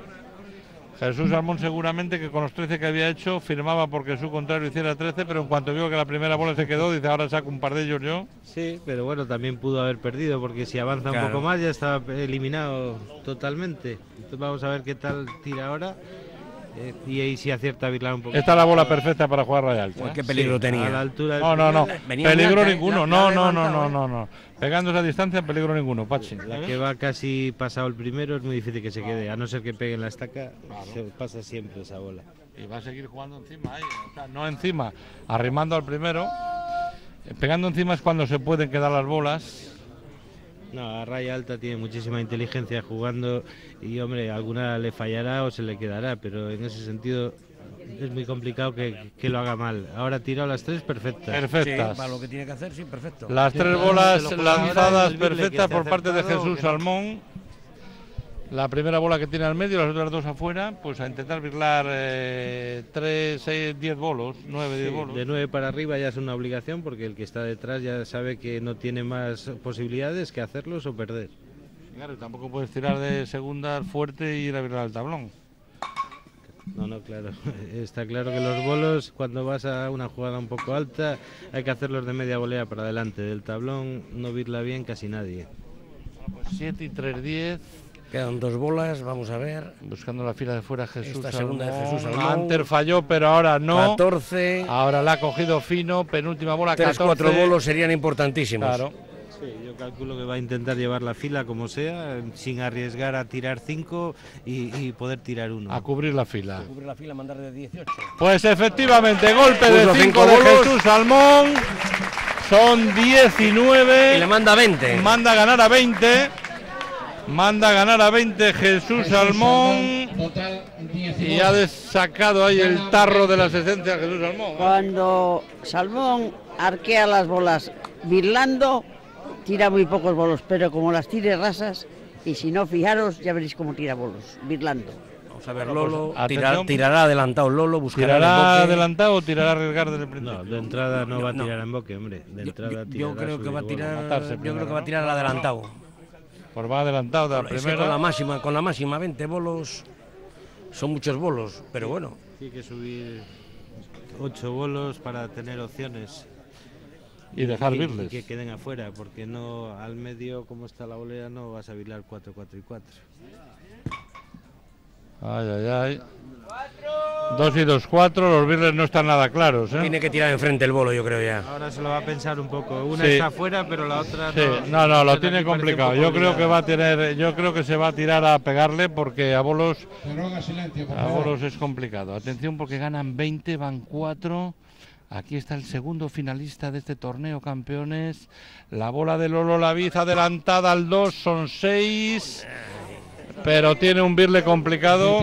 Jesús Salmón seguramente que con los 13 que había hecho firmaba porque su contrario hiciera 13, pero en cuanto vio que la primera bola se quedó, dice ahora saco un par de ellos yo. Sí, pero bueno, también pudo haber perdido, porque si avanza Claro. un poco más ya estaba eliminado totalmente. Entonces vamos a ver qué tal tira ahora. Y ahí sí acierta a virlar un poco. Esta es la bola perfecta para jugar raya alta. Pues qué peligro tenía. A la altura del No. primer- Peligro ninguno. No. Pegándose a distancia, peligro ninguno, Pachi. La que va casi pasado el primero es muy difícil que se quede, a no ser que pegue en la estaca, se pasa siempre esa bola. Y va a seguir jugando encima ahí, o sea, no encima, arrimando al primero. Pegando encima es cuando se pueden quedar las bolas. No, a raya alta tiene muchísima inteligencia jugando y, hombre, alguna le fallará o se le quedará, pero en ese sentido es muy complicado que lo haga mal. Ahora tiró las 3 perfectas. Perfectas. Sí, para lo que tiene que hacer, sí, perfecto. Las 3 bolas lanzadas perfectas por parte de Jesús Salmón. Salmón. La primera bola que tiene al medio, las otras 2 afuera, pues a intentar virlar 3, 6, 10 bolos, 9, 10 bolos. De 9 para arriba ya es una obligación, porque el que está detrás ya sabe que no tiene más posibilidades que hacerlos o perder. Claro, y tampoco puedes tirar de segunda fuerte y ir a virlar al tablón. No, claro. Está claro que los bolos, cuando vas a una jugada un poco alta, hay que hacerlos de media volea para adelante. Del tablón no virla bien casi nadie. Pues 7 y 3, 10. Quedan 2 bolas, vamos a ver. Buscando la fila de fuera Jesús Esta segunda de Salmón. Jesús Salmón. Antes falló, pero ahora no. 14. Ahora la ha cogido fino, penúltima bola, 3, 14. 4 bolos serían importantísimos. Claro. Sí, yo calculo que va a intentar llevar la fila como sea, sin arriesgar a tirar 5 y poder tirar 1. A cubrir la fila. Cubrir la fila, mandar de 18. Pues efectivamente, golpe de Puso 5 cinco de bolos. Jesús Salmón. Son 19. Y le manda 20. Manda a ganar a 20. Manda a ganar a 20 Jesús Salmón. Total 19. Y ha sacado ahí el tarro de las esencias Jesús Salmón. Cuando Salmón arquea las bolas virlando, tira muy pocos bolos, pero como las tire rasas, y si no, fijaros, ya veréis cómo tira bolos, virlando. Vamos a ver, Lolo. Pues, atención. Tirará adelantado Lolo, buscará el ¿Tirará emboque. adelantado o tirará a arriesgar desde el principio? No, de entrada no va a No. tirar en boque, hombre. De entrada Yo tirará creo que va a subir bola. tirar. matarse Yo primero, creo que va a ¿no? tirar al adelantado. Pues va adelantado de la Es que primera. con la máxima 20 bolos. Son muchos bolos, pero bueno. Tiene que subir 8 bolos para tener opciones. Y dejar Y virles. que queden afuera, porque no al medio, como está la bolera, no vas a virlar 4, 4 y 4. Ay. 2 y 2, 4. Los virles no están nada claros, ¿eh? Tiene que tirar enfrente el bolo, yo creo ya. Ahora se lo va a pensar un poco. Una Sí. está afuera, pero la otra Sí, no. no, lo Aquí tiene parece complicado. un Yo poco creo que obligada. yo creo que se va a tirar a pegarle porque a bolos Pero haga silencio, por A favor. bolos es complicado. Atención porque ganan 20, van 4. Aquí está el segundo finalista de este torneo, campeones. La bola de Lolo Laviz adelantada al 2, son 6. Pero tiene un birle complicado.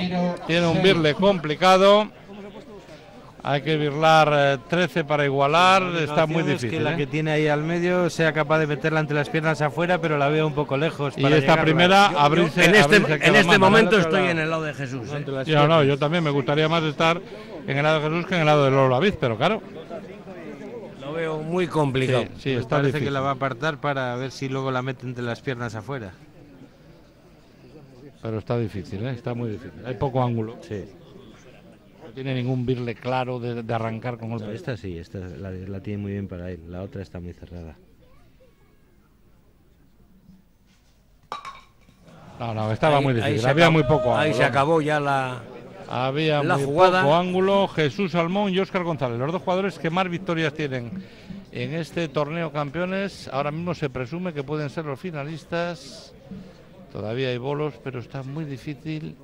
Hay que birlar 13 para igualar. Está muy La opción es difícil. que la ¿eh? que tiene ahí al medio sea capaz de meterla entre las piernas afuera, pero la veo un poco lejos. Y para esta llegarla. primera, abrirse. En abrirse este cada mano. momento Al otro estoy lado. en el lado de Jesús. No, entre las Yo no, piernas. yo también me gustaría más estar en el lado de Jesús que en el lado de Lolo Laviz, pero claro. Lo veo muy complicado. Sí, Me está parece difícil. que la va a apartar para ver si luego la mete entre las piernas afuera. Pero está difícil, ¿eh? Está muy difícil. Hay poco ángulo. Sí. No tiene ningún birle claro de arrancar con golpe. Esta sí, esta la tiene muy bien para él. La otra está muy cerrada. No, estaba muy difícil. se Había acabó- muy poco ángulo. Ahí se acabó ya la. Había la muy jugada. poco ángulo. Jesús Salmón y Óscar González, los dos jugadores que más victorias tienen en este torneo campeones. Ahora mismo se presume que pueden ser los finalistas. Todavía hay bolos, pero está muy difícil.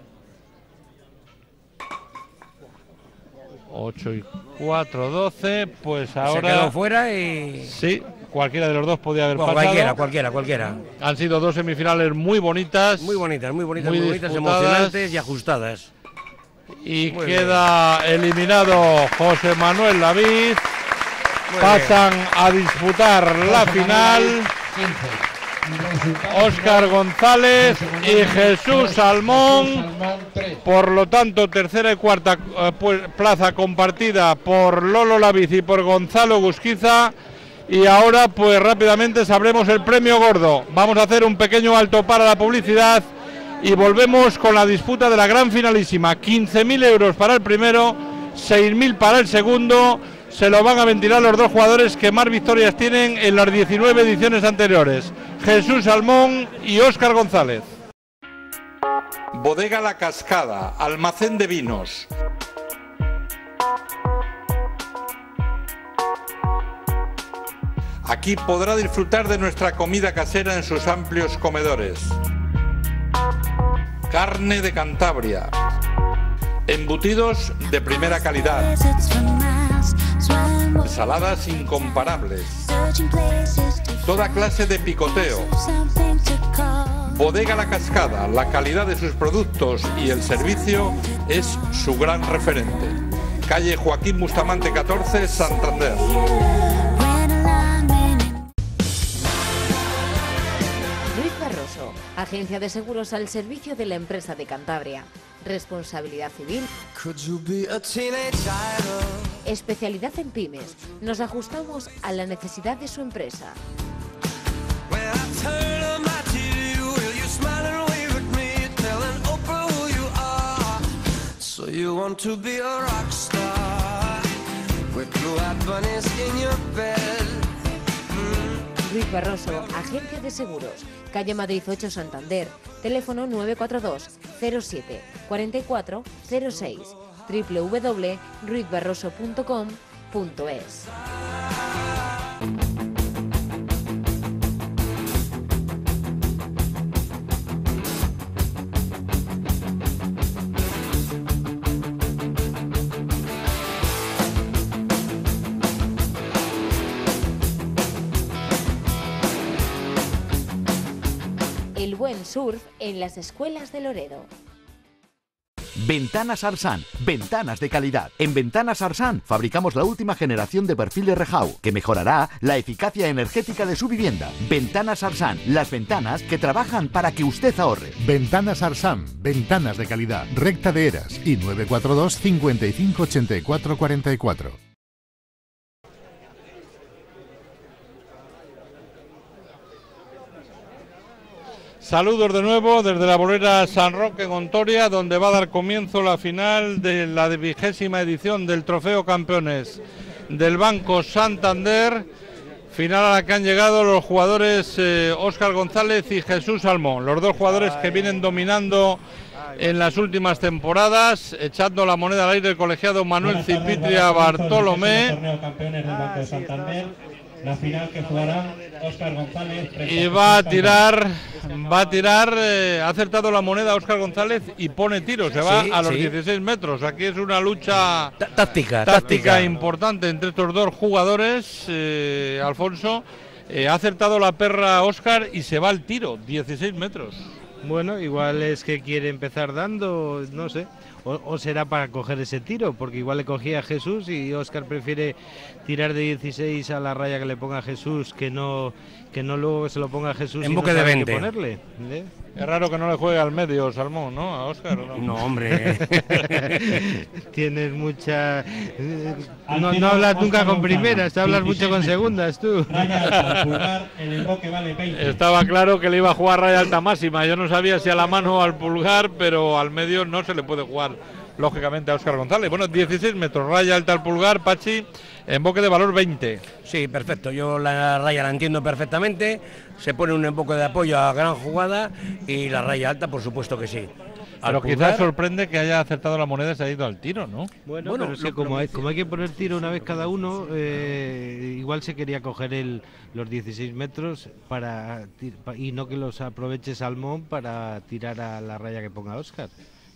8 y 4, 12. Pues ahora se quedó fuera y... Sí, cualquiera de los dos podía haber pasado. Cualquiera. Han sido dos semifinales muy bonitas. Muy bonitas, disputadas, emocionantes y ajustadas. Y Muy queda eliminado José Manuel David. Pasan a disputar la final Óscar González y Jesús Salmón. Por lo tanto, tercera y cuarta plaza compartida por Lolo Laviz y por Gonzalo Gusquiza. Y ahora pues rápidamente sabremos el premio gordo. Vamos a hacer un pequeño alto para la publicidad y volvemos con la disputa de la gran finalísima. 15.000 euros para el primero, 6.000 para el segundo. Se lo van a ventilar los dos jugadores que más victorias tienen en las 19 ediciones anteriores, Jesús Salmón y Óscar González. Bodega La Cascada, almacén de vinos. Aquí podrá disfrutar de nuestra comida casera en sus amplios comedores. Carne de Cantabria. Embutidos de primera calidad. Ensaladas incomparables. Toda clase de picoteo. Bodega La Cascada, la calidad de sus productos y el servicio es su gran referente. Calle Joaquín Bustamante 14, Santander. Ruiz Barroso, agencia de seguros al servicio de la empresa de Cantabria. Responsabilidad civil. Especialidad en pymes. Nos ajustamos a la necesidad de su empresa. Ruiz Barroso, agencia de seguros, calle Madrid 8, Santander, teléfono 942 07 44 06, www.ruizbarroso.com.es. El buen surf en las escuelas de Loredo. Ventanas Arsan, ventanas de calidad. En Ventanas Arsan fabricamos la última generación de perfiles Rejau, que mejorará la eficacia energética de su vivienda. Ventanas Arsan, las ventanas que trabajan para que usted ahorre. Ventanas Arsan, ventanas de calidad. Recta de Eras y 942 55 84 44. Saludos de nuevo desde la bolera San Roque en Ontoria, donde va a dar comienzo la final de la 20ª edición del Trofeo Campeones del Banco Santander. Final a la que han llegado los jugadores Óscar González y Jesús Salmón, los dos jugadores que vienen dominando en las últimas temporadas, echando la moneda al aire el colegiado Manuel Cipitria Bartolomé. Torneo Campeones del Banco de Santander. La final que jugará Óscar González. Y va a tirar, ha acertado la moneda Óscar González y pone tiro, se va a los 16 metros. Aquí es una lucha táctica importante entre estos dos jugadores, Alfonso. Ha acertado la perra Óscar y se va al tiro, 16 metros. Bueno, igual es que quiere empezar dando, no sé, o será para coger ese tiro, porque igual le cogía a Jesús y Óscar prefiere tirar de 16 a la raya que le ponga a Jesús, que no luego que se lo ponga a Jesús en boque de 20. Ponerle. Es raro que no le juegue al medio Salmón, ¿no? A Óscar. No, hombre. Tienes mucha... No hablas nunca con primeras, hablas mucho con segundas, tú. Estaba claro que le iba a jugar raya alta máxima. Yo no sabía si a la mano o al pulgar, pero al medio no se le puede jugar, lógicamente, a Óscar González. Bueno, 16 metros, raya alta al pulgar, Pachi, emboque de valor 20. Sí, perfecto, yo la raya la entiendo perfectamente, se pone un emboque de apoyo a gran jugada y la raya alta, por supuesto que sí. Pero quizás sorprende que haya acertado la moneda y se ha ido al tiro, ¿no? Bueno, pero sí, como hay que poner tiro una vez cada uno, igual se quería coger los 16 metros y no que los aproveche Salmón para tirar a la raya que ponga Óscar.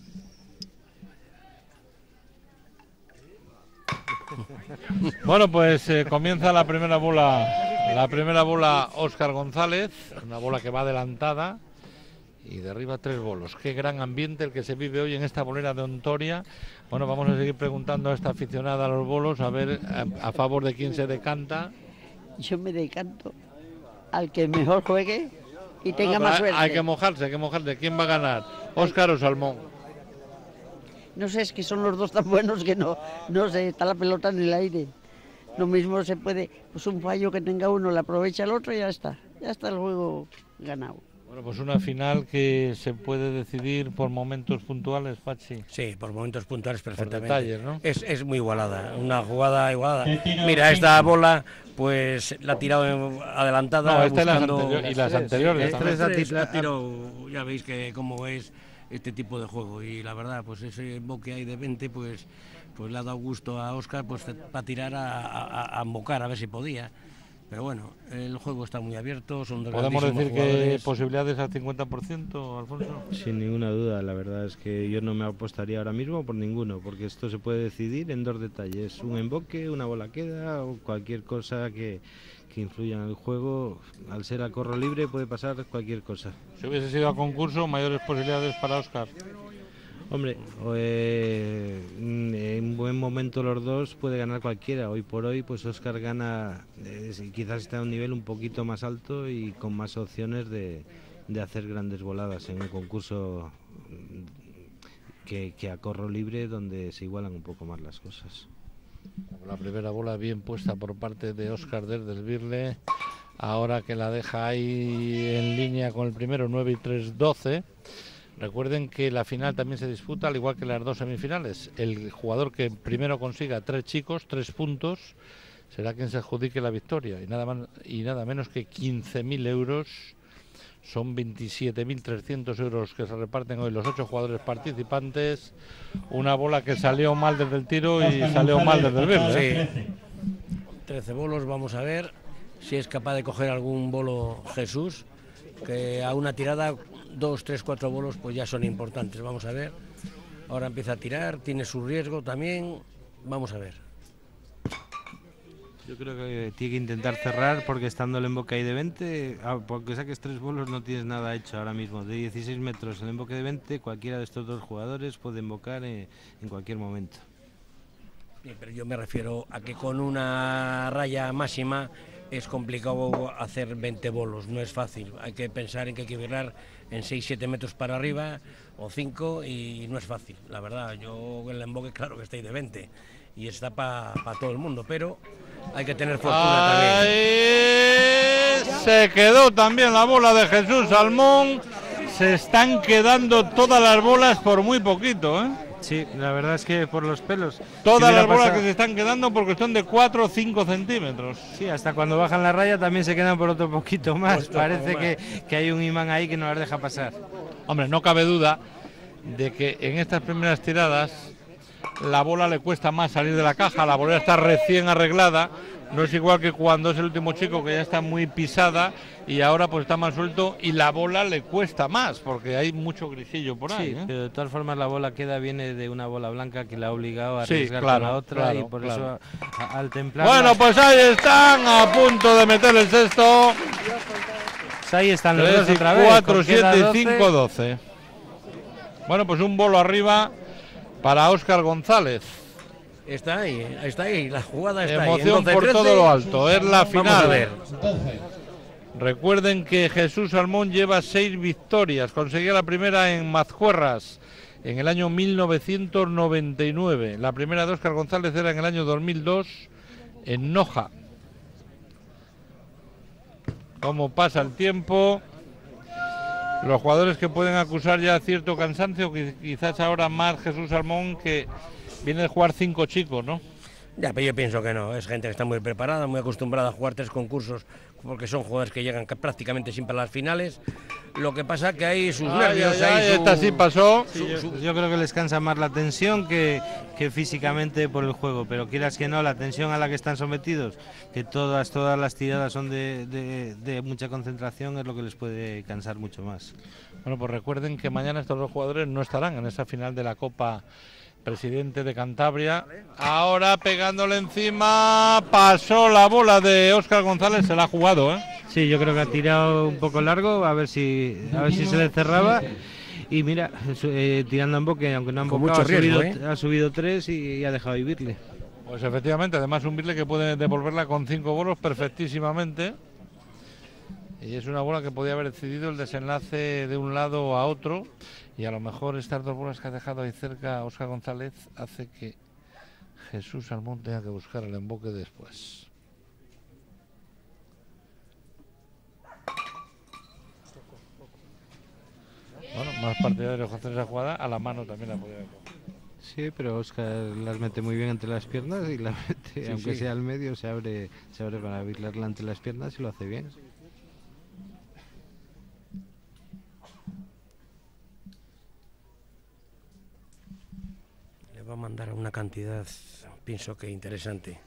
Bueno, pues comienza la primera bola Óscar González, una bola que va adelantada y derriba 3 bolos. Qué gran ambiente el que se vive hoy en esta bolera de Ontoria. Bueno, vamos a seguir preguntando a esta aficionada a los bolos, a ver a favor de quién se decanta. Yo me decanto al que mejor juegue y tenga más suerte. Hay que mojarse. ¿Quién va a ganar? ¿Óscar o Salmón? No sé, es que son los dos tan buenos que no sé, está la pelota en el aire. Lo mismo se puede, pues un fallo que tenga uno, le aprovecha el otro y ya está el juego ganado. Bueno, pues una final que se puede decidir por momentos puntuales, Pachi. Sí, por momentos puntuales perfectamente. Por detalles, ¿no? Es muy igualada, una jugada igualada. Mira, esta bola, pues la ha tirado adelantada. No, esta y las anteriores. La tirado, ya veis que cómo es este tipo de juego, y la verdad, pues ese emboque ahí de 20, pues le ha dado gusto a Óscar pues para tirar a embocar, a ver si podía. Pero bueno, el juego está muy abierto, son dos ¿Podemos decir jugadores. Que posibilidades al 50%, Alfonso? Sin ninguna duda, la verdad es que yo no me apostaría ahora mismo por ninguno, porque esto se puede decidir en 2 detalles: un emboque, una bola queda o cualquier cosa que influya en el juego. Al ser a corro libre puede pasar cualquier cosa. Si hubiese sido a concurso, mayores posibilidades para Óscar. Hombre, en buen momento los dos puede ganar cualquiera. Hoy por hoy, pues Óscar gana, quizás está a un nivel un poquito más alto y con más opciones de hacer grandes voladas en un concurso que a corro libre, donde se igualan un poco más las cosas. La primera bola bien puesta por parte de Óscar desde el birle, ahora que la deja ahí en línea con el primero, 9 y 3, 12. Recuerden que la final también se disputa al igual que las 2 semifinales. El jugador que primero consiga 3 chicos, 3 puntos, será quien se adjudique la victoria, y nada menos que 15.000 euros. Son 27.300 euros que se reparten hoy los 8 jugadores participantes. Una bola que salió mal desde el tiro y salió mal desde el birle. Sí. 13 bolos, vamos a ver si es capaz de coger algún bolo Jesús, que a una tirada 2, 3, 4 bolos pues ya son importantes. Vamos a ver, ahora empieza a tirar, tiene su riesgo también, vamos a ver. Yo creo que tiene que intentar cerrar, porque estando el emboque ahí de 20, porque saques 3 bolos no tienes nada hecho ahora mismo. De 16 metros el emboque de 20, cualquiera de estos 2 jugadores puede embocar en cualquier momento. Sí, pero yo me refiero a que con una raya máxima es complicado hacer 20 bolos, no es fácil. Hay que pensar en que hay que virar en 6-7 metros para arriba o 5 y no es fácil. La verdad, yo el emboque claro que está ahí de 20 y está para todo el mundo, pero hay que tener fortuna también. Se quedó también la bola de Jesús Salmón. Se están quedando todas las bolas por muy poquito, ¿eh? Sí, la verdad es que por los pelos. Todas las bolas que se están quedando por cuestión de 4 o 5 centímetros. Sí, hasta cuando bajan la raya también se quedan por otro poquito más. Parece que hay un imán ahí que no las deja pasar. Hombre, no cabe duda de que en estas primeras tiradas la bola le cuesta más salir de la caja. La bolera está recién arreglada. No es igual que cuando es el último chico, que ya está muy pisada y ahora pues está más suelto, y la bola le cuesta más porque hay mucho grisillo por ahí. Sí, pero de todas formas la bola queda viene de una bola blanca que la ha obligado a arriesgar con la otra, y por eso al templar. Bueno, pues ahí están a punto de meter el sexto. Pues ahí están los dos otra vez. 4, 7, 5, 12. Bueno, pues un bolo arriba para Óscar González. Está ahí, la jugada está ahí. Emoción por todo lo alto, es la final. Vamos a ver. Recuerden que Jesús Salmón lleva 6 victorias. Conseguía la primera en Mazcuerras en el año 1999. La primera de Óscar González era en el año 2002 en Noja. Cómo pasa el tiempo. Los jugadores que pueden acusar ya cierto cansancio, quizás ahora más Jesús Salmón, que viene de jugar 5 chicos, ¿no? Ya, pero yo pienso que no, es gente que está muy preparada, muy acostumbrada a jugar 3 concursos, porque son jugadores que llegan prácticamente siempre a las finales. Lo que pasa que hay sus nervios. Esta sí pasó. Sí, yo creo que les cansa más la tensión que físicamente por el juego, pero quieras que no, la tensión a la que están sometidos, que todas las tiradas son de mucha concentración, es lo que les puede cansar mucho más. Bueno, pues recuerden que mañana estos dos jugadores no estarán en esa final de la Copa Presidente de Cantabria. Ahora pegándole encima, pasó la bola de Óscar González, se la ha jugado, ¿eh? Sí, yo creo que ha tirado un poco largo, a ver si se le cerraba. Y mira, tirando en boque, aunque no han bocado, ha subido 3 y ha dejado vivirle. Pues efectivamente, además un birle que puede devolverla con 5 bolos perfectísimamente. Y es una bola que podía haber decidido el desenlace de un lado a otro. Y a lo mejor estas dos bolas que ha dejado ahí cerca Óscar González hace que Jesús Salmón tenga que buscar el emboque después. Bueno, más partidario de hacer esa jugada, a la mano también la podía haber. Sí, pero Óscar las mete muy bien entre las piernas y la mete, aunque sea al medio, se abre para virlarla entre las piernas y lo hace bien. Va a mandar una cantidad, pienso que interesante.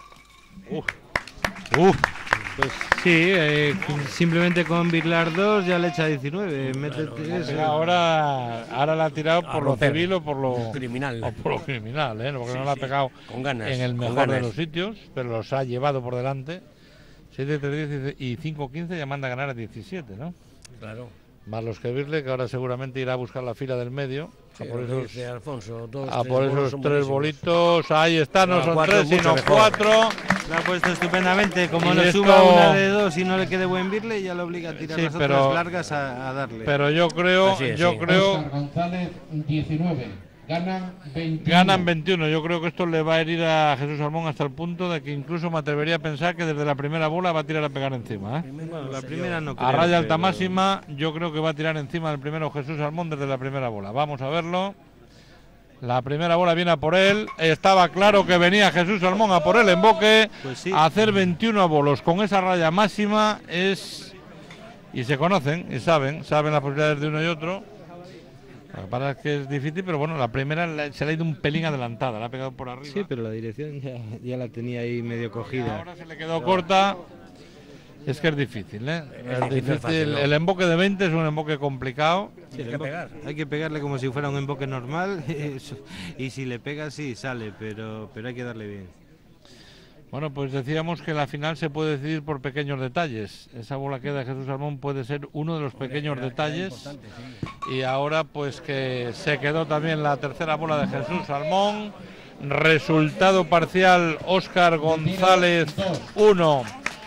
Pues sí, simplemente con virlar 2 ya le echa 19. Ahora la ha tirado por lo civil o por lo criminal. O por lo criminal, ¿eh? Porque no la ha pegado con ganas, en el mejor de los sitios, pero los ha llevado por delante. 7-3-10 y 5-15 ya manda a ganar a 17, ¿no? Claro. Más los que virle, que ahora seguramente irá a buscar la fila del medio. Sí, por esos, Alfonso, por esos 3 bolitos. Ahí está, no son 3 sino 4. La ha puesto estupendamente. Como le suba una de 2 y no le quede buen virle, ya lo obliga a tirar las otras largas a darle. Pero yo creo Óscar González 19. Ganan 21. Yo creo que esto le va a herir a Jesús Salmón hasta el punto de que incluso me atrevería a pensar que desde la primera bola va a tirar a pegar encima, ¿eh? Bueno, la primera no creo, a raya alta máxima, yo creo que va a tirar encima del primero Jesús Salmón desde la primera bola. Vamos a verlo. La primera bola viene a por él. Estaba claro que venía Jesús Salmón a por el emboque. Pues sí. A hacer 21 bolos con esa raya máxima es... Y se conocen y saben las posibilidades de uno y otro. Lo que pasa es que es difícil, pero bueno, la primera se le ha ido un pelín adelantada, la ha pegado por arriba. Sí, pero la dirección ya la tenía ahí medio cogida. Ahora se le quedó corta. Es que es difícil, ¿eh? Es difícil. Fácil, ¿no? El emboque de 20 es un emboque complicado. Sí, hay que pegarle como si fuera un emboque normal y si le pega sí sale, pero hay que darle bien. Bueno, pues decíamos que la final se puede decidir por pequeños detalles. Esa bola que da Jesús Salmón puede ser uno de los pequeños detalles. Sí. Y ahora pues que se quedó también la tercera bola de Jesús Salmón. Resultado parcial: Óscar González 1,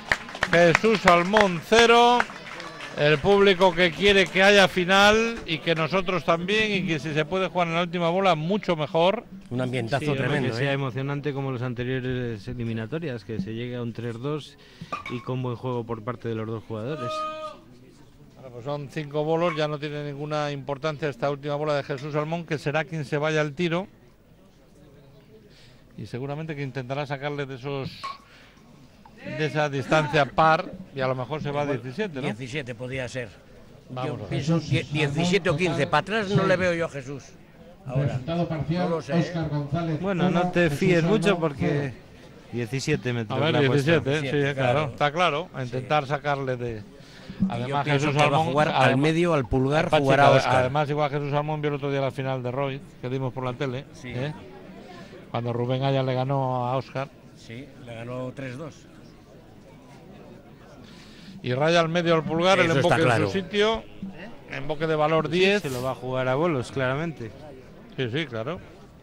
Jesús Salmón 0. El público que quiere que haya final y que nosotros también, y que si se puede jugar en la última bola mucho mejor. Un ambientazo tremendo. Que sea emocionante como los anteriores eliminatorias, que se llegue a un 3-2 y con buen juego por parte de los dos jugadores. Bueno, pues son 5 bolos, ya no tiene ninguna importancia esta última bola de Jesús Salmón, que será quien se vaya al tiro. Y seguramente que intentará sacarle de esa distancia par, y a lo mejor se va a 17, ¿no? 17 podría ser. Vamos, yo pienso 17 o 15. Para atrás no le veo yo a Jesús. Ahora, parcial, no lo sé, Óscar González. Bueno, no te fíes mucho porque 17 metros. A ver, 17, sí, claro, está claro. A intentar sacarle de... Además, Jesús Salmón va a jugar al medio, al pulgar, jugará a Óscar. Además, igual Jesús Salmón vio el otro día la final de Roy, que dimos por la tele, sí. Cuando Rubén Aya le ganó a Óscar. Sí, le ganó 3-2. Y raya al medio al pulgar, el emboque en su sitio, emboque de valor 10. Sí, se lo va a jugar a bolos, claramente. Sí, sí, claro.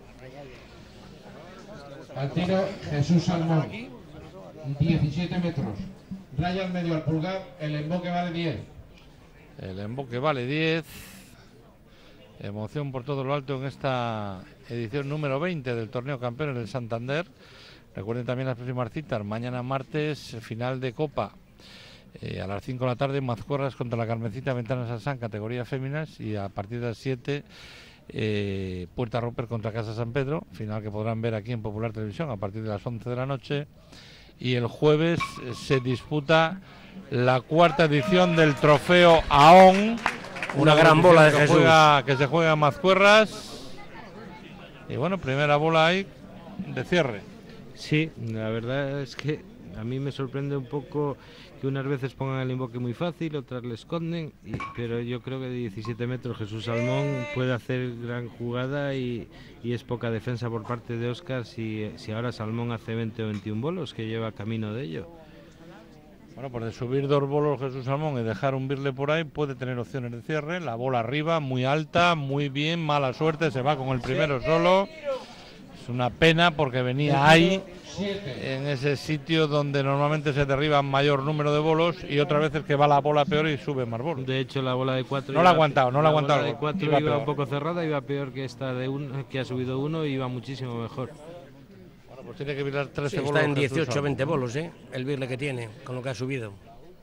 Al tiro, Jesús Salmón, 17 metros. Raya al medio al pulgar, el emboque vale 10. El emboque vale 10. Emoción por todo lo alto en esta edición número 20 del torneo campeones del Santander. Recuerden también las próximas citas. Mañana martes, final de Copa. A las 5 de la tarde, Mazcorras contra la Carmencita Ventanas Arsán, categoría féminas, y a partir de las 7 Puerta Roper contra Casa San Pedro, final que podrán ver aquí en Popular Televisión a partir de las 11 de la noche. Y el jueves se disputa la cuarta edición del trofeo AON, una gran bola de Jesús que se juega en Mazcuerras. Y bueno, primera bola ahí de cierre. Sí, la verdad es que a mí me sorprende un poco que unas veces pongan el invoque muy fácil, otras le esconden, pero yo creo que de 17 metros Jesús Salmón puede hacer gran jugada y es poca defensa por parte de Óscar si ahora Salmón hace 20 o 21 bolos, que lleva camino de ello. Bueno, pues de subir 2 bolos Jesús Salmón y dejar un birle por ahí, puede tener opciones de cierre. La bola arriba, muy alta, muy bien, mala suerte, se va con el primero solo. Es una pena porque venía ahí, en ese sitio donde normalmente se derriban mayor número de bolos, y otras veces que va la bola peor y sube más bolos. De hecho, la bola de 4 no la ha aguantado, no la ha aguantado. La de 4 iba un poco cerrada, iba peor que esta de 1, que ha subido 1, y iba muchísimo mejor. Bueno, pues tiene que virar 13 bolos. Está en 18 o 20 bolos, el birle que tiene, con lo que ha subido.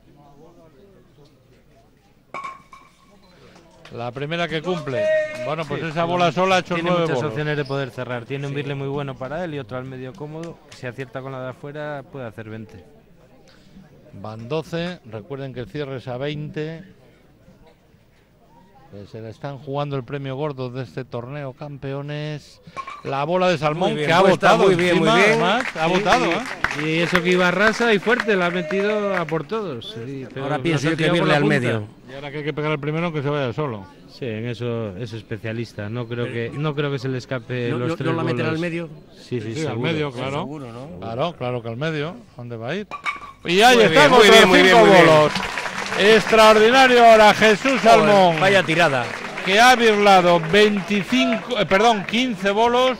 La primera que cumple. Bueno, pues esa bola sola ha hecho 9 bolos. Tiene muchas opciones de poder cerrar. Tiene un birle muy bueno para él y otro al medio cómodo. Si acierta con la de afuera, puede hacer 20. Van 12. Recuerden que el cierre es a 20. Se le están jugando el premio gordo de este torneo, campeones. La bola de Salmón, bien, que ha votado muy bien, encima, muy bien. Además, ha votado. Y eso que iba rasa y fuerte, la ha metido a por todos. Sí, pero ahora pienso yo que irle al medio. Y ahora que hay que pegar el primero, que se vaya solo. Sí, en eso es especialista. No creo que se le escape los 3 ¿No la bolos. meterá al medio? Sí, al seguro. medio, claro. Seguro, ¿no? Claro que al medio. ¿Dónde va a ir? Y ahí estamos, muy bien, 5 bolos. Extraordinario ahora Jesús Salmón. Vaya tirada. Que ha birlado 15 bolos.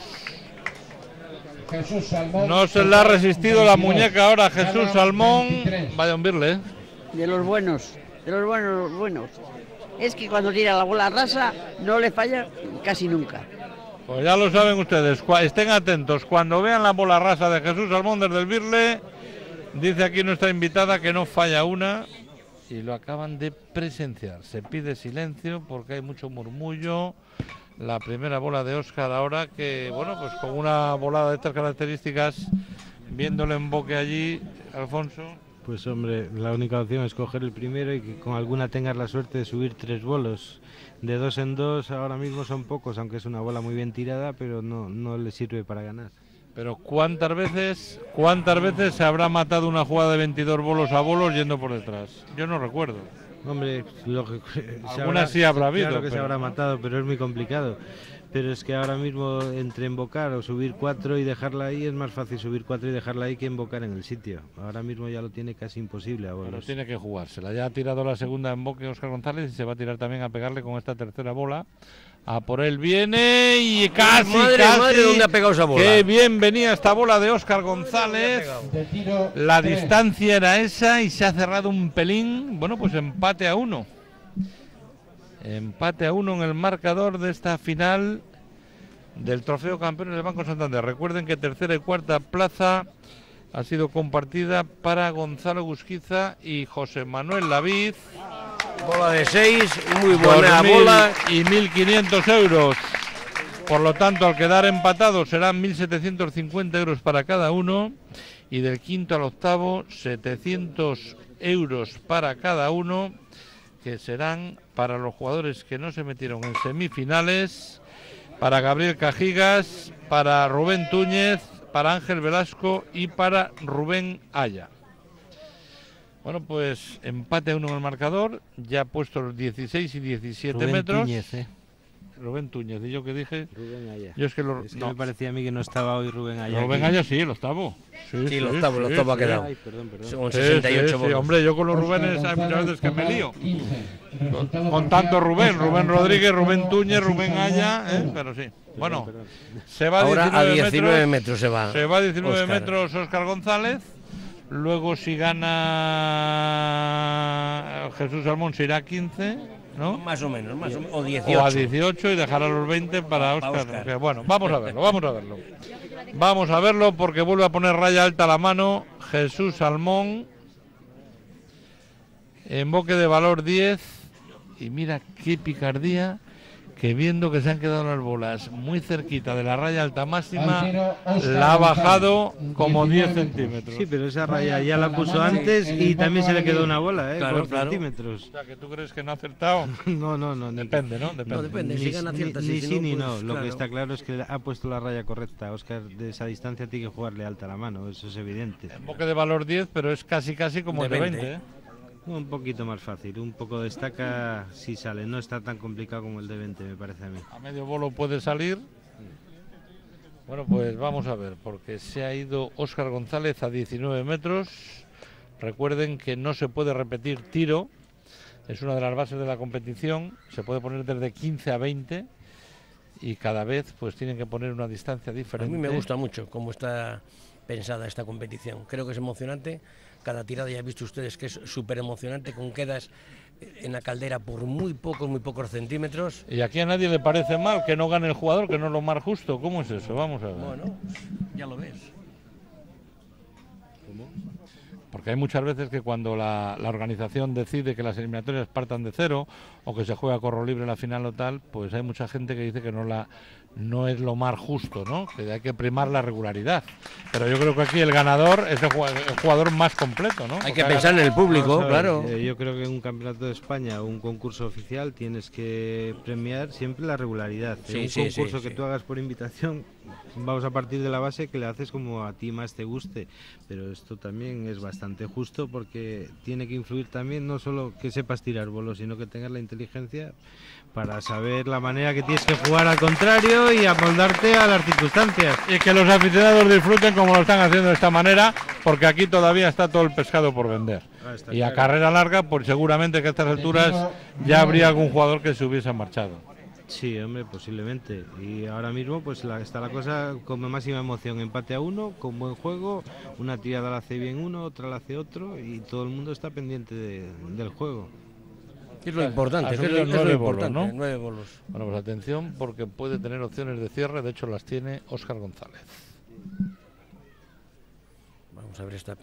Jesús Salmón. No se le ha resistido la muñeca ahora Jesús Salmón. Vaya un birle. De los buenos, los buenos. Es que cuando tira la bola rasa no le falla casi nunca. Pues ya lo saben ustedes. Estén atentos. Cuando vean la bola rasa de Jesús Salmón desde el birle, dice aquí nuestra invitada que no falla una. Y lo acaban de presenciar. Se pide silencio porque hay mucho murmullo. La primera bola de Óscar ahora, que bueno, pues con una volada de estas características, viéndole en boque allí, Alfonso. Pues hombre, la única opción es coger el primero y que con alguna tengas la suerte de subir 3 bolos. De 2 en 2 ahora mismo son pocos, aunque es una bola muy bien tirada, pero no le sirve para ganar. Pero ¿cuántas veces se habrá matado una jugada de 22 bolos a bolos yendo por detrás? Yo no recuerdo. Hombre, algunas sí habrá habido. Claro que se habrá matado, pero es muy complicado. Pero es que ahora mismo entre invocar o subir 4 y dejarla ahí, es más fácil subir 4 y dejarla ahí que invocar en el sitio. Ahora mismo ya lo tiene casi imposible a bolos. Pero tiene que jugársela. Ya ha tirado la segunda en boque Óscar González y se va a tirar también a pegarle con esta tercera bola. A por él viene y casi. Madre, ¿dónde ha pegado esa bola? Qué bien venía esta bola de Óscar González. La distancia era esa y se ha cerrado un pelín. Bueno, pues empate a 1. Empate a 1 en el marcador de esta final del Trofeo Campeones del Banco Santander. Recuerden que tercera y cuarta plaza ha sido compartida para Gonzalo Busquiza y José Manuel Laviz. Bola de 6, muy buena bola. Y 1.500 euros. Por lo tanto, al quedar empatados serán 1.750 euros para cada uno. Y del quinto al octavo, 700 euros para cada uno, que serán para los jugadores que no se metieron en semifinales, para Gabriel Cajigas, para Rubén Túñez, para Ángel Velasco y para Rubén Aya. Bueno, pues empate a 1 en el marcador, ya puesto los 16 y 17 Rubén metros. Túñez, Rubén Túñez, ¿y yo qué dije? Rubén Aya. Yo es que me parecía a mí que no estaba hoy Rubén Aya. Rubén Aya sí, el octavo. Sí, el octavo ha quedado. Ay, perdón. Son 68 bolos. Sí, hombre, yo con los Rubénes hay muchas veces que me lío. Con tanto Rubén Rodríguez, Rubén Túñez, Rubén Aya, pero sí. Bueno, se va a 19 metros. Se va a 19 metros Óscar González. Luego si gana Jesús Salmón se irá a 15, ¿no? Más o menos, o 18. O a 18 y dejará los 20 para Óscar. Bueno, vamos a verlo. Vamos a verlo porque vuelve a poner raya alta la mano Jesús Salmón. Emboque de valor 10. Y mira qué picardía que viendo que se han quedado las bolas muy cerquita de la raya alta máxima, Al tiro, Óscar la ha bajado González, como 10 19 centímetros. Sí, pero esa raya ya la puso antes y también se le quedó una bola, Claro, por claro. centímetros. O sea, que tú crees que no ha acertado. No. Depende, ¿no? Depende. No, depende, si gana aciertas Ni y si sí no, ni pues, no. Lo claro. que está claro es que ha puesto la raya correcta. Óscar de esa distancia tiene que jugarle alta la mano, eso es evidente. Emboque de valor 10, pero es casi como De el de 20, 20, ¿eh? Un poquito más fácil, un poco de estaca si sale, no está tan complicado como el de 20, me parece a mí. A medio bolo puede salir. Bueno, pues vamos a ver, porque se ha ido Óscar González a 19 metros. Recuerden que no se puede repetir tiro, es una de las bases de la competición. Se puede poner desde 15 a 20 y cada vez pues tienen que poner una distancia A diferente. mí me gusta mucho cómo está pensada esta competición. Creo que es emocionante. Cada tirada ya han visto ustedes que es súper emocionante, con quedas en la caldera por muy pocos centímetros. Y aquí a nadie le parece mal que no gane el jugador, que no es lo más justo. ¿Cómo es eso? Vamos a ver. Bueno, ya lo ves. ¿Cómo? Porque hay muchas veces que cuando la organización decide que las eliminatorias partan de cero o que se juega corro libre en la final o tal, pues hay mucha gente que dice que no es lo más justo, ¿no? Que hay que primar la regularidad. Pero yo creo que aquí el ganador es el jugador más completo, ¿no? Hay que pensar en el público, Vamos a ver, claro. Yo creo que en un campeonato de España o un concurso oficial tienes que premiar siempre la regularidad. Sí, un sí, concurso sí, que sí. tú hagas por invitación, vamos a partir de la base que le haces como a ti más te guste. Pero esto también es bastante justo porque tiene que influir también no solo que sepas tirar bolos, sino que tengas la inteligencia para saber la manera que tienes que jugar al contrario y amoldarte a las circunstancias. Y que los aficionados disfruten como lo están haciendo de esta manera, porque aquí todavía está todo el pescado por vender. Está Y a claro. carrera larga, pues seguramente que a estas alturas ya habría algún jugador que se hubiese marchado. Sí, hombre, posiblemente. Y ahora mismo pues está la cosa con máxima emoción. Empate a 1, con buen juego. Una tirada la hace bien uno, otra la hace otro. Y todo el mundo está pendiente del juego. Es lo importante, Ha es subido lo 9 importante, bolos, ¿no? 9 bolos. Bueno, pues atención, porque puede tener opciones de cierre. De hecho, las tiene Óscar González. Vamos a ver esta.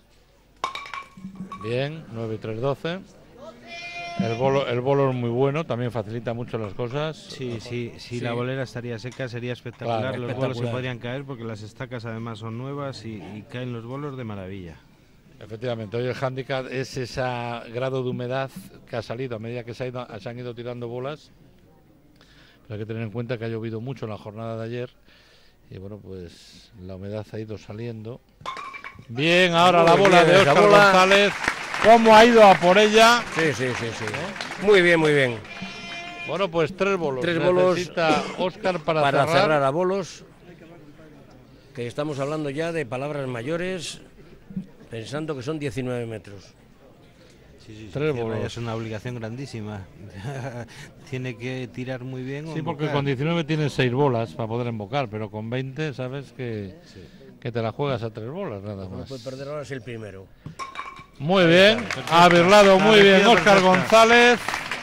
Bien, 9 y 3, 12. El bolo es muy bueno, también facilita mucho las cosas. Sí, si Sí. la bolera estaría seca sería espectacular. Claro, Los bolos espectacular. se podrían caer porque las estacas además son nuevas y caen los bolos de maravilla. Efectivamente, hoy el hándicap es ese grado de humedad que ha salido a medida que se han ido tirando bolas. Pero hay que tener en cuenta que ha llovido mucho en la jornada de ayer y bueno, pues la humedad ha ido saliendo. Bien, ahora la Muy bola bien, de esa Óscar bola. González. ¿Cómo ha ido a por ella? Sí. Muy bien, muy bien. Bueno, pues 3 bolos. 3 bolos Necesita Óscar para cerrar a bolos. Que estamos hablando ya de palabras mayores, pensando que son 19 metros. Sí, 3 cierra, bolos. es una obligación grandísima. Tiene que tirar muy bien. o Sí, porque embocar. con 19 tienes 6 bolas para poder embocar, pero con 20 sabes que te la juegas a 3 bolas nada No más. puede perder ahora es el primero. Muy bien, ha birlado muy bien Óscar González.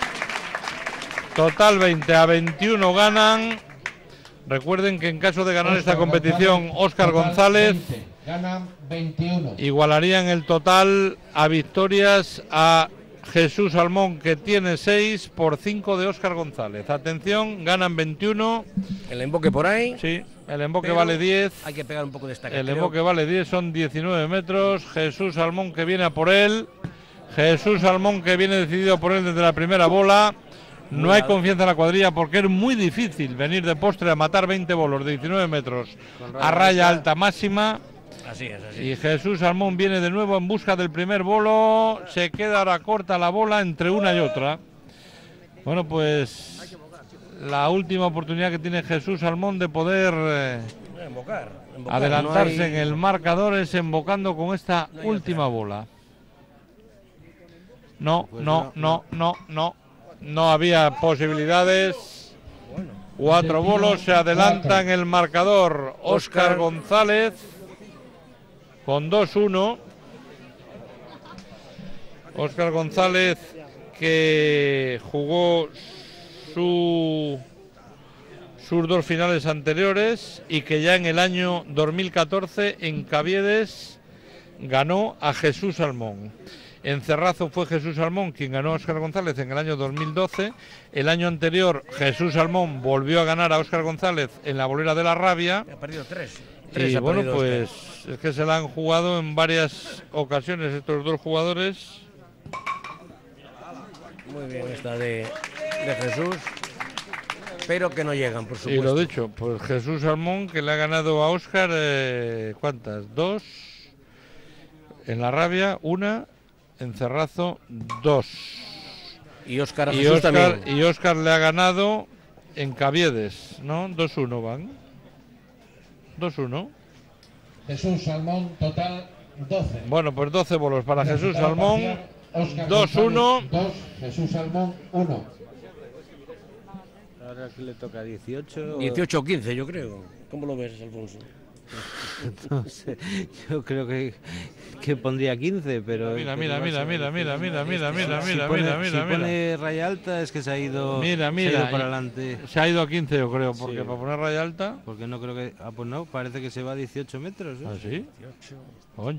Total 20 a 21 ganan. Recuerden que en caso de ganar esta competición, Óscar González Ganan 21. igualaría en el total a victorias a Jesús Salmón, que tiene 6 por 5 de Óscar González. Atención, ganan 21. El emboque por ahí. Sí, el emboque pero vale 10. Hay que pegar un poco de estaca. El creo. emboque vale 10, son 19 metros. Jesús Salmón que viene a por él. Jesús Salmón que viene decidido por él desde la primera bola. No hay confianza en la cuadrilla porque es muy difícil venir de postre a matar 20 bolos de 19 metros a raya alta máxima. Así es, así. Y Jesús Salmón viene de nuevo en busca del primer bolo. Se queda ahora corta la bola entre una y otra. Bueno, pues la última oportunidad que tiene Jesús Salmón de poder Embocar. adelantarse No hay- en el marcador es embocando con esta No hay última bola. No había posibilidades. 4 bolos, se adelanta en el marcador Óscar González con 2-1. Óscar González que jugó sus 2 finales anteriores y que ya en el año 2014 en Caviedes ganó a Jesús Salmón. En Cerrazo fue Jesús Salmón quien ganó a Óscar González en el año 2012. El año anterior Jesús Salmón volvió a ganar a Óscar González en la bolera de la Rabia. Ha perdido 3. Y bueno, pues es que se la han jugado en varias ocasiones estos dos jugadores. Muy bien esta de Jesús, pero que no llegan, por supuesto. Y lo dicho, pues Jesús Salmón que le ha ganado a Óscar, ¿cuántas? 2. En la Rabia, 1. En Cerrazo, 2. Y Óscar a Jesús también. Y Óscar le ha ganado en Caviedes, ¿no? 2-1 van. 2-1. Jesús Salmón, total 12. Bueno, pues 12 bolos para Jesús Salmón. 2-1. 2, Jesús Salmón, 1. Ahora que le toca 18. 18 o 15, yo creo. ¿Cómo lo ves, Alfonso? No sé, yo creo que pondría 15, pero... Mira. Si pone raya alta es que se ha ido, Mira, se ha ido para adelante. Se ha ido a 15, yo creo, porque Sí. para poner raya alta... Porque no creo que... Ah, pues no, parece que se va a 18 metros. ¿Eh? ¿Ah, sí? 18. Coño.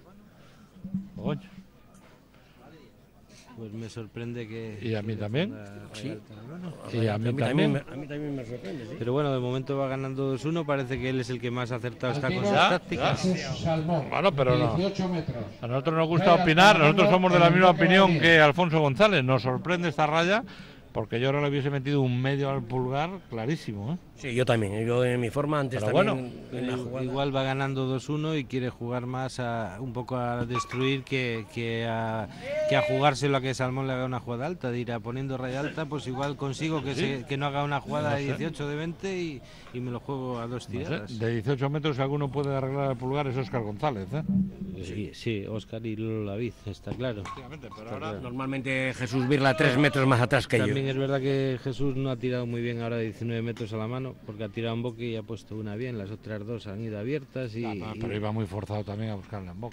Pues me sorprende que... Y a mí también. Sí. Y a mí también. A mí también me sorprende, sí. Pero bueno, de momento va ganando 2-1. Parece que él es el que más acertado está con sus Ya, tácticas. Bueno, pero no. 18 metros. A nosotros nos gusta opinar, nosotros somos de la misma opinión que Alfonso González. Nos sorprende esta raya, porque yo ahora le hubiese metido un medio al pulgar, clarísimo, ¿eh? Sí, yo también. Yo en mi forma antes Pero también. bueno, en la jugada. Igual va ganando 2-1 y quiere jugar más un poco a destruir que a jugárselo a que Salmón le haga una jugada alta. Dirá, poniendo raya alta, pues igual consigo que no haga una jugada de 18, de 20 y me lo juego a 2 tiradas. De 18 metros, si alguno puede arreglar el pulgar, es Óscar González, ¿eh? Sí, Óscar y Lolo Laviz, está claro. Pero ahora Normalmente Jesús Virla 3 metros más atrás que yo. También es verdad que Jesús no ha tirado muy bien ahora de 19 metros a la mano, porque ha tirado un boque y ha puesto una bien, las otras dos han ido abiertas pero iba muy forzado también a buscarle en boque.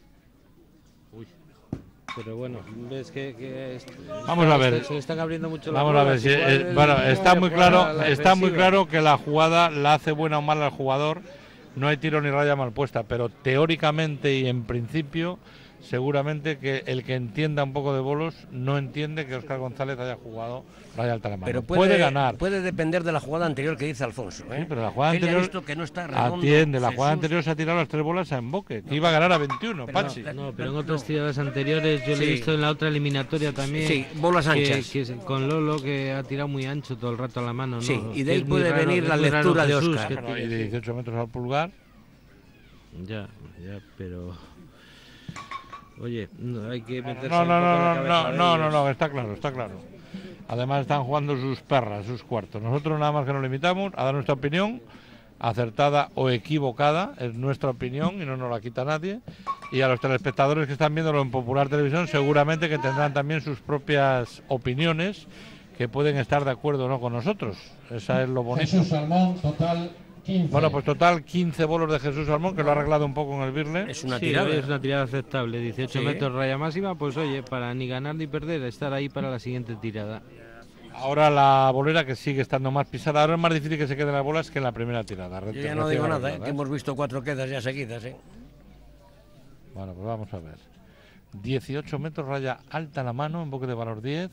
Pero bueno, ves que Vamos a ver. se le están abriendo mucho las Vamos a ver bolas, si igual bueno, no está muy claro, apoya la está muy defensiva. claro que la jugada la hace buena o mala al jugador. No hay tiro ni raya mal puesta, pero teóricamente y en principio seguramente que el que entienda un poco de bolos no entiende que Óscar González haya jugado raya alta a la mano. Pero puede ganar. Puede depender de la jugada anterior que dice Alfonso. ¿eh? Sí, pero la jugada Él ya ha anterior visto que no está redondo. atiende, la jugada Jesús. anterior se ha tirado las 3 bolas a emboque, que iba a ganar a 21, Pero Pachi. No, pero en otras tiradas anteriores yo lo he Sí. visto en la otra eliminatoria también. Sí, bolas anchas. Con Lolo, que ha tirado muy ancho todo el rato a la mano. ¿no? Sí, y de Que ahí es muy puede raro- venir es la muy raro lectura de Jesús, Óscar. que Bueno, y tire. de 18 metros al pulgar. Ya, pero... Oye, hay que meterse No, un poco en la cabeza de ellos. no, está claro, está claro. Además están jugando sus perras, sus cuartos. Nosotros nada más que nos limitamos a dar nuestra opinión, acertada o equivocada, es nuestra opinión y no nos la quita nadie. Y a los telespectadores que están viéndolo en Popular Televisión seguramente que tendrán también sus propias opiniones que pueden estar de acuerdo o no con nosotros. Esa es lo bonito. Jesús Salmón, total 15. Bueno, pues total 15 bolos de Jesús Salmón, que lo ha arreglado un poco en el Birle. Es una Sí, tirada. es una tirada aceptable, 18 Sí. metros raya máxima, pues oye, para ni ganar ni perder, estar ahí para la siguiente tirada. Ahora la bolera que sigue estando más pisada. Ahora es más difícil que se queden las bolas que en la primera tirada. Yo ya no digo nada, que hemos visto 4 quedas ya seguidas. Bueno, pues vamos a ver. 18 metros, raya alta en la mano, en boque de valor 10.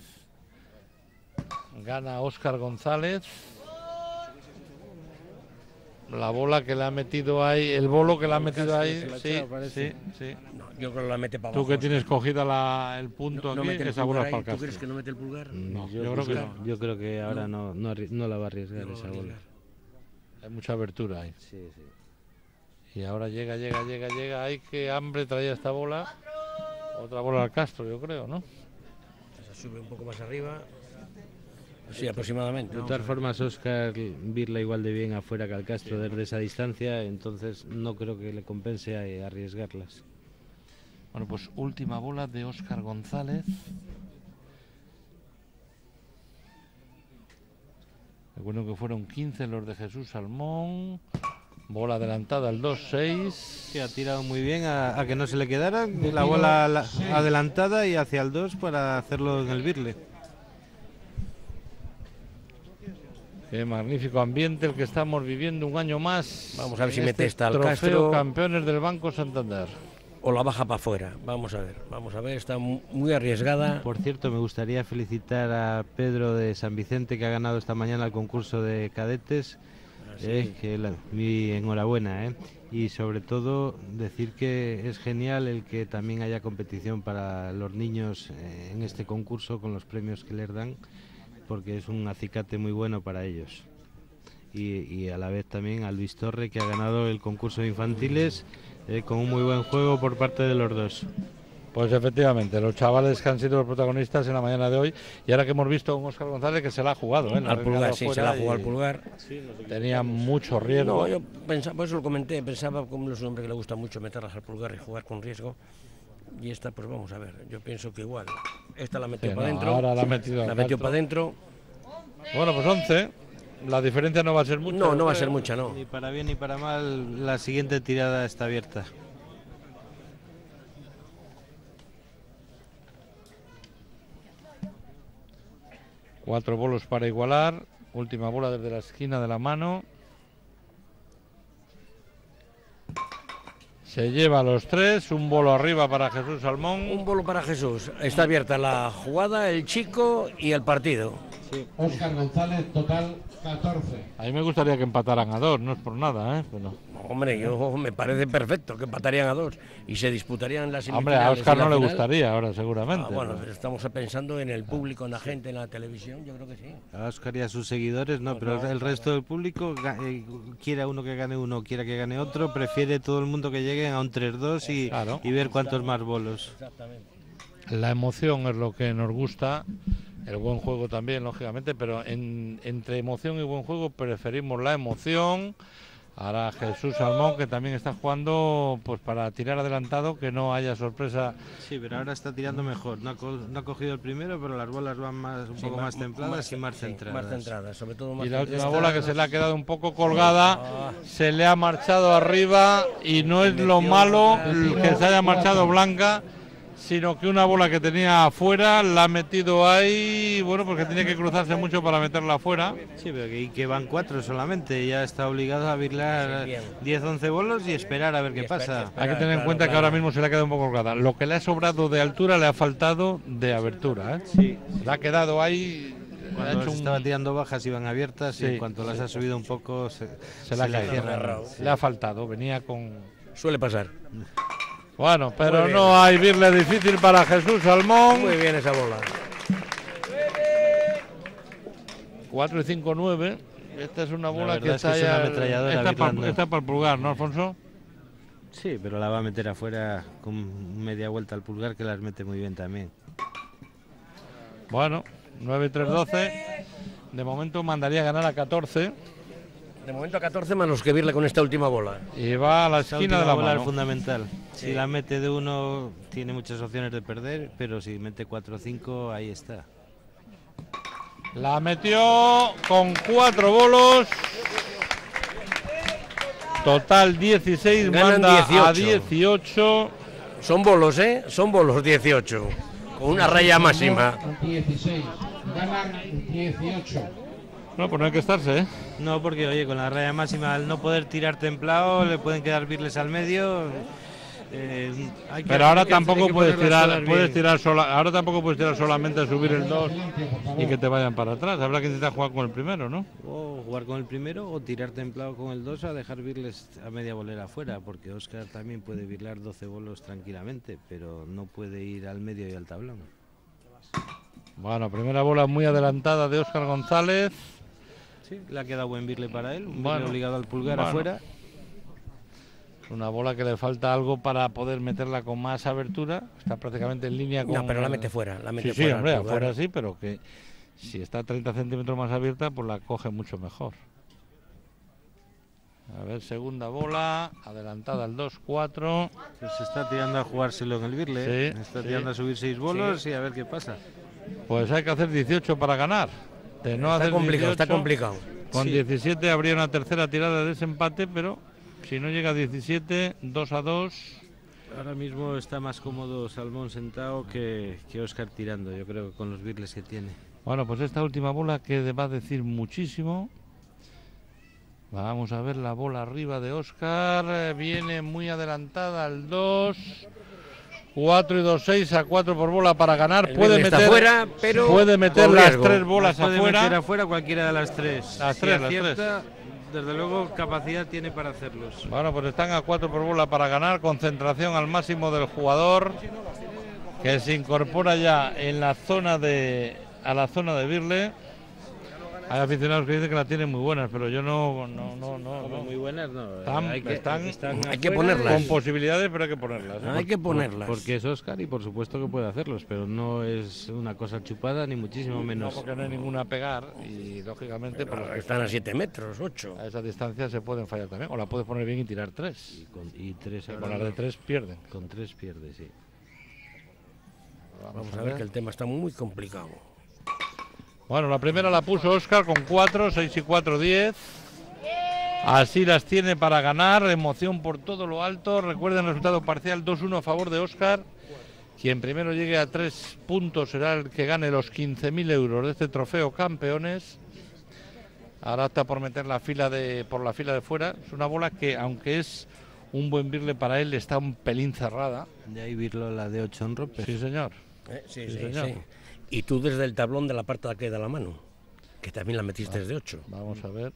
Gana Óscar González. La bola que le ha metido ahí, el bolo que le ha metido ahí, sí, sí. No, yo creo que la mete para Tú abajo. que tienes cogida el punto No aquí, mete el esa bola pulgar es para ahí. el ¿Tú Castro. crees que no mete el pulgar? No, Yo yo creo que creo- no. Yo creo que ahora no la va a arriesgar esa bola. Hay mucha abertura ahí. Sí, sí. Y ahora llega. Ay, qué hambre traía esta bola. Otra bola al Castro, yo creo, ¿no? Se sube un poco más arriba. Sí, aproximadamente. De todas formas, Óscar Virla igual de bien afuera que al Castro desde esa distancia, entonces no creo que le compense arriesgarlas. Bueno, pues última bola de Óscar González. Recuerdo que fueron 15 los de Jesús Salmón. Bola adelantada al 2-6. Que ha tirado muy bien a que no se le quedara la bola adelantada y hacia el 2 para hacerlo en el Birle. Qué magnífico ambiente el que estamos viviendo un año más. Vamos a ver si en mete este esta al trofeo Castro. Campeones del Banco Santander. o la baja para afuera. Vamos a ver, está muy arriesgada. Por cierto, me gustaría felicitar a Pedro de San Vicente, que ha ganado esta mañana el concurso de cadetes. Mi enhorabuena, y sobre todo decir que es genial el que también haya competición para los niños en este concurso con los premios que les dan, porque es un acicate muy bueno para ellos. Y a la vez también a Luis Torre, que ha ganado el concurso de infantiles con un muy buen juego por parte de los dos. Pues efectivamente, los chavales que han sido los protagonistas en la mañana de hoy, y ahora que hemos visto a un Óscar González que se la ha jugado, al pulgar, sí, se la ha jugado al pulgar. Tenía mucho riesgo. No, yo pensaba, por eso lo comenté, pensaba como es un hombre que le gusta mucho meterlas al pulgar y jugar con riesgo. Y esta, pues vamos a ver, yo pienso que igual. Esta la metió para adentro. Ahora la metió para adentro. Bueno, pues 11. La diferencia no va a ser mucha. No va a ser mucha, no. Ni para bien ni para mal, la siguiente tirada está abierta. Cuatro bolos para igualar. Última bola desde la esquina de la mano. Se lleva los tres. Un bolo arriba para Jesús Salmón. Un bolo para Jesús. Está abierta la jugada, el chico y el partido. Sí. Óscar González, total 14. A mí me gustaría que empataran a 2, no es por nada, Pero... Hombre, me parece perfecto que empatarían a 2 y se disputarían las semifinales. Hombre, a Óscar no le gustaría ahora, seguramente. Bueno, pero estamos pensando en el público, en la gente, en la televisión, yo creo que sí. A Óscar y a sus seguidores no, pero el resto del público, quiera uno que gane uno, quiera que gane otro, prefiere todo el mundo que lleguen a un 3-2 y ver cuántos más bolos. Exactamente. La emoción es lo que nos gusta. El buen juego también, lógicamente, pero entre emoción y buen juego preferimos la emoción. Ahora Jesús Salmón, que también está jugando pues para tirar adelantado, que no haya sorpresa. Sí, pero ahora está tirando mejor. No ha cogido el primero, pero las bolas van un poco más templadas y más centradas. Más centradas, sobre todo más. Y la última bola, que se le ha quedado un poco colgada, se le ha marchado arriba, y no es lo malo que se haya marchado blanca, sino que una bola que tenía afuera la ha metido ahí, bueno, porque tenía que cruzarse mucho para meterla afuera. Sí, pero que van 4 solamente, ya está obligado a virlar 10-11 bolos y esperar a ver qué pasa. Hay que tener en cuenta que ahora mismo se le ha quedado un poco colgada. Lo que le ha sobrado de altura le ha faltado de abertura, Sí. Le ha quedado ahí. Cuando estaba tirando bajas iban abiertas, y en cuanto las ha subido un poco se le ha caído. Le ha faltado, venía con... Suele pasar. Bueno, pero no hay birle difícil para Jesús Salmón. Muy bien esa bola. 4 y 5, 9. Esta es una bola que está es una ametralladora. Está para el pulgar, ¿no, Alfonso? Sí, pero la va a meter afuera con media vuelta al pulgar, que las mete muy bien también. Bueno, 9 y 3, 12. De momento mandaría ganar a 14. De momento a 14 menos que virle con esta última bola. Y va a la esquina de la bola mano. Es fundamental. Sí. Si la mete de 1 tiene muchas opciones de perder, pero si mete 4 o 5, ahí está. La metió con 4 bolos. Total 16, ganan manda 18. A 18. Son bolos, Son bolos 18. Con una raya máxima. 16. Ganan 18. No, pues no hay que estarse, No, porque oye, con la raya máxima, al no poder tirar templado, le pueden quedar birles al medio. Pero ahora tampoco puedes tirar ahora tampoco puedes tirar solamente a subir el 2 y que te vayan para atrás. Habrá que intentar jugar con el primero, ¿no? O jugar con el primero o tirar templado con el 2 a dejar birles a media bolera afuera, porque Óscar también puede birlar 12 bolos tranquilamente, pero no puede ir al medio y al tablón. Bueno, primera bola muy adelantada de Óscar González. Sí, le ha quedado buen birle para él, un birle obligado al pulgar afuera. Una bola que le falta algo para poder meterla con más abertura. Está prácticamente en línea con... No, pero la mete fuera. Sí, hombre, afuera sí, pero que si está 30 centímetros más abierta, pues la coge mucho mejor. A ver, segunda bola, adelantada al 2-4. Pues se está tirando a jugárselo en el birle. Está tirando a subir 6 bolos y a ver qué pasa. Pues hay que hacer 18 para ganar. De no está hacer complicado, 18, está complicado. Con 17 habría una tercera tirada de desempate, pero si no llega a 17, 2-2. Ahora mismo está más cómodo Salmón sentado que Óscar tirando, yo creo, con los birles que tiene. Bueno, pues esta última bola que va a decir muchísimo. Vamos a ver la bola arriba de Óscar. Viene muy adelantada al 2. 4 y 2, 6 a 4 por bola para ganar. Puede meter, fuera, pero puede meter las 3 bolas puede afuera. meter afuera cualquiera de las 3. Las Si 3, acierta, desde luego capacidad tiene para hacerlos. Bueno, pues están a 4 por bola para ganar. Concentración al máximo del jugador, que se incorpora ya en la zona a la zona de Birle. Hay aficionados que dicen que la tienen muy buenas, pero yo no. Muy buenas, no. Hay que ponerlas. Con posibilidades, pero hay que ponerlas. Hay que ponerlas. Porque es Óscar y por supuesto que puede hacerlos, pero no es una cosa chupada ni muchísimo menos. No, porque no hay ninguna a pegar y lógicamente Pero están a 7 metros, 8. A esa distancia se pueden fallar también. O la puedes poner bien y tirar 3. Y 3 con las de 3 pierden. Con 3 pierde, sí. Vamos a ver que el tema está muy complicado. Bueno, la primera la puso Óscar con 4, 6 y 4, 10. Así las tiene para ganar. Emoción por todo lo alto. Recuerden el resultado parcial 2-1 a favor de Óscar. Quien primero llegue a 3 puntos será el que gane los 15.000 euros de este trofeo campeones. Ahora está por meter por la fila de fuera. Es una bola que, aunque es un buen birle para él, está un pelín cerrada. De ahí birlo la de 8 en rompes. Sí, señor. Sí, señor. Y tú desde el tablón de la parte de aquí de la mano, que también la metiste desde 8. Vamos a ver.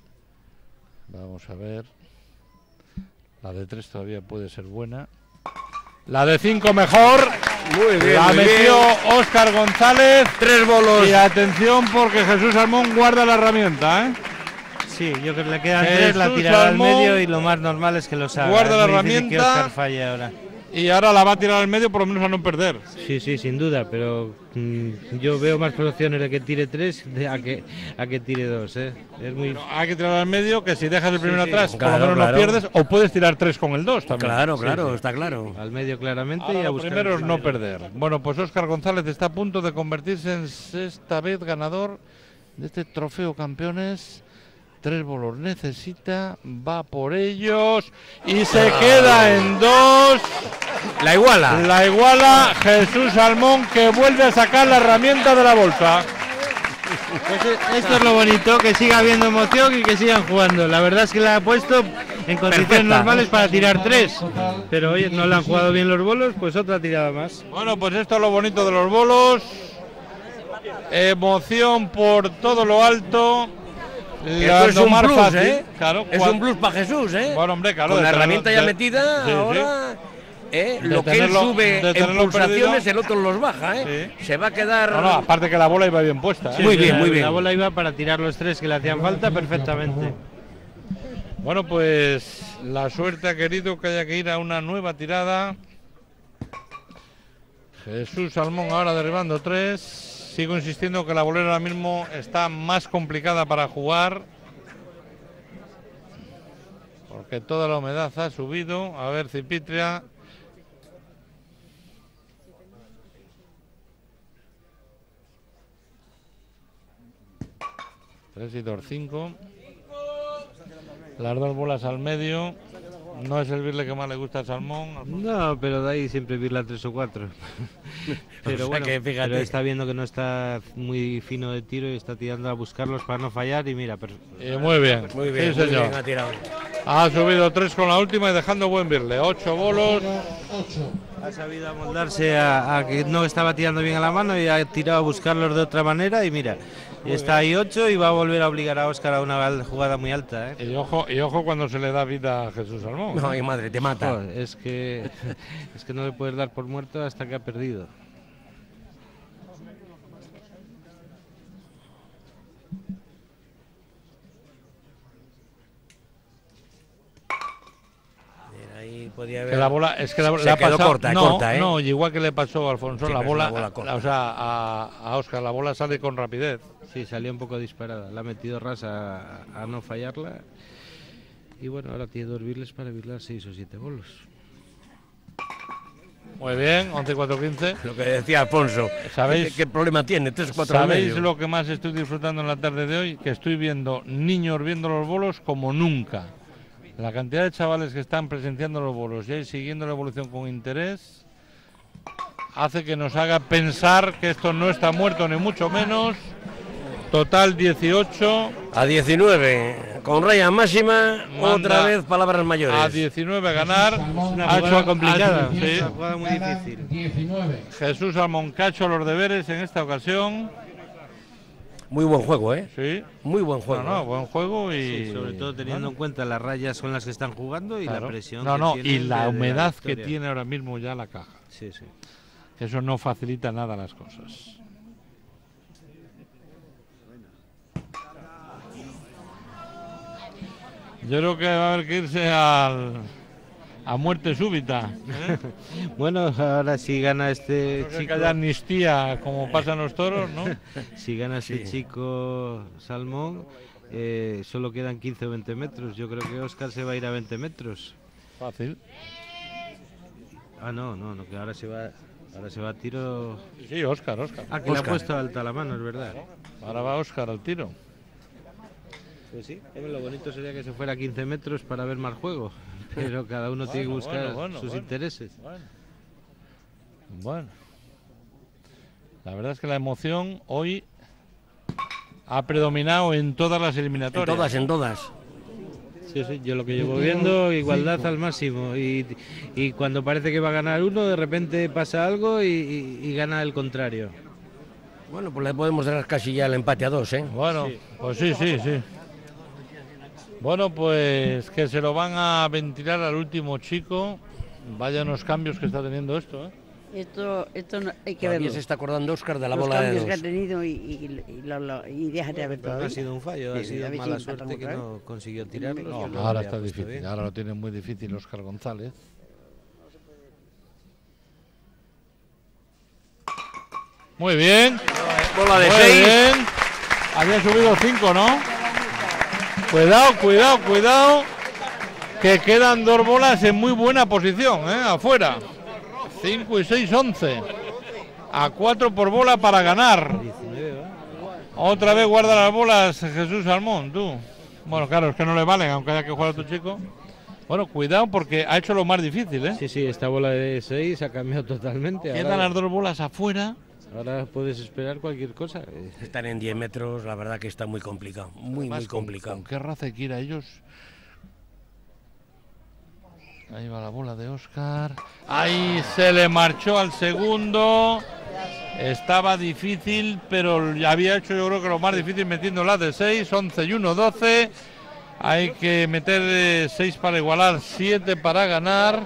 La de 3 todavía puede ser buena. La de 5 mejor. Muy bien. La metió Óscar González. 3 bolos. Y atención porque Jesús Salmón guarda la herramienta, ¿eh? Sí, yo creo que le quedan 3, la tirará al medio y lo más normal es que los haga. Guarda la herramienta. Que Óscar falle ahora. Y ahora la va a tirar al medio por lo menos a no perder. Sí, sin duda, pero yo veo más opciones de que tire 3 a que tire 2, ¿eh? Es muy... Bueno, hay que tirar al medio, que si dejas el primero atrás, claro, por lo menos no pierdes, o puedes tirar 3 con el 2 también. Claro, está claro. Al medio claramente ahora y a lo buscar primero es no perder. Bueno, pues Óscar González está a punto de convertirse en sexta vez ganador de este trofeo campeones. 3 bolos necesita, va por ellos y se queda en 2. La iguala. La iguala Jesús Salmón, que vuelve a sacar la herramienta de la bolsa. Esto es lo bonito, que siga habiendo emoción y que sigan jugando. La verdad es que la ha puesto en condiciones normales para tirar 3. Pero oye, no le han jugado bien los bolos, pues otra tirada más. Bueno, pues esto es lo bonito de los bolos. Emoción por todo lo alto. Esto es un plus, fácil, ¿eh? Claro, es un plus para Jesús, ¿eh? Bueno, hombre, claro. Con la herramienta ya metida, sí, ahora lo que él sube en pulsaciones, el otro los baja, ¿eh? Sí. Se va a quedar... No, aparte que la bola iba bien puesta. Sí, muy bien. La bola iba para tirar los 3 que le hacían falta perfectamente. Bueno, pues la suerte ha querido que haya que ir a una nueva tirada. Jesús Salmón ahora derribando 3. Sigo insistiendo que la bolera ahora mismo está más complicada para jugar, porque toda la humedad ha subido. A ver, Cipitria. Tres y 2, 5. Las 2 bolas al medio. No es el birle que más le gusta al Salmón. No, pero de ahí siempre birla 3 o 4. Pero o sea, bueno, que fíjate. pero está viendo que no está muy fino de tiro y está tirando a buscarlos para no fallar y mira. Muy bien, muy bien, sí, señor. Ha tirado. Ha subido 3 con la última y dejando buen birle. 8 bolos. Ha sabido amoldarse a que no estaba tirando bien a la mano y ha tirado a buscarlos de otra manera y mira, está ahí 8 y va a volver a obligar a Óscar a una jugada muy alta, ¿eh? Y ojo cuando se le da vida a Jesús Salmón. No, madre, te mata. Joder, es que no le puedes dar por muerto hasta que ha perdido. Podía haber... Que la bola es que la se ha quedó pasado, corta, ¿eh? No, igual que le pasó a Alfonso, sí, la bola corta. O sea, a Óscar la bola sale con rapidez. Sí, salió un poco disparada. La ha metido rasa a no fallarla. Y bueno, ahora tiene 2 birles para birlar 6 o 7 bolos. Muy bien, 11 4 15. Lo que decía Alfonso. ¿Sabéis qué problema tiene? 3 4 ¿Sabéis lo que más estoy disfrutando en la tarde de hoy? Que estoy viendo niños viendo los bolos como nunca. La cantidad de chavales que están presenciando los bolos y siguiendo la evolución con interés hace que nos haga pensar que esto no está muerto ni mucho menos Total 18. A 19, con raya máxima, otra vez palabras mayores. A 19 ganar. Una jugada complicada, sí. Una jugada muy difícil. 19. Jesús Salmón que ha hecho los deberes en esta ocasión. Muy buen juego, ¿eh? Sí. Muy buen juego. Buen juego y... Sí, sobre todo teniendo en cuenta las rayas con las que están jugando y la presión que y tienen la de humedad la que victoria. tiene ahora mismo ya la caja. Sí, sí. Eso no facilita nada las cosas. Yo creo que va a haber que irse a muerte súbita. ¿eh? Bueno, ahora si gana este Creo chico... que haya amnistía como pasan los toros, ¿no? Si gana este chico Salmón, solo quedan 15 o 20 metros. Yo creo que Óscar se va a ir a 20 metros. Fácil. Ah, no, que ahora se va a tiro... Sí, Óscar. Ah, que le ha puesto alta la mano, es verdad. Ahora va Óscar al tiro. Pues sí, lo bonito sería que se fuera a 15 metros para ver más juego, pero cada uno tiene que buscar sus intereses. Bueno. La verdad es que la emoción hoy ha predominado en todas las eliminatorias. En todas. Sí, yo lo que llevo viendo, igualdad al máximo, y cuando parece que va a ganar uno, de repente pasa algo y gana el contrario. Bueno, pues le podemos dar casi ya el empate a 2, ¿eh? Bueno, pues sí. Bueno, pues que se lo van a ventilar al último chico. Vaya unos cambios que está teniendo esto, ¿eh? Esto no, hay que Todavía verlo. se está acordando Óscar de la Los bola de cambios dos. que ha tenido y déjate de ver Pero no todavía. ha sido un fallo, ha Sí, sido a ver mala si suerte empatan que otra no vez. consiguió tirarlo. No, ahora está difícil, ahora lo tiene muy difícil Óscar González. Muy bien. Bola de Muy 6. bien. Había subido 5, ¿no? Cuidado. Que quedan 2 bolas en muy buena posición, afuera. 5 y 6, 11. A 4 por bola para ganar. Otra vez guarda las bolas Jesús Salmón, tú. Bueno, claro, es que no le valen, aunque haya que jugar a tu chico. Bueno, cuidado porque ha hecho lo más difícil, ¿eh? Sí, esta bola de 6 ha cambiado totalmente. Quedan las 2 bolas afuera. Ahora puedes esperar cualquier cosa. Están en 10 metros, la verdad que está muy complicado. Muy complicado. ¿Con qué raza quiera ellos? Ahí va la bola de Óscar. Ahí se le marchó al segundo. Estaba difícil, pero ya había hecho yo creo que lo más difícil metiendo la de 6, 11 y 1, 12. Hay que meter 6 para igualar, 7 para ganar.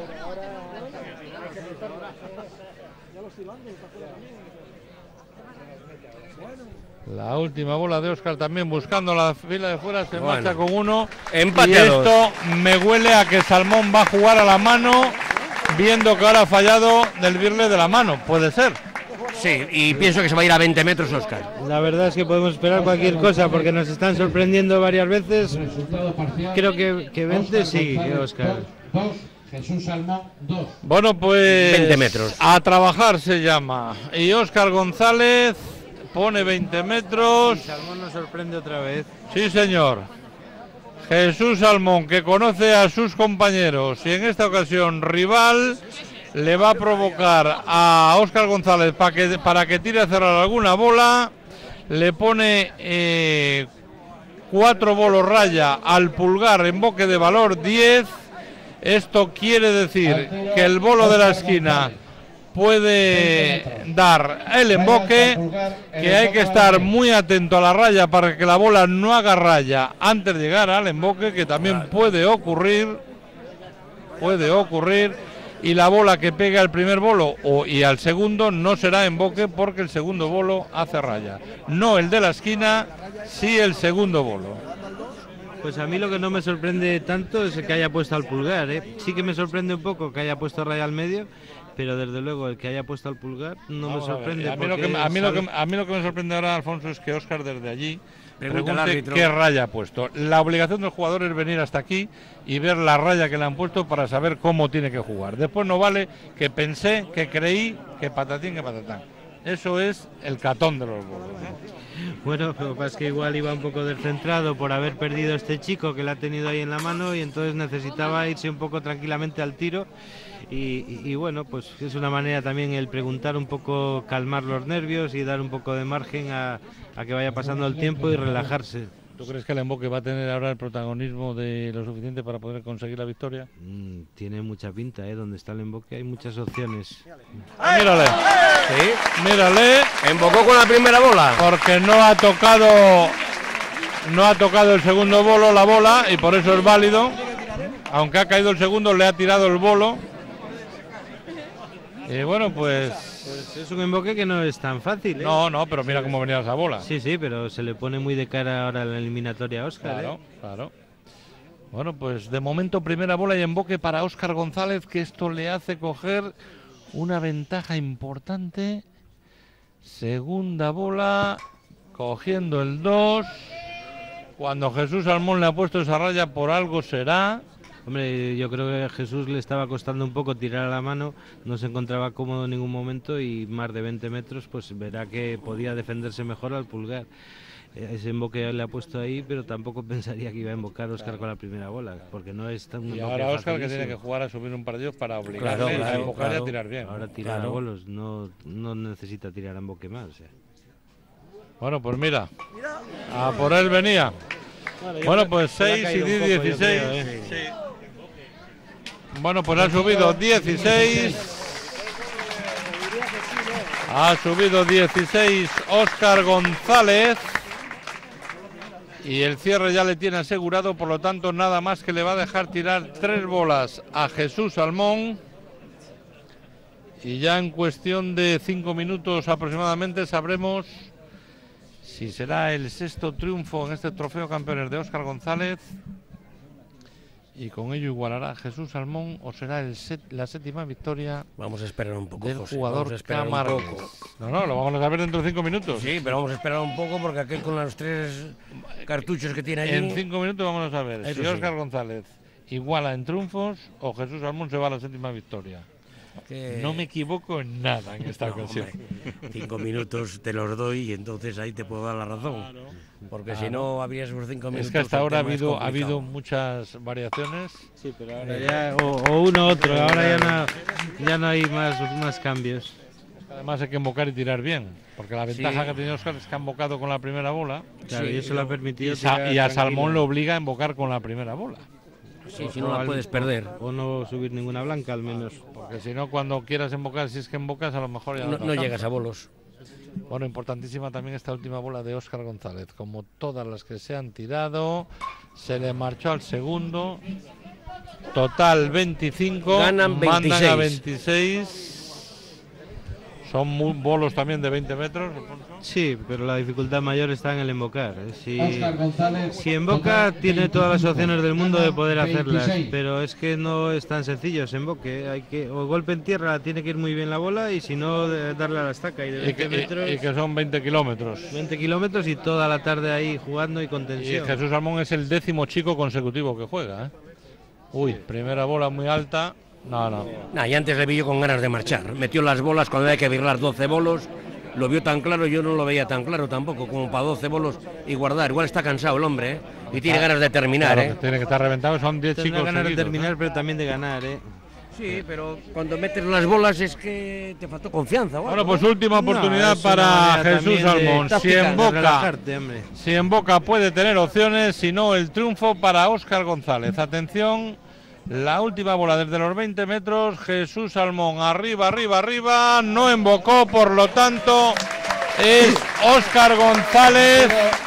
La última bola de Óscar también buscando la fila de fuera, se marcha con 1. Empate y a 2. esto me huele a que Salmón va a jugar a la mano, viendo que ahora ha fallado del birle de la mano. Puede ser. Sí, y pienso que se va a ir a 20 metros Óscar. La verdad es que podemos esperar cualquier cosa porque nos están sorprendiendo varias veces. Creo que 20 sí, que Óscar. 2, Jesús Salmón 2. Bueno, pues 20 metros. A trabajar se llama. Y Óscar González pone 20 metros. Salmón nos sorprende otra vez. Sí, señor. Jesús Salmón, que conoce a sus compañeros y en esta ocasión rival, le va a provocar a Óscar González para que tire a cerrar alguna bola. Le pone 4 bolos raya al pulgar en boque de valor 10. Esto quiere decir que el bolo de la esquina puede dar el emboque, que hay que estar muy atento a la raya para que la bola no haga raya antes de llegar al emboque, que también puede ocurrir, y la bola que pega al primer bolo y al segundo no será emboque porque el segundo bolo hace raya. No el de la esquina, sí el segundo bolo. Pues a mí lo que no me sorprende tanto es el que haya puesto al pulgar, ¿eh? Sí que me sorprende un poco que haya puesto raya al medio, pero desde luego el que haya puesto al pulgar no me sorprende. A mí lo que me sorprende ahora, Alfonso, es que Óscar desde allí Pregunta al pregunte árbitro. qué raya ha puesto. La obligación del jugador es venir hasta aquí y ver la raya que le han puesto para saber cómo tiene que jugar. Después no vale que pensé, que creí, que patatín, que patatán. Eso es el catón de los bolos. Bueno, pero pasa que igual iba un poco descentrado por haber perdido este chico que la ha tenido ahí en la mano y entonces necesitaba irse un poco tranquilamente al tiro Y bueno, pues es una manera también el preguntar un poco, calmar los nervios y dar un poco de margen a que vaya pasando el tiempo y relajarse. ¿Tú crees que el emboque va a tener ahora el protagonismo de lo suficiente para poder conseguir la victoria? Tiene mucha pinta, donde está el emboque hay muchas opciones. Mírale, Sí. mírale, Embocó con la primera bola. porque no ha tocado el segundo bolo, la bola, y por eso es válido. Aunque ha caído el segundo, le ha tirado el bolo. Y bueno, pues es un emboque que no es tan fácil, ¿eh? No, pero mira cómo venía esa bola. Sí, pero se le pone muy de cara ahora a la eliminatoria a Óscar. Claro, claro. Bueno, pues de momento primera bola y emboque para Óscar González, que esto le hace coger una ventaja importante. Segunda bola, cogiendo el 2. Cuando Jesús Salmón le ha puesto esa raya, por algo será. Hombre, yo creo que a Jesús le estaba costando un poco tirar a la mano, no se encontraba cómodo en ningún momento y más de 20 metros, pues verá que podía defenderse mejor al pulgar. Ese emboque le ha puesto ahí, pero tampoco pensaría que iba a embocar Óscar con la primera bola, porque no es tan... Y ahora Óscar, que tiene que jugar a subir un partido para obligarle a embocar y a tirar bien. Ahora tirar a bolos, no necesita tirar a emboque más. O sea. Bueno, pues mira, a por él venía. Bueno, pues 6 y 10, 16. Sí. Bueno, pues ha subido 16. Ha subido 16 Óscar González. Y el cierre ya le tiene asegurado, por lo tanto nada más que le va a dejar tirar 3 bolas a Jesús Salmón. Y ya en cuestión de 5 minutos aproximadamente sabremos si será el 6º triunfo en este trofeo campeones de Óscar González. Y con ello igualará a Jesús Salmón, o será la 7ª victoria. Vamos a esperar un poco, del José, jugador Camargo. No, lo vamos a ver dentro de 5 minutos. Sí, pero vamos a esperar un poco porque aquel con los 3 cartuchos que tiene allí... En 5 minutos vamos a ver Eso si Óscar sí. González iguala en triunfos o Jesús Salmón se va a la 7ª victoria. No me equivoco en nada en esta ocasión. 5 minutos te los doy y entonces ahí te puedo dar la razón. Porque si no habría esos 5 minutos... Es que hasta ahora ha habido muchas variaciones. Sí, pero ahora ya o uno u otro, ahora ya no hay más cambios. Además hay que embocar y tirar bien, porque la ventaja que ha tenido Óscar es que ha embocado con la primera bola. Claro, y eso le ha permitido y a Salmón lo obliga a embocar con la primera bola. Sí, si no la puedes perder. O no subir ninguna blanca al menos. Porque si no, cuando quieras embocar, si es que embocas, a lo mejor ya no llegas a bolos. Bueno, importantísima también esta última bola de Óscar González. Como todas las que se han tirado, se le marchó al segundo. Total 25. Ganan 26. Mandan a 26. Son bolos también de 20 metros. Sí, pero la dificultad mayor está en el embocar. Óscar González, Si emboca, tiene todas las opciones del mundo de poder hacerlas, 26. pero es que no es tan sencillo ese emboque. O golpe en tierra, tiene que ir muy bien la bola, y si no, darle a la estaca. Y de 20 metros, y que son 20 kilómetros. 20 kilómetros y toda la tarde ahí jugando y con Y tensión. Jesús Salmón es el 10º chico consecutivo que juega, ¿eh? Uy, primera bola muy alta. No. Y antes le vi yo con ganas de marchar. Metió las bolas cuando había que virlar 12 bolos. Lo vio tan claro, yo no lo veía tan claro tampoco, como para 12 bolos y guardar. Igual está cansado el hombre, ¿eh? Y tiene ganas de terminar, Claro, ¿eh? que tiene que estar reventado, son 10 Tendrá chicos ganas de seguidos, terminar, pero también de ganar, ¿eh? Sí, pero cuando metes las bolas es que te faltó confianza. Bueno, pues última oportunidad para Jesús Salmón. Si emboca puede tener opciones, si no el triunfo para Óscar González. Atención, la última bola desde los 20 metros, Jesús Salmón arriba, no embocó, por lo tanto es Óscar González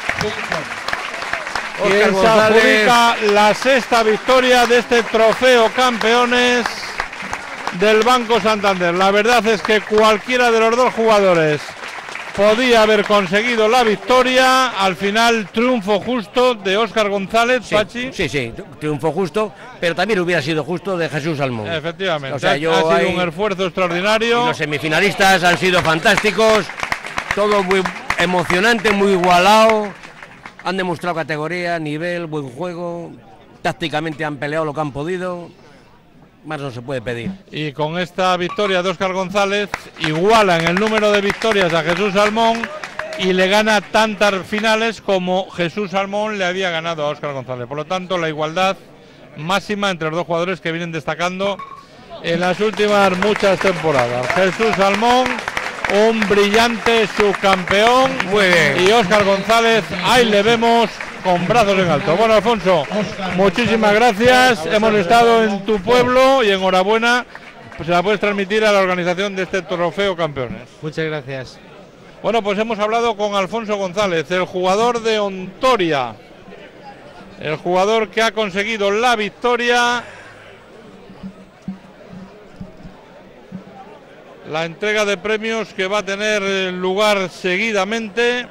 quien se adjudica la 6ª victoria de este trofeo campeones del Banco Santander. La verdad es que cualquiera de los dos jugadores podía haber conseguido la victoria. Al final, triunfo justo de Óscar González, Pachi. Sí, triunfo justo, pero también hubiera sido justo de Jesús Salmón. Efectivamente, O sea, ha sido un esfuerzo extraordinario. Y los semifinalistas han sido fantásticos, todo muy emocionante, muy igualado. Han demostrado categoría, nivel, buen juego, tácticamente han peleado lo que han podido. Más no se puede pedir. Y con esta victoria de Óscar González iguala en el número de victorias a Jesús Salmón y le gana tantas finales como Jesús Salmón le había ganado a Óscar González. Por lo tanto, la igualdad máxima entre los dos jugadores que vienen destacando en las últimas muchas temporadas. Jesús Salmón, un brillante subcampeón. Muy bien. Y Óscar González, ahí le vemos con brazos en alto. Bueno, Alfonso, muchísimas gracias. Hemos estado en tu pueblo y enhorabuena. Pues se la puedes transmitir a la organización de este trofeo campeones. Muchas gracias. Bueno, pues hemos hablado con Alfonso González, el jugador de Ontoria, el jugador que ha conseguido la victoria. La entrega de premios que va a tener lugar seguidamente.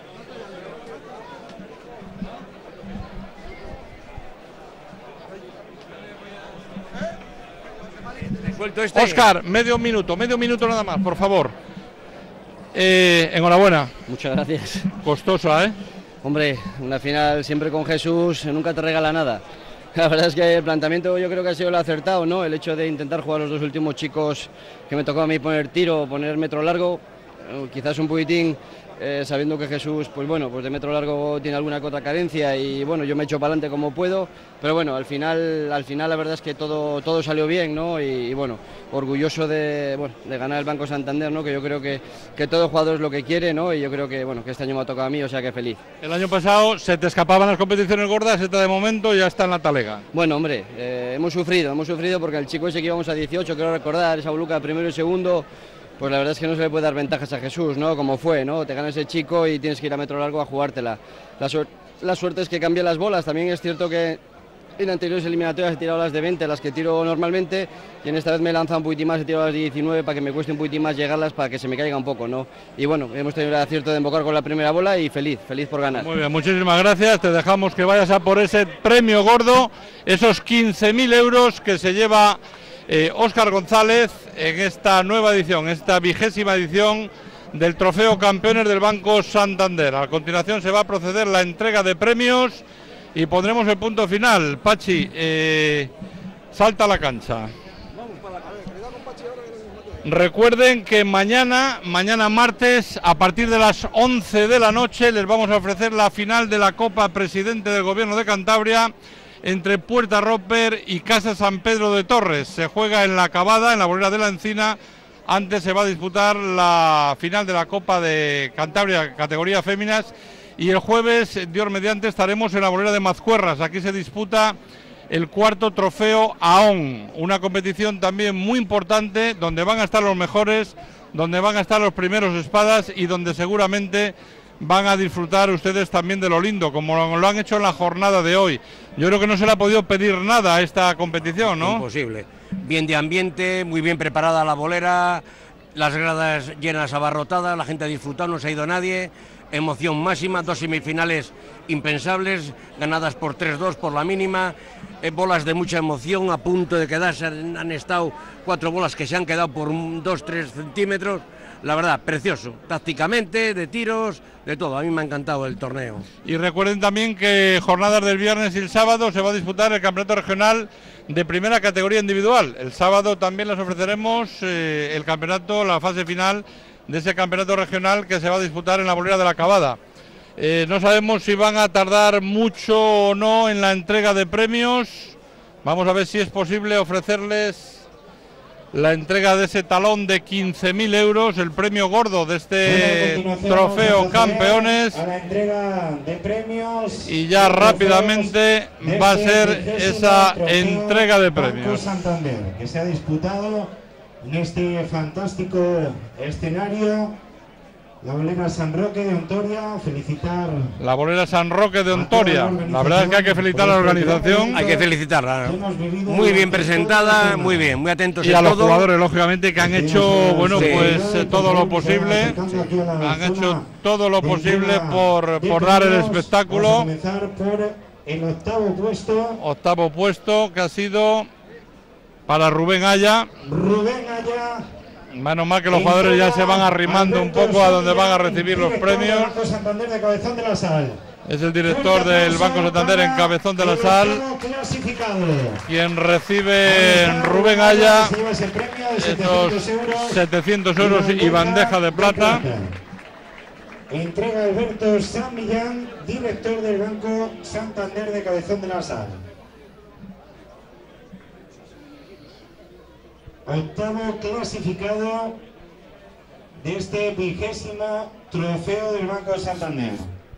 Óscar, medio minuto nada más, por favor. Enhorabuena. Muchas gracias. Costosa, ¿eh? Hombre, una final siempre con Jesús nunca te regala nada. La verdad es que el planteamiento yo creo que ha sido el acertado, ¿no? El hecho de intentar jugar a los dos últimos chicos que me tocó a mí poner tiro, poner metro largo, quizás un poquitín sabiendo que Jesús, pues bueno, pues de metro largo tiene alguna que otra carencia y bueno, yo me echo para adelante como puedo, pero bueno, al final la verdad es que todo salió bien, ¿no? Y bueno, orgulloso de ganar el Banco Santander, ¿no? Que yo creo que todo jugador es lo que quiere, ¿no? Y yo creo que bueno, que este año me ha tocado a mí, o sea que feliz. El año pasado se te escapaban las competiciones gordas, esta de momento ya está en la talega. Bueno, hombre, hemos sufrido porque el chico ese que íbamos a 18, quiero recordar, esa boluca primero y segundo. Pues la verdad es que no se le puede dar ventajas a Jesús, ¿no? Como fue, ¿no? Te gana ese chico y tienes que ir a metro largo a jugártela. La suerte es que cambié las bolas. También es cierto que en anteriores eliminatorias he tirado las de 20, las que tiro normalmente, y en esta vez me he lanzado un poquitín más, he tirado las de 19 para que me cueste un poquitín más llegarlas, para que se me caiga un poco, ¿no? Y bueno, hemos tenido el acierto de embocar con la primera bola y feliz por ganar. Muy bien, muchísimas gracias. Te dejamos que vayas a por ese premio gordo, esos 15.000 euros que se lleva Óscar González en esta nueva edición, esta 20ª edición del Trofeo Campeones del Banco Santander. A continuación se va a proceder la entrega de premios y pondremos el punto final. Pachi, salta a la cancha. Recuerden que mañana martes, a partir de las 11 de la noche, les vamos a ofrecer la final de la Copa Presidente del Gobierno de Cantabria entre Puerta Roper y Casa San Pedro de Torres. Se juega en la Cavada, en la Bolera de la Encina. Antes se va a disputar la final de la Copa de Cantabria, categoría féminas. Y el jueves, Dios mediante, estaremos en la Bolera de Mazcuerras. Aquí se disputa el cuarto trofeo AON, una competición también muy importante, donde van a estar los mejores, donde van a estar los primeros espadas y donde seguramente van a disfrutar ustedes también de lo lindo, como lo han hecho en la jornada de hoy. Yo creo que no se le ha podido pedir nada a esta competición, ¿no? Imposible. Bien de ambiente, muy bien preparada la bolera, las gradas llenas, abarrotadas, la gente ha disfrutado, no se ha ido nadie, emoción máxima, 2 semifinales impensables, ganadas por 3-2 por la mínima, bolas de mucha emoción, a punto de quedarse, han estado 4 bolas que se han quedado por 2-3 centímetros. La verdad, precioso, tácticamente, de tiros, de todo. A mí me ha encantado el torneo. Y recuerden también que jornadas del viernes y el sábado se va a disputar el campeonato regional de primera categoría individual. El sábado también les ofreceremos el campeonato, la fase final de ese campeonato regional que se va a disputar en la Bolera de la Cavada. No sabemos si van a tardar mucho o no en la entrega de premios. Vamos a ver si es posible ofrecerles la entrega de ese talón de 15.000 euros, el premio gordo de este trofeo campeones. A la entrega de premios. Y ya rápidamente va a ser esa entrega de premios. Banco Santander, que se ha disputado en este fantástico escenario. La Bolera San Roque de Ontoria, felicitar. La Bolera San Roque de Ontoria. La verdad es que hay que felicitar a la organización. Hay que felicitarla. Muy bien presentada, muy bien, muy atentos y a los jugadores, lógicamente, que han hecho, bueno, pues todo lo posible. Han hecho todo lo posible por dar el espectáculo. Vamos a comenzar por el octavo puesto que ha sido para Rubén Aya. Menos mal que los jugadores ya se van arrimando un poco a donde van a recibir los premios. Es el director del Banco Santander en Cabezón de la Sal quien recibe Rubén Aya esos 700 euros y bandeja de plata. Entrega Alberto San Millán, director del Banco Santander de Cabezón de la Sal. octavo clasificado de este 20º trofeo del Banco de Santander.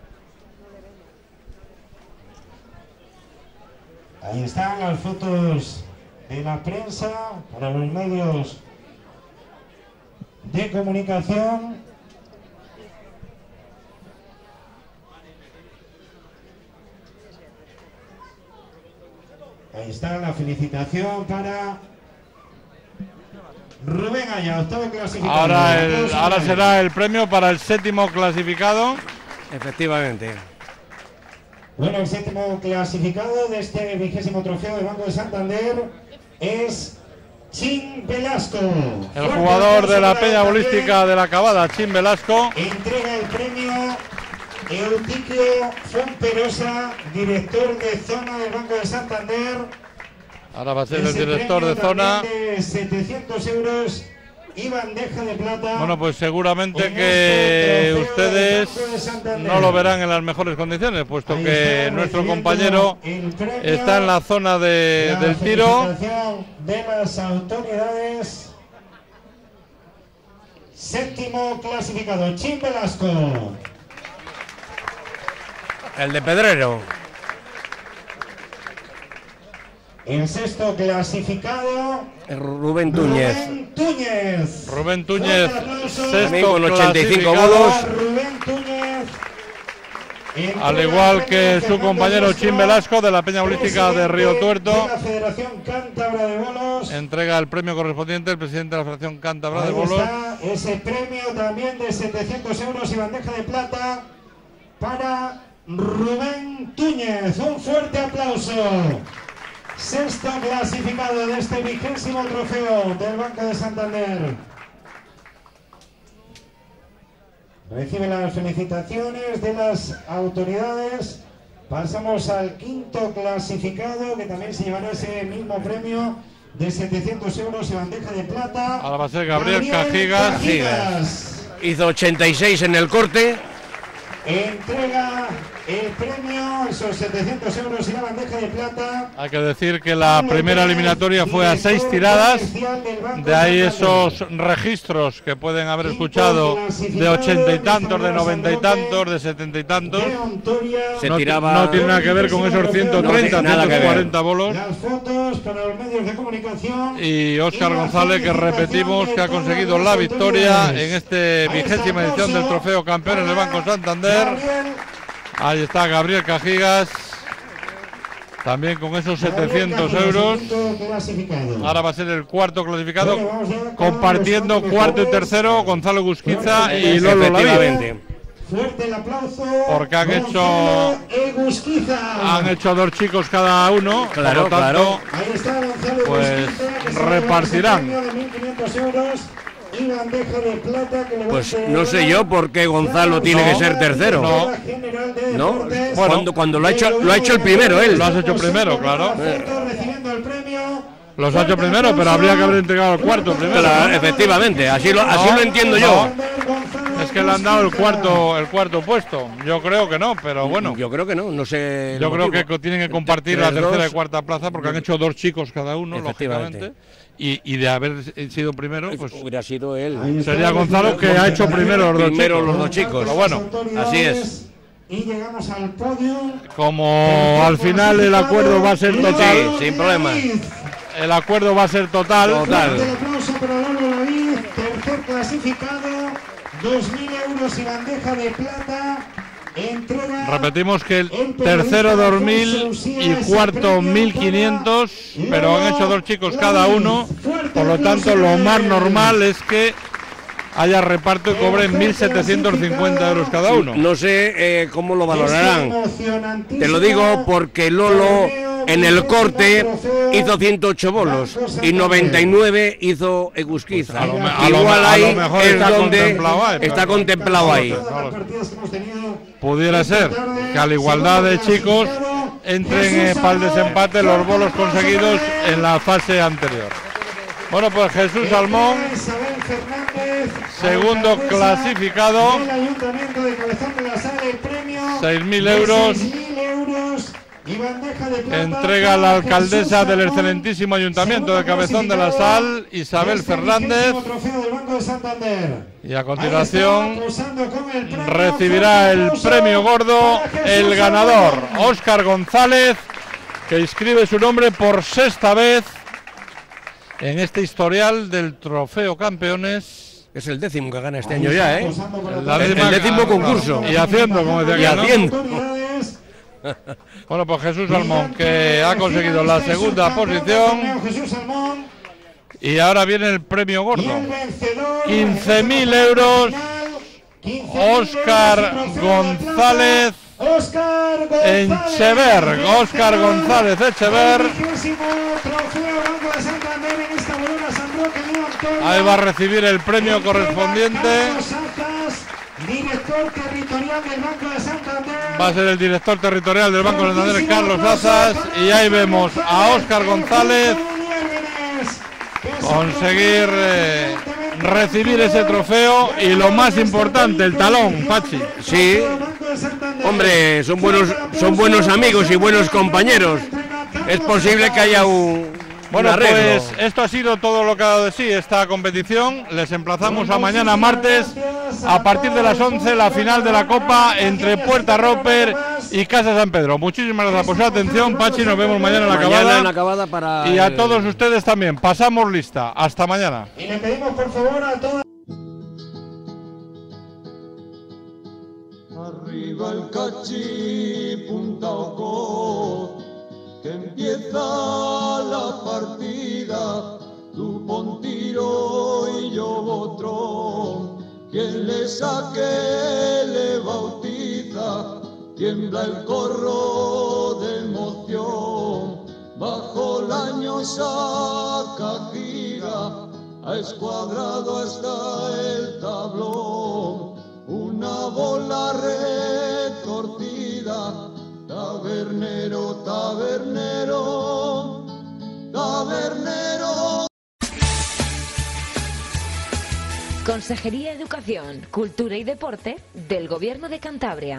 Ahí están las fotos de la prensa para los medios de comunicación. Ahí está la felicitación para Rubén Aya, octavo clasificado. Ahora será el premio para el 7º clasificado. Efectivamente. Bueno, el 7º clasificado de este 20º trofeo del Banco de Santander es Chin Velasco. El jugador de la Peña Bolística de la Cabada, Chin Velasco. Entrega el premio Eutiquio Fonperosa, director de zona del Banco de Santander. Ahora va a ser el director de zona. De 700 euros y bandeja de plata. Bueno, pues seguramente que ustedes no lo verán en las mejores condiciones, puesto que nuestro compañero está en la zona del tiro. De las autoridades. 7º clasificado, Chin Velasco. El de Pedrero. El 6º clasificado, Rubén Túñez. Rubén Túñez, 6º con 85 clasificado. bolos. Rubén Túñez. Al igual que su compañero Chin Velasco de la Peña Bolística de Río Tuerto. De la Federación Cántabra de Bolos. Entrega el premio correspondiente el presidente de la Federación Cántabra de Bolos. Está ese premio también de 700 euros y bandeja de plata para Rubén Túñez. Un fuerte aplauso. 6º clasificado de este 20º trofeo del Banco de Santander. Recibe las felicitaciones de las autoridades. Pasamos al 5º clasificado, que también se llevará ese mismo premio de 700 euros y bandeja de plata. Ahora va a ser Gabriel Cajigas. Hizo 86 en el corte. Entrega el premio, esos 700 euros y la bandeja de plata. Hay que decir que la primera eliminatoria fue a 6 tiradas, de ahí esos registros que pueden haber escuchado de 80 y tantos, de 90 y tantos, de 70 y tantos. No tiene nada que ver con esos 130, 140 bolos. Las fotos para los medios de comunicación. Y Óscar González, que repetimos que ha conseguido la victoria en este 20ª edición del Trofeo Campeones del Banco Santander. Ahí está Gabriel Cajigas, también con esos 700 euros. Ahora va a ser el 4º clasificado, compartiendo 4º y 3º Gonzalo Gusquiza y Lolo Lavín. Fuerte el aplauso. Porque han hecho 2 chicos cada uno, claro, por lo tanto, Ahí está Gonzalo pues Gusquiza, que repartirán. de 1.500 euros. Y bandeja de plata que le Pues no sé yo por qué Gonzalo tiene que ser tercero. No. Bueno, cuando lo ha hecho el primero él. Lo has hecho primero, claro. Recibiendo el premio. Los ha hecho primero, pero habría que haber entregado el 4º primero. Claro, efectivamente, así lo entiendo yo. Es que le han dado el cuarto puesto. Yo creo que no, pero bueno. Yo creo que no sé. Yo creo que tienen que compartir la tercera y cuarta plaza porque han hecho 2 chicos cada uno, lógicamente. Y de haber sido primero, pues hubiera sido él. Sería Gonzalo, que ha hecho primero los dos chicos. Pero bueno, así es. Y llegamos al podio. Como al final el acuerdo va a ser total. Sí, sin problema. El acuerdo va a ser total. El aplauso para Lolo Lavín, tercer clasificado, 2.000 euros y bandeja de plata. Entrega. Repetimos que el tercero 2.000 y cuarto 1.500, pero han hecho 2 chicos cada uno, por lo tanto lo más normal es que haya reparto y cobren 1.750 euros cada uno. No sé cómo lo valorarán. Te lo digo porque Lolo en el corte hizo 108 bolos y 99 hizo Egusquiza. Igual ahí es donde está contemplado ahí. Pudiera ser que a la igualdad de chicos entren para el desempate los bolos conseguidos en la fase anterior. Bueno, pues Jesús Salmón, segundo clasificado, 6.000 euros Entrega a la alcaldesa del excelentísimo Ayuntamiento de Cabezón de la Sal, Isabel Fernández. Y a continuación recibirá el premio gordo el ganador, Óscar González, que inscribe su nombre por 6ª vez en este historial del Trofeo Campeones. Es el 10º que gana este año ya, ¿eh? El 10º concurso. Y haciendo, como decía aquí, haciendo. Bueno, pues Jesús Salmón, que ha conseguido la 2ª posición. Y ahora viene el premio gordo. 15.000 euros. Óscar González Echever. Óscar González Echever. Ahí va a recibir el premio correspondiente. Director territorial del Banco de Santander. Va a ser el director territorial del Banco de Santander, Carlos Azas. Y ahí vemos a Óscar González conseguir recibir ese trofeo y lo más importante, el talón, Pachi. Sí, hombre, son buenos amigos y buenos compañeros. Es posible que haya un arreglo. Pues esto ha sido todo lo que ha dado de sí esta competición. Les emplazamos a mañana martes a partir de las 11 la final de la Copa entre Puerta Roper y Casa San Pedro. Muchísimas gracias por su atención, Pachi. Nos vemos mañana en la acabada. Para y a todos ustedes también. Pasamos lista. Hasta mañana. Y le pedimos por favor a todas. Arriba el cachí, punta Ocoz, que empieza la partida, tú pon tiro y yo botrón, quien le saque le bautiza, tiembla el corro de emoción, bajo la ñosa gira, a escuadrado hasta el tablón, una bola retorcida. Tabernero, tabernero, tabernero. Consejería de Educación, Cultura y Deporte del Gobierno de Cantabria.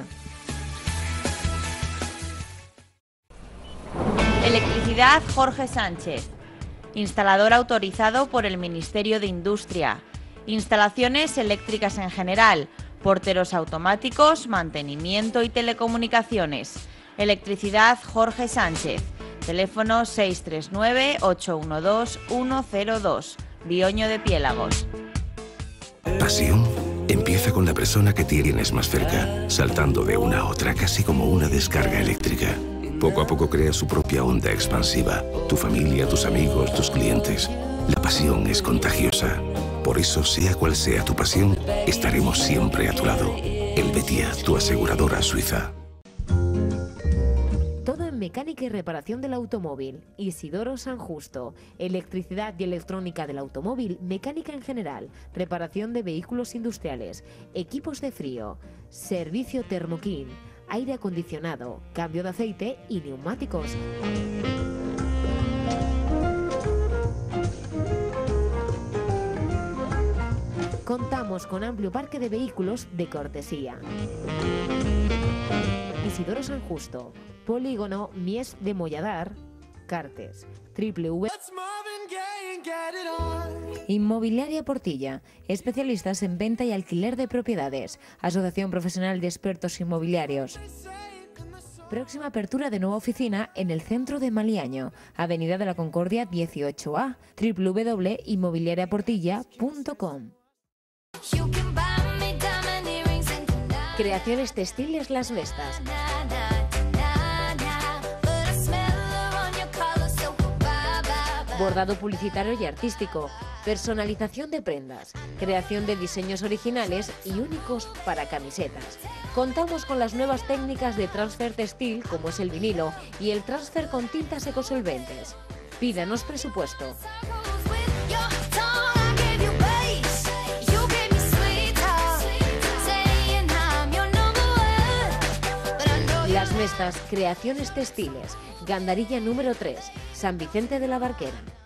Electricidad Jorge Sánchez. Instalador autorizado por el Ministerio de Industria. Instalaciones eléctricas en general, porteros automáticos, mantenimiento y telecomunicaciones. Electricidad Jorge Sánchez. Teléfono 639-812-102. Bioño de Piélagos. Pasión empieza con la persona que tienes más cerca, saltando de una a otra casi como una descarga eléctrica. Poco a poco crea su propia onda expansiva. Tu familia, tus amigos, tus clientes. La pasión es contagiosa. Por eso, sea cual sea tu pasión, estaremos siempre a tu lado. Helvetia, tu aseguradora suiza. Todo en mecánica y reparación del automóvil. Isidoro San Justo. Electricidad y electrónica del automóvil, mecánica en general, reparación de vehículos industriales, equipos de frío, servicio Thermokin, aire acondicionado, cambio de aceite y neumáticos. Contamos con amplio parque de vehículos de cortesía. Isidoro San Justo, Polígono Mies de Molladar, Cartes, www. Inmobiliaria Portilla, especialistas en venta y alquiler de propiedades, Asociación Profesional de Expertos Inmobiliarios. Próxima apertura de nueva oficina en el centro de Maliaño, Avenida de la Concordia 18A, www.inmobiliariaportilla.com. Creaciones textiles Las Vestas. Bordado publicitario y artístico, personalización de prendas, creación de diseños originales y únicos para camisetas. Contamos con las nuevas técnicas de transfer textil como es el vinilo y el transfer con tintas ecosolventes. Pídanos presupuesto. Las Vestas, creaciones textiles, Gandarilla número 3, San Vicente de la Barquera.